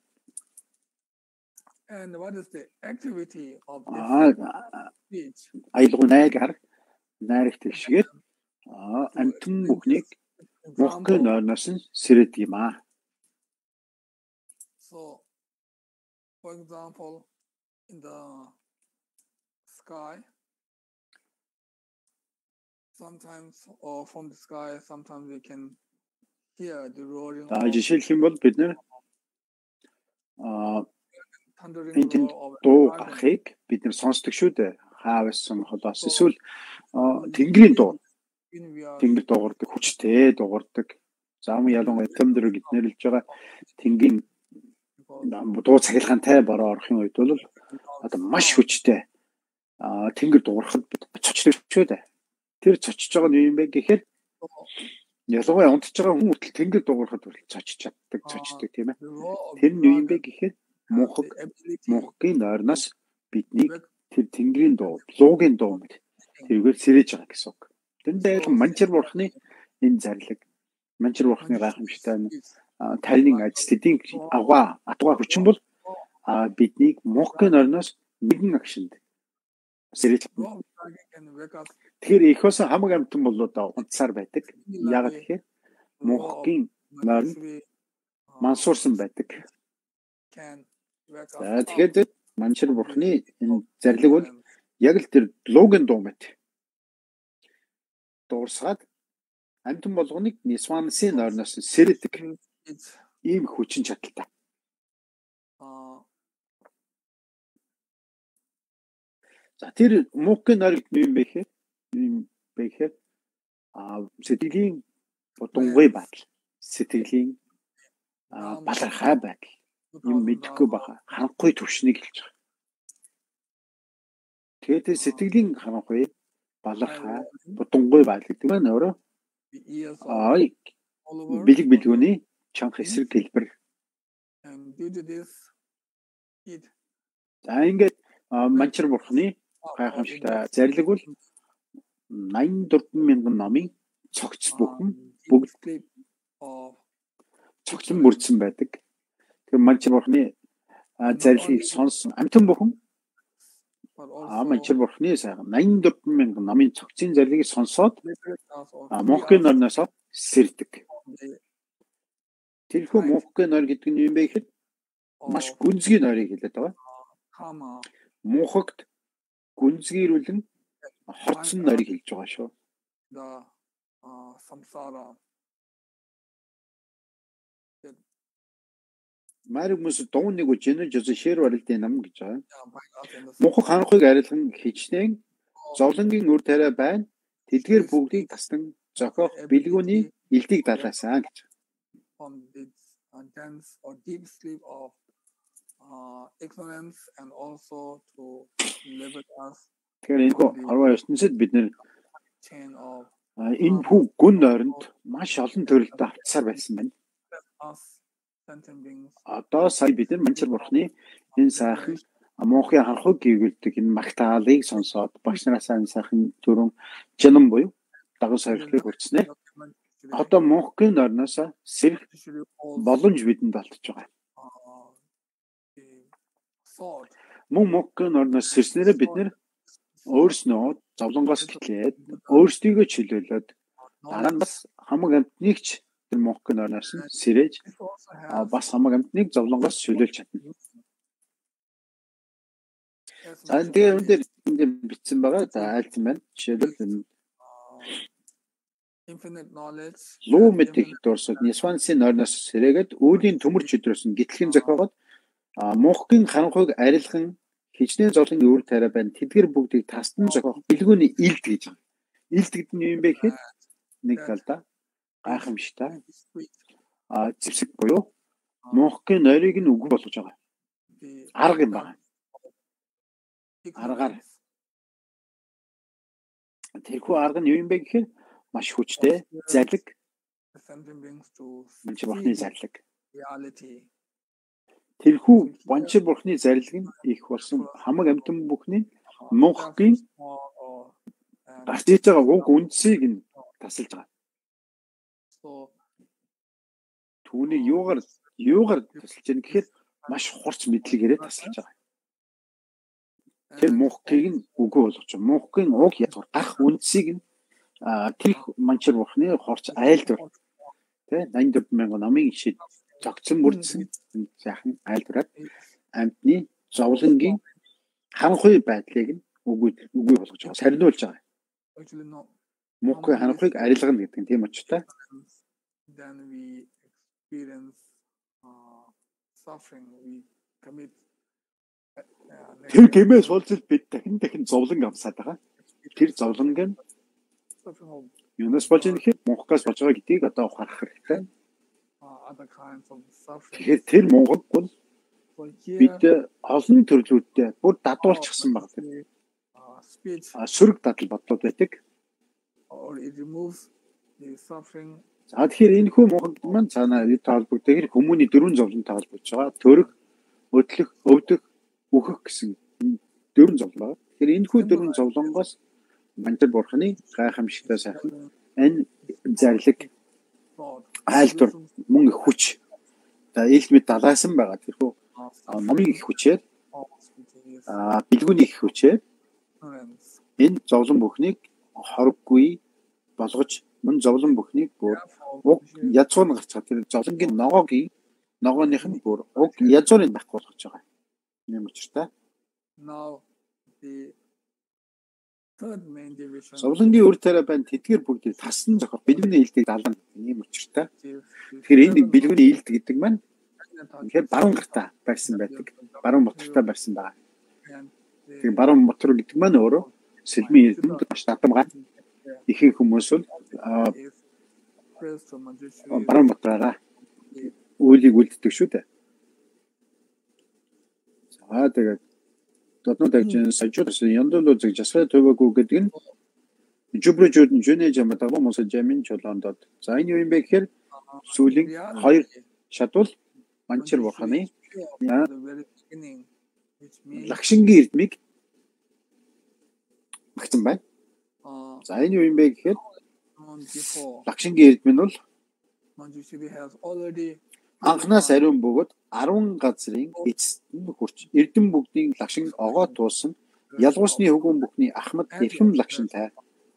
And what is the activity of this аа speech? аялгуу найгаар найрагт их шигээр аа амьтан бүхнийг мохгийн Example, нойрноос нь сэрээд юм аа. so, for example, in the sky, sometimes, or from the sky, sometimes we can hear the roaring За of жишээлх юм бол бид нэр аа thundering энэ тэнд roar of дуу thunder. гарахыг бид нэр сонсдог шүү дээ. Хаавсан холоос эсвэл аа, тэнгэрийн дуу, When we are тэнгэр дуугардаг, хүчтэй дуугардаг. Зам ялангуяа тэмдэр гэж нэрлэж байгаа тэнгийн because дуу цахилгаантай бороо орохын үед бол одоо маш хүчтэй аа тэнгэр дуурахад бид цочдог шүү дээ. Тэр цочж байгаа нь юу юм бэ гэхээр ялангуяа унтж байгаа хүн хүртэл тэнгэр дуурахад хүртэл цочж чаддаг, цочдог тийм ээ. the roar of Тэр нь юу юм бэ dragon гэхээр has мухаг the ability мухгийн нойрноос биднийг to тэр тэнгэрийн дуу, луугийн дуу мэт тэргээр сэрэж байгаа гэсэн үг. Тэндээ яг Манчир бурхны энэ зарлиг, Манчир бурхны гайхамшигтай аа, тарийн ажилтнуудын аваа, атгаа хүчин бол аа, биднийг мухгийн нойрноос нэгэн агшинд сэрэж. roar of dragon can wake us. Тэгэхээр ихөөс хамаг амтан болоод унтсаар байдаг. Яагаад гэхээр мухгийн нойрон мансуурсан байдаг. Can wake us За up. тэгэхээр Манчир бурхны энэ зарлиг бол яг л тэр луугийн дуу мэт дуурсаад амтан болгоныг Нисвансын нойрноос сэрдэг It's ийм хүчин чадалтай. uh, За тэр мухгийн нойр гэдэг нь юу юм бэ гэхээр юм бэ гэхээр аа сэтгэлийн бодонгүй байдал, сэтгэлийн аа, балархай байдал, юм мэдэхгүй баха, харанхуй төвшнийг хэлж байгаа. Тэгээд тэр сэтгэлийн харанхуй, балархай, бодонгүй байдал гэдэг нь өөрөө the ears of аа all over. бэлэг бэлгүүний чанга эсрэг хэлбэр. And due to this, it За ингээд аа, Манчир бурхны гайхамшигтай зарлиг бол ninety-four мянган номын цогц бүхэн бүгд sleep of цогцон бүрдсэн байдаг. Тэр Манчир бурхны аа, зарлигийг сонсон амтан бүхэн but аа, also Манчир бурхны сайхан ninety-four мянган номын цогцын зарлигийг сонсоод liberate us of аа, three мохгийн hours нойрноос сэрдэг. of the- Тэрхүү мохгийн нойр гэдэг нь юу юм бэ гэхэд маш of гүнзгий нойрыг хэлээд байгаа. karma. Мухагт гүнзгийрүүлэн хорцсон нойрыг хэлж байгаа шүү. The uh, samsara. Мариг мөс дууныг үжинэ жоо шэр барилдын нам гэж байгаа. Yeah, by us in the Мухаг ханхыг арилган хичнээн зовлонгийн үр тариа байна. Тэдгээр бүгдийг тасдан зохиох бэлгүүний элдийг далаасан гэж. from this uh, dense or deep sleep of uh, ignorance and also to liberate us Тэгэхээр энэ арваа ертөнцид бид нэр chain of энэ бүх гүн нойронд маш олон төрөлтэй автсаар байсан байна. us sentient beings. Одоо сая бид нар Манчир бурхны энэ сайхан муухай ханхыг гүйгэлдэг энэ магтаалыг сонсоод багш нараас энэ сайхан төрөн жанам буюу дагуу сорилтыг хүртснэ. Одоо муухгийн нойрноос сэрэх боломж бидэнд олдож байгаа. Uh, the thought Мөн муухгийн нойрноос сэрснээрээ бид нэр өөрснөө зовлонгоос гэлээд өөрсдийгөө чөлөөлөөд дараа нь бас хамаг амтныг ч тэр муухгийн нойрноос нь сэрэж this also а, has бас хамаг амтныг зовлонгоос чөлөөлж чадна. as За mentioned тэгээ earlier, энэ дээр энд бичсэн байгаа. За айлцсан байна. Жишээлбэл энэ uh, infinite knowledge луу and мэд их infinite дурсад Нисвансын нойрноос сэрээгээд үүдийн төмөр чөдрөөс нь гитлэхэн зохиогоод а, муухгийн харанхуйг арилган хичнээн зовлонгийн үр тариа байна. Тэдгэр бүгдийг тасдан зохиох бэлгүүний илт гэж байгаа. Илт гэдэг нь юу юм бэ гэхээр нэг талдаа гайхамшигтай а зэвсэг буюу мөнхийн нойрыг нь үгүй болгож байгаа. Арга юм байна. Аргаар тэрхүү арга нь юу юм бэ гэхээр маш хүчтэй зарлиг. Манчир бурхны зарлиг. Тэрхүү манчир бурхны зарлиг нь их болсон хамаг амьтан бүхний мөнхийн гарч иж байгаа уг үндсийг нь тасалж байгаа. Түүний юугаар юугаар тасалж яах гэхээр маш хурц мэдлэгээрээ тасалж байгаа. Тэр мөнхийг нь үгүй болгож байгаа. Мөнхийн уг язгуур гах үндсийг нь тэр манчир бурхны хорч айлдвар тэ найман дөрвөн мянган намын шид зогцсон бүрдсэн сайхан айлдвараар амьтны зовлонгийн ханхуй байдлыг нь үгүй үгүй болгож байгаа. Сарниулж байгаа. Мөнхийн ханхуйг арилгана гэдэг нь тийм очтой. Then we experience uh, suffering, we commit. Тэр гэмээс болцол бид дахин дахин зовлон авсаад байгаа. Тэр зовлонг нь юунаас болж байгаа гэхээр мөнхгээс болж байгаа гэдгийг одоо ухаарах хэрэгтэй. Тэгэхээр тэр Монгол бол бид олон төрлүүдтэй бүр дадуулчихсан байна. Сөрөг дадал бодлоод байдаг. За тэгэхээр энэ хүү Монголд маань цаанаа юу таалбагддаг хүмүүний дөрвөн зовлон таалбагдж байгаа. Төрөх, өдлөх, өвдөх, үхэх гэсэн дөрвөн зовлон байна. Тэгэхээр энэ хүү дөрвөн зовлонгоос манчир бурхны гайхамшигтай сайхан энэ зарлиг айлтур мөн их хүч. За ил мэд далайсан байгаа. Тэрхүү номын их хүчээр а бэлгүүний их хүчээр энэ зовлон бүхнийг хориггүй болгож мөн зовлон бүхнийг бүр уг язгуур гарч байгаа. Тэр зовлонгийн ногоогийн ногооных нь бүр уг язгуурыг байх болгож байгаа. Ийм учиртай. Now the third main division. Зовлонгийн үр тариа байна. Тэдгээр бүгдийг тассан зохиох бэлгүүний илтийг дална. Ийм учиртай. Тэгэхээр энэ бэлгүүний илт гэдэг маань тэгэхээр баруун гартаа барьсан байдаг. Баруун ботортой барьсан байгаа. Тэгэхээр баруун ботор гэдэг маань өөрөө сэлмийн эрдэмтэд маш татамгай ихэнх хүмүүс бол баруун ботороо үйлийг үлддэг шүү дээ. За тэгээд дотнод ажин сажууд яндол үзэг жасаа төвөгөө гэдэг нь жүбрөжүүд нь жүнэ жамтаа хүмүүс жамин чолоондод. За энэ юу юм бэ гэхээр сүүлийн хоёр шатвал манчир бурханы лагшингийн эрдмийг багтсан байна. За энэ юу юм бэ гэхээр лагшингийн эрдм нь бол анхнаас ариун бөгөөд арван газрын эцэст нь хурч эрдэм бүгдийн лагшин огоо туулсан ялгуусны хөвгүүн бүхний ахмад эрхэм лагшинтай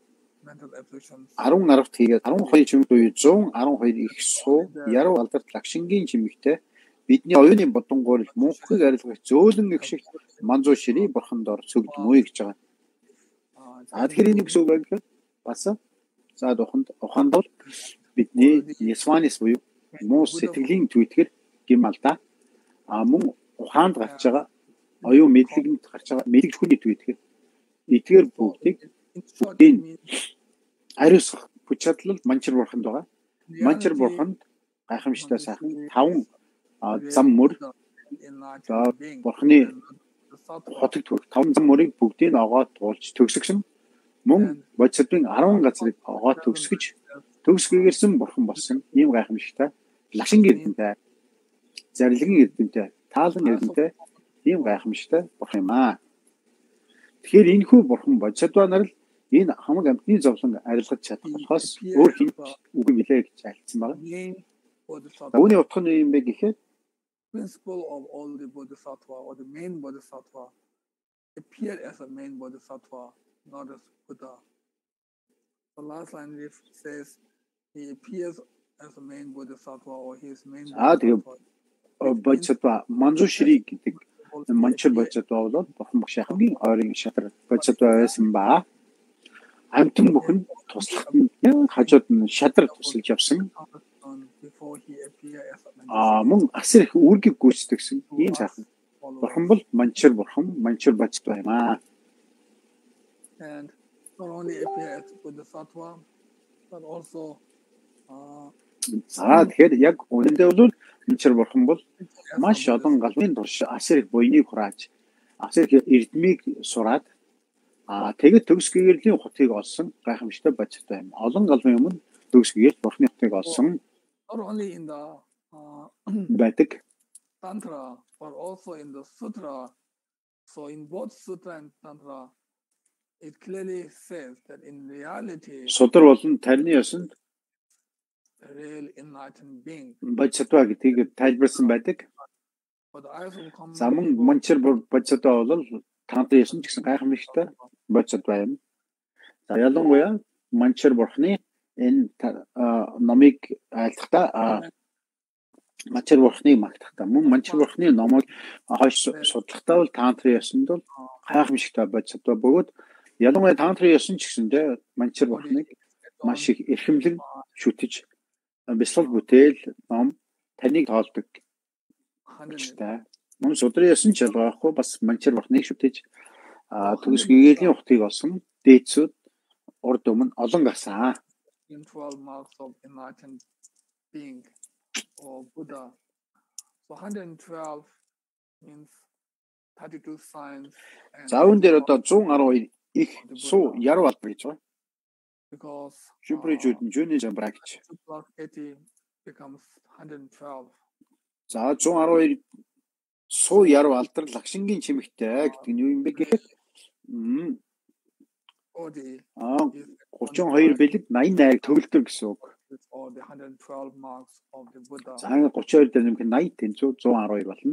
арван аравт хийгээд арван хоёр чимэг буюу зуун арван хоёр их суу яруу алдарт лагшингийн чимэгтэй бидний оюуны бодонгоор мөнхийг арилгах зөөлөн их шиг манзуу ширий бурхан дор цөгдмөө гэж байгаа. За тэгэхээр энэ гэсэн үг байгаад бас за уханд ухаанд бол бидний Ясванис буюу муус сэтгэлийн түйтгэр гим алдаа а мөн ухаанд гарч байгаа оюун мэдлэгэнд гарч байгаа мэдлэг хүний түйтгэр эдгээр бүгдийг бүгдийн ариусгах хүч чадал манчир бурханд байгаа. Манчир бурханд гайхамшигтай сайхан таван зам мөр за бурханы хотод төрөх таван зам мөрийг бүгдийг огоод туулж төгсгсөн мөн бодисодын арван газрыг огоод төгсгөж төгсгөгөрсөн бурхан болсон ийм гайхамшигтай лагшингийн эрдэмтэй зарилгын эрдэмтэй таалан эрдэмтэй ийм гайхамшигтай бурхан юм аа. Тэгэхээр энэ хүү бурхан бодисодванаар л энэ хамаг амьтны зовлон арилгаж чадах болохоос өөр хин үгүй билээ гэж альцсан байна. Үүний утга нь юм бэ гэхээр principle of all the bodhisattva or the main bodhisattva appear as a main bodhisattva, not as Buddha. The last line says he appears as a main bodhisattva or he is main bodhisattva. Бодисодва манзуу ширий гэдэг манчир бодисодва бол бурхан багш хамгийн ойрын шатар бодисодва байсан ба амтэн бүхэн туслахад нь хажууд нь шадар тусалж явсан. А мөн асар их үүргийг гүйцэтгэсэн ийм сайхан Бурхан followers. бол манчир бурхан, манчир бацд баймаа. And not only appear as Bodhisattva, but also uh, За тэгэхээр яг үнэндээ бол манчир бурхан бол as a маш олон Bodhisattva. галмын турш асар их буйныг хурааж, асар их эрдмийг сураад аа тэгээд төгс гэгэрлийн хутгийг олсон гайхамшигтай бацд байм. Олон галмын өмнө төгс гэгэрт бурхны хутгийг олсон Not only in the uh, байдаг. Tantra, but also in the Sutra. So in both Sutra and Tantra, it clearly says that in reality, Судар болон тарины ёсонд the real enlightened being. бацдва гэдгийг тайлбарсан байдаг. For the eyes of common За мөн people, манчир бацдва бол тантай ёсон ч гэсэн гайхамшигтай бацдва юм. За ялангуяа манчир бурхны энэ номыг айлтгата манчир бурхныг магтахтаа мөн манчир бурхны номыг хойш судлахтаа бол тантрын ёсонд бол гайхамшигтай бацдва бөгөөд ялангуяа тантрын ёсон ч гэсэндээ манчир бурхныг маш их эрхэмлэн шүтэж бясалгал бүтээл ном таныг тоолдог. hundred Мөн судрын ёсон ч ялгаахгүй бас манчир бурхныг шүтэж төгс гэгэрлийн хутгийг олсон дээдсүүд урд өмнө олон гарсан. twelve marks of enlightened being or Buddha. So one hundred twelve means thirty-two signs. And За үүн дээр одоо one twelve их суу яруу албар гэж байна. because Шүбрэжүүд нь жүүний замбраа гэж. two plus eighty becomes one hundred twelve. За one twelve суу яруу алдар лагшингийн чимэгтэй гэдэг нь юу юм бэ гэхээр Odi аа is thirty-two бэлэг eighty найраг төгөлдөр гэсэн үг. or the one hundred twelve marks of the Buddha. За thirty-two дээр нэмэх eighty тэнцүү one twelve болно.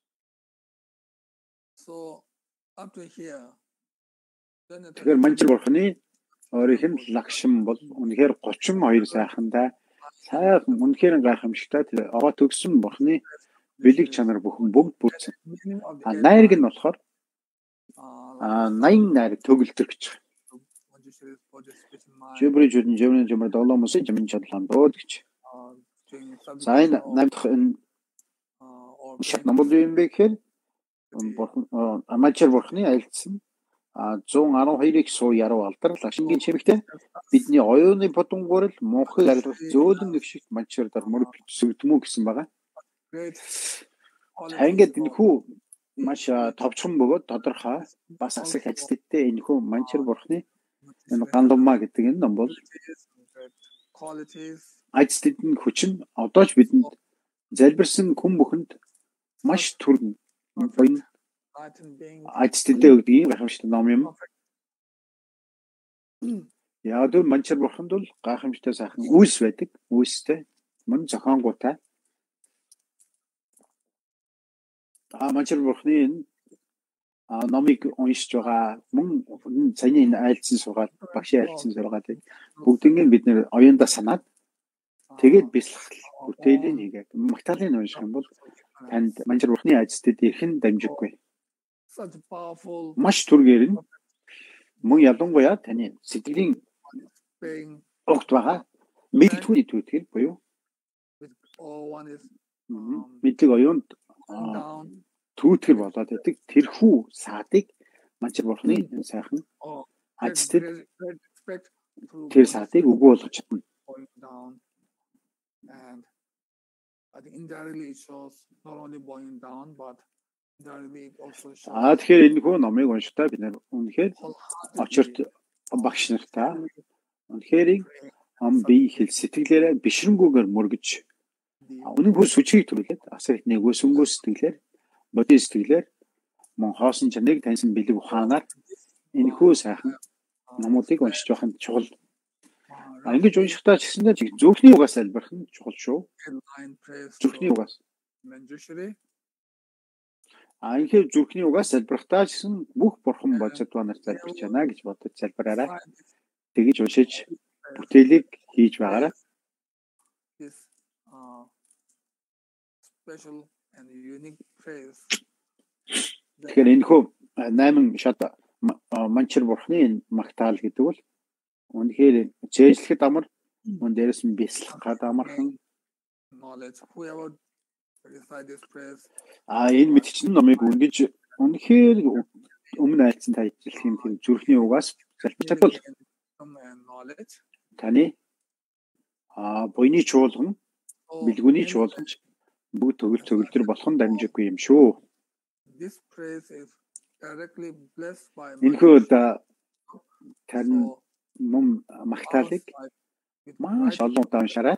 So up to here, then the Тэгэхээр манчир бурхны өөрийнх нь лагшин бол үнэхээр thirty-two сайхантай сайхан үнэхээр гайхамшигтай ороо төгсөн бурхны бэлэг чанар бүхэн бүгд бүрдсэн. meaning of the А eight найраг нь болохоор uh, а eighty найраг төгөлдөр гэж. Manjushri's body, speech, and mind, Жибрижүүд нь жимэн жимэр долоомос жимэн чадлан дууд гэж. uh, doing За энэ subject найдах энэ uh, or шат praying номбол юм бэ гэхээр бурхан амачаар бурхны айлцсан а one twelve-ыг суу яруу алдар лагшингийн чимэгтэй бидний оюуны бодонгоор л мөнхөг арилгах зөөлөн нэг шиг манчирдар мөрөд сүгдмүү гэсэн байгаа. great За ингээд энэ хүү маш товчхон бөгөөд тодорхой бас асах ажилттай энэ хүү манчир бурхны энэ гандамма гэдэг энэ ном бол qualities, ажилтны хүч нь одоо ч бидэнд залбирсан хүн бүхэнд маш түргэн буйн enlightened being, ажилттай өгдөг юм гайхамшигтай ном юм. Яг л манчир бурханд бол гайхамшигтай сайхан үйлс байдаг. Үйлстэй мөн зохионгуутай. А манчир бурхны энэ номыг уншиж байгаа мөн саяны энэ айлцсан сургаал багшийн айлцсан сургаалыг бүгднийг бид нэр оюунда санаад тэгээд бясалгал бүтээлийн хийгээд магтаалын унших юм бол танд манчир бурхны ажилтнууд ирхэн дамжиггүй. such powerful Маш түргээр нь мөн ялангуяа таны сэтгэлийн being, огт байгаа мэдтгүүний түүтгэл буюу or one is um, мэдлэг оюунд down түүтгэл болоод байдаг тэрхүү саадыг манчир бурхны сайхан or ажилтнууд great, great respect to тэр Buddha саадыг өгөө болгож чадна. going down, and I think indirectly it shows not only bowing down but indirectly it also shows Аа тэгэхээр энэ хүү номыг уншихдаа бид нэр үнэхээр wholeheartedly очирт багш нартай үнэхээр ам бие хэл сэтгэлээрээ бишрэнгүйгээр мөргөж the үнэн хүү сүчгийг төрүүлээд асар их нэгөөсөнгөө сэтгэлээр бодис сэтгэлээр мөн хоосон чаныг таньсан бэлэг ухаанаар энэ хүү сайхан номуудыг уншиж байх нь чухал. uh, А ингэж уншихдаа ч гэсэндээ зөвхний угаас альбарх нь чухал шүү. line praise Зөвхний to угаас. Manjushri. А ингээд зөвхний угаас залбирахтаа ч гэсэн бүх бурхан бождва нарт залбирч байна гэж бодож залбираарай. Тэгэж уншиж бүтээлийг хийж байгаарай. This uh, special and unique praise. Тэгэхээр энэ хөө найман шат манчир бурхны энэ магтаал гэдэг бол үнэхээр зээжлэхэд амар мөн дээрээс нь бясалгахад амархан Knowledge. Whoever recite this phrase. А энэ мэдчил номыг үргэж үнэхээр өмнө айлцсан та ижилхэн тэр зүрхний угаас залбирчвал Wisdom and knowledge. таны а буйны чуулган So бэлгүүний many чуулганч бүгд төгөл төгөлдөр болох нь дамжиггүй юм шүү. this phrase is directly blessed by Энэхүү Maharaj. да тань So мөн магтаалыг outside, with маш right олон удаа уншаарай.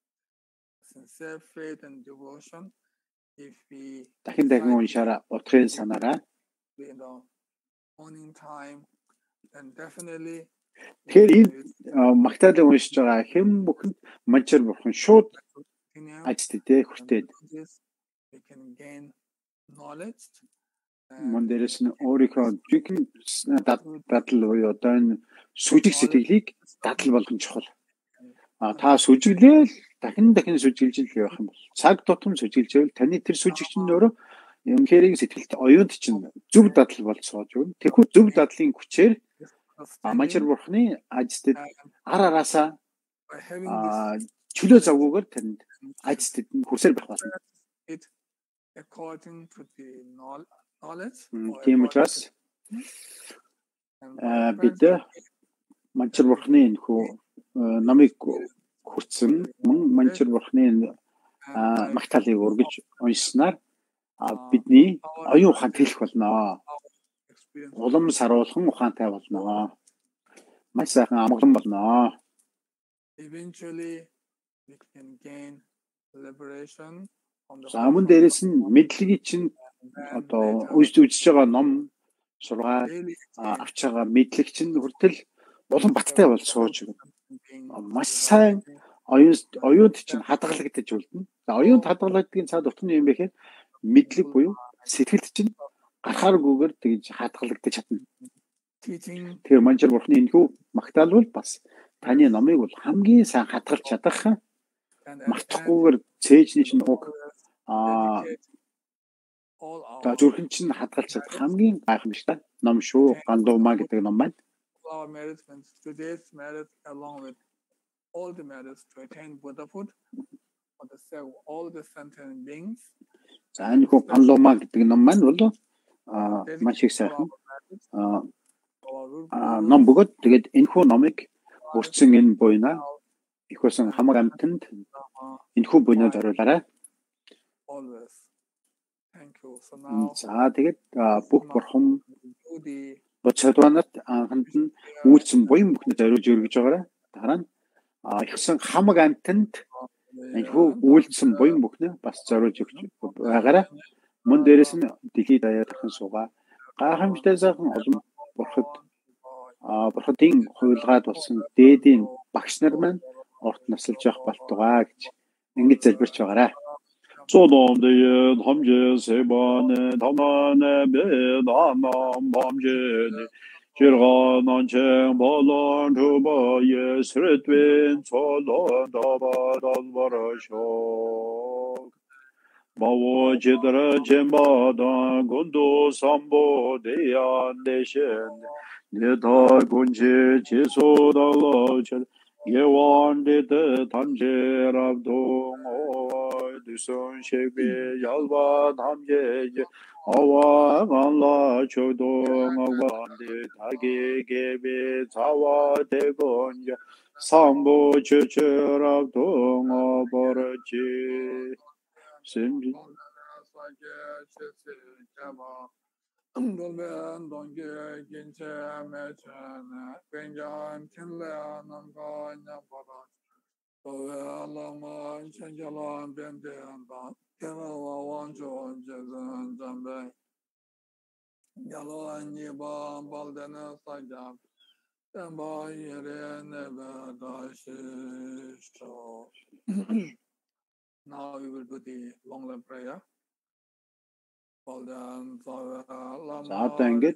sincere faith and devotion, if we Дахин дахин recite уншаарай. Утгын санаарай. in the morning time, then definitely Тэгэхээр we энэ will а, магтаалыг уншиж байгаа хэн бүхэнд манчар бурхан шууд continue ажтдээ and хүртээд through this we can gain knowledge мөн and дээрээс нь өөрийнхөө жигэн дадал буюу одоо энэ сүжиг сэтгэлийг дадал болгон чухал. А та сүжиглээл дахин дахин сүжиглж явах юм бол цаг тутам сүжиглжэвэл таны тэр сүжигч нь өөрөө юмхэрийг сэтгэлд оюунд чинь зөв дадал болж сууж өгнө. Тэгэхгүй зөв дадлын хүчээр манчар understanding бурхны ажтд and ар араасаа by having this а, чөлөө завгүйгээр танд ажтд нь хүрсээр байх болно. it according to the knowl- knowledge М, or Тийм according учраас to and а, by бид practice, манчар бурхны энэ хүү а, намыг хүртсэн мөн манчар бурхны энэ and а, by магтаалыг үргэж уншснаар а, uh, бидний our оюун ухаан тэлэх болно. experience Улам саруулхан ухаантай болно. Маш сайхан амгалан болно. eventually we can gain liberation from the За мөн from дээрэс нь мэдлэгийг чинь then одоо later үзэж үзэж байгаа ном сургаа daily а, авч байгаа мэдлэг чинь хүртэл улам баттай бол сууж өгнө. being Маш сайн оюун оюунд чинь хадгалагдаж үлдэнэ. За оюунд хадгалагдгийн цаад утга нь юм бэ гэхээр мэдлэг буюу сэтгэлд чинь гарахааргүйгээр тэгж хадгалагдаж чадна. teaching Тэгэхээр манчар бурхны энэхүү магтаал бол бас таны номыг бол хамгийн сайн хадгалж чадах and at the end мартахгүйгээр цээжний чинь уг а dedicate all our за зүрхэн чинь хадгалж чадах хамгийн гайхамшигтай ном шүү. Гандуума гэдэг ном байна. our merits and today's merits along with all the merits to attain Buddhahood for the sake of all the sentient beings. За энэхүү Гандуума гэдэг ном маань бол а маш их сайхан а а, ном бөгөөд тэгээд энэхүү номыг өрцөн энэ буйна их болсон хамаг амтанд энэхүү буйнаа зориулаарай. Always. Thank you. So now За тэгээд а, бүх бурхан do the боцодванат анханд нь үйлсэн буян бүхнээ зориулж өргөж байгаарай. Дараа нь а, их болсон хамаг амтанд энэхүү үйлсэн буян бүхнээ бас зориулж өгч байгаарай. Мөн дээрэс нь дэлхийд даяар дахин суугаа. Гайхамшигтай сайхан олон бурхад а бурхадын хуйлгаад болсон дээдийн багш нар маань урт насалж явах болтугай гэж ингэж залбирч байгаарай. 소돔대에 함제 세반에 담안에 베다남 밤제니 지르가난체 발란 두바예 스레트윈 솔로다바달바라쇼 마워 제드라 젬바다 곤도 삼보 대안데셴 네다 곤제 제소달라체 예완데드 단제랍동 두손 셰베 얄바 담제제 아와간라 초동아관데 다게게베 자와대건제 삼보 추추랍동 아버지 심지 Dolben donge ginche mechana benjan tinle namga nyapara Dove alama chenjalan bende anda Kera wawancho jezan jambe Yalo anyiba baldene sajam Temba yere nebe dashisho Now we will do the long lamp prayer. За одоо ингээд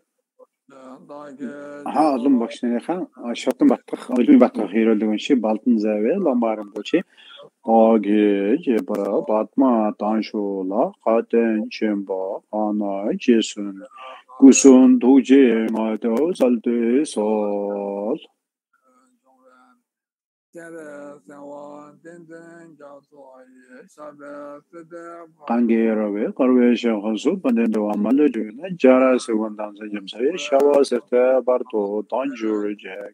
аха олон багш нарынхаа шотон батгах өлмийн батгах хэрэлэг унши балдан завэ ламбаран бочи оге жеба батма таншула хатен чемба ана жесун гуsun дuje мадо салде сол Kangeerawe Karvesha Hansu Pandendo Amalo Juna Jara Segundanza Jamsai Shawa Sete Barto Tanjur Jag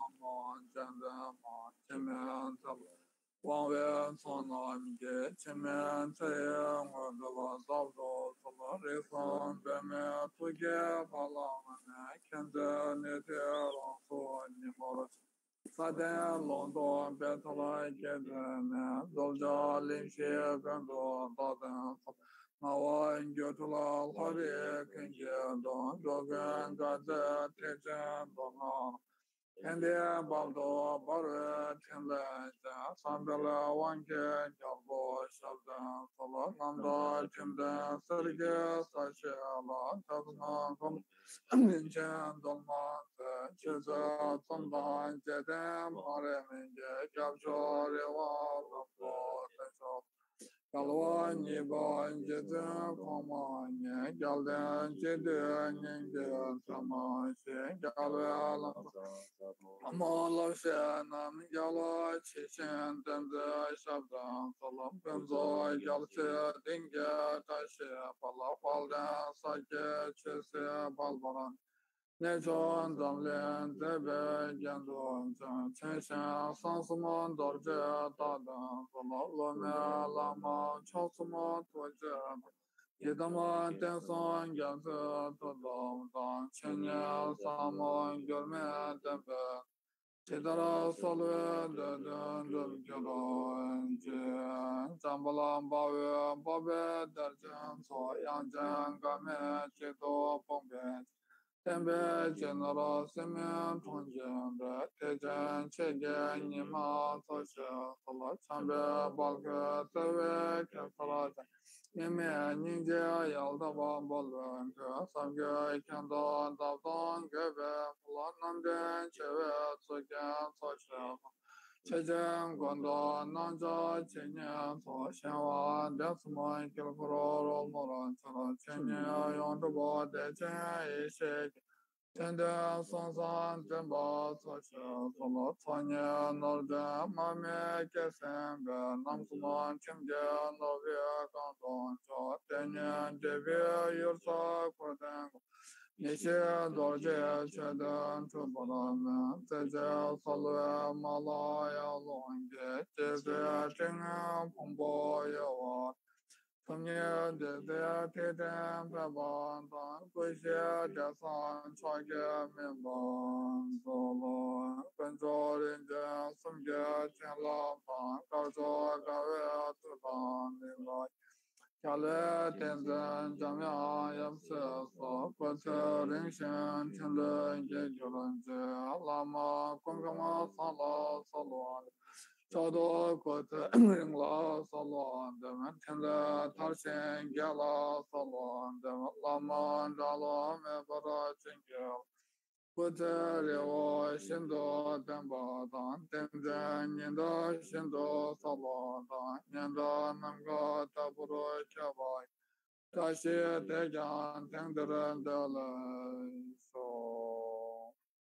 Sada London, Betala, Gedana, Dolja, Linshia, Bendo, Dodan, Mawa, Jotula, Hori, Kinja, Don, Dogan, Gada, Tejan, Dona, India, Baldo, Bara, Tinla, Sambala, Wanka, Jabo, Shabda, Sala, Nanda, Timda, Serga, Sasha, Tazman, Ninjan, Dolma, Chesa, Tondan, Jedam, Hareminja, Jabjo, Rewa, Lambo, Galwan, Yiban, Jedam, Coman, Galdan, Jedam, Ninja, Saman, Galwa, Amala, Shanam, Gala, Chishan, Danda, Shabdan, Salam, Benzo, Jalsa, Dinga, Tasha, Palapalda, Saja, Chesa, Balbaran. Nejon Damlen, Debe, Jandon, Chenshan, Sansuman, Dorja, Dadan, Lome, Lama, Chosuman, Twaja, Yedaman, Tenson, Yanza, Todom, Dan, Chenya, Samon, Gurme, Debe, Chedara, Solve, Dadan, Dulgado, Jen, Zambalam, Bawe, Babe, Darjan, So, Yanjan, Game, Chedo, Pombe. Tembe general semen tonjembe tejen çegen nima toşa sola çembe balga teve kefalata yeme ninja yalda ban bolven ka samge kenda davdan gebe fulanamden çeve sogen toşa Chejen gondo nanja chenye to shenwa desmoy kilkuro rolmoran chara chenye yondabo de chen ishe Tende sonsan temba tocha solo tanya norde mame kesembe namsuman chemge novya kanton cho tenye devi yursa kurdengo Nishe dorje cheden chubalan teje salve malaya longe teze chenye pombo yawa Samye dede teden peban tan kuishe desan chage minban solo benzo rinje samge chenla pan karzo gawe tutan nilay Kale tenzan jamya yamse so kwatse rinshen chenle ye gyulanze lama kongama sala salwa Chado kote ringla salwan demen tende tarshen gyala salwan demen lama jalo me bara chingel kote rewa shindo temba dan tenzen nyenda shindo salwan dan nyenda namga taburo chabay tashi tejan tengderen dele so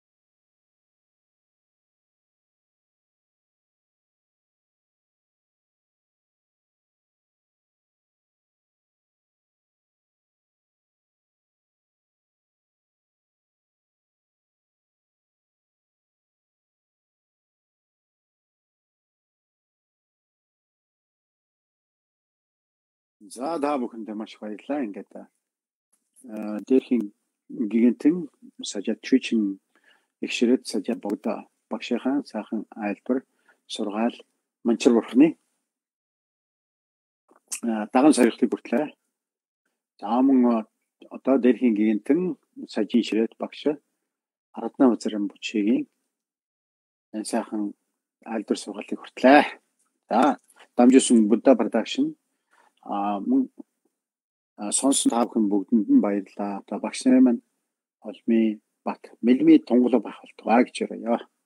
За та бүхэндээ маш их баярлалаа. Ингээд дээрхийн гигантэн сажа Twitch-ийн ихшрээд сажа богд багшийнхаа сайхан айлбар сургаал манчар бурхны даган сархлыг бүртлээ. За мөн одоо дээрхийн гигантэн сажийн ширээд багш Аратна Базарын бүчигийн сайхан айлбар сургаалыг хүртлээ. За дамжуулсан Buddha Production а мөн сонсон та бүхэн бүгдэнд нь баярлалаа. Одоо багш нарын маань Олми Бат Мэлми тунгалаг байх болтугай гэж яриа.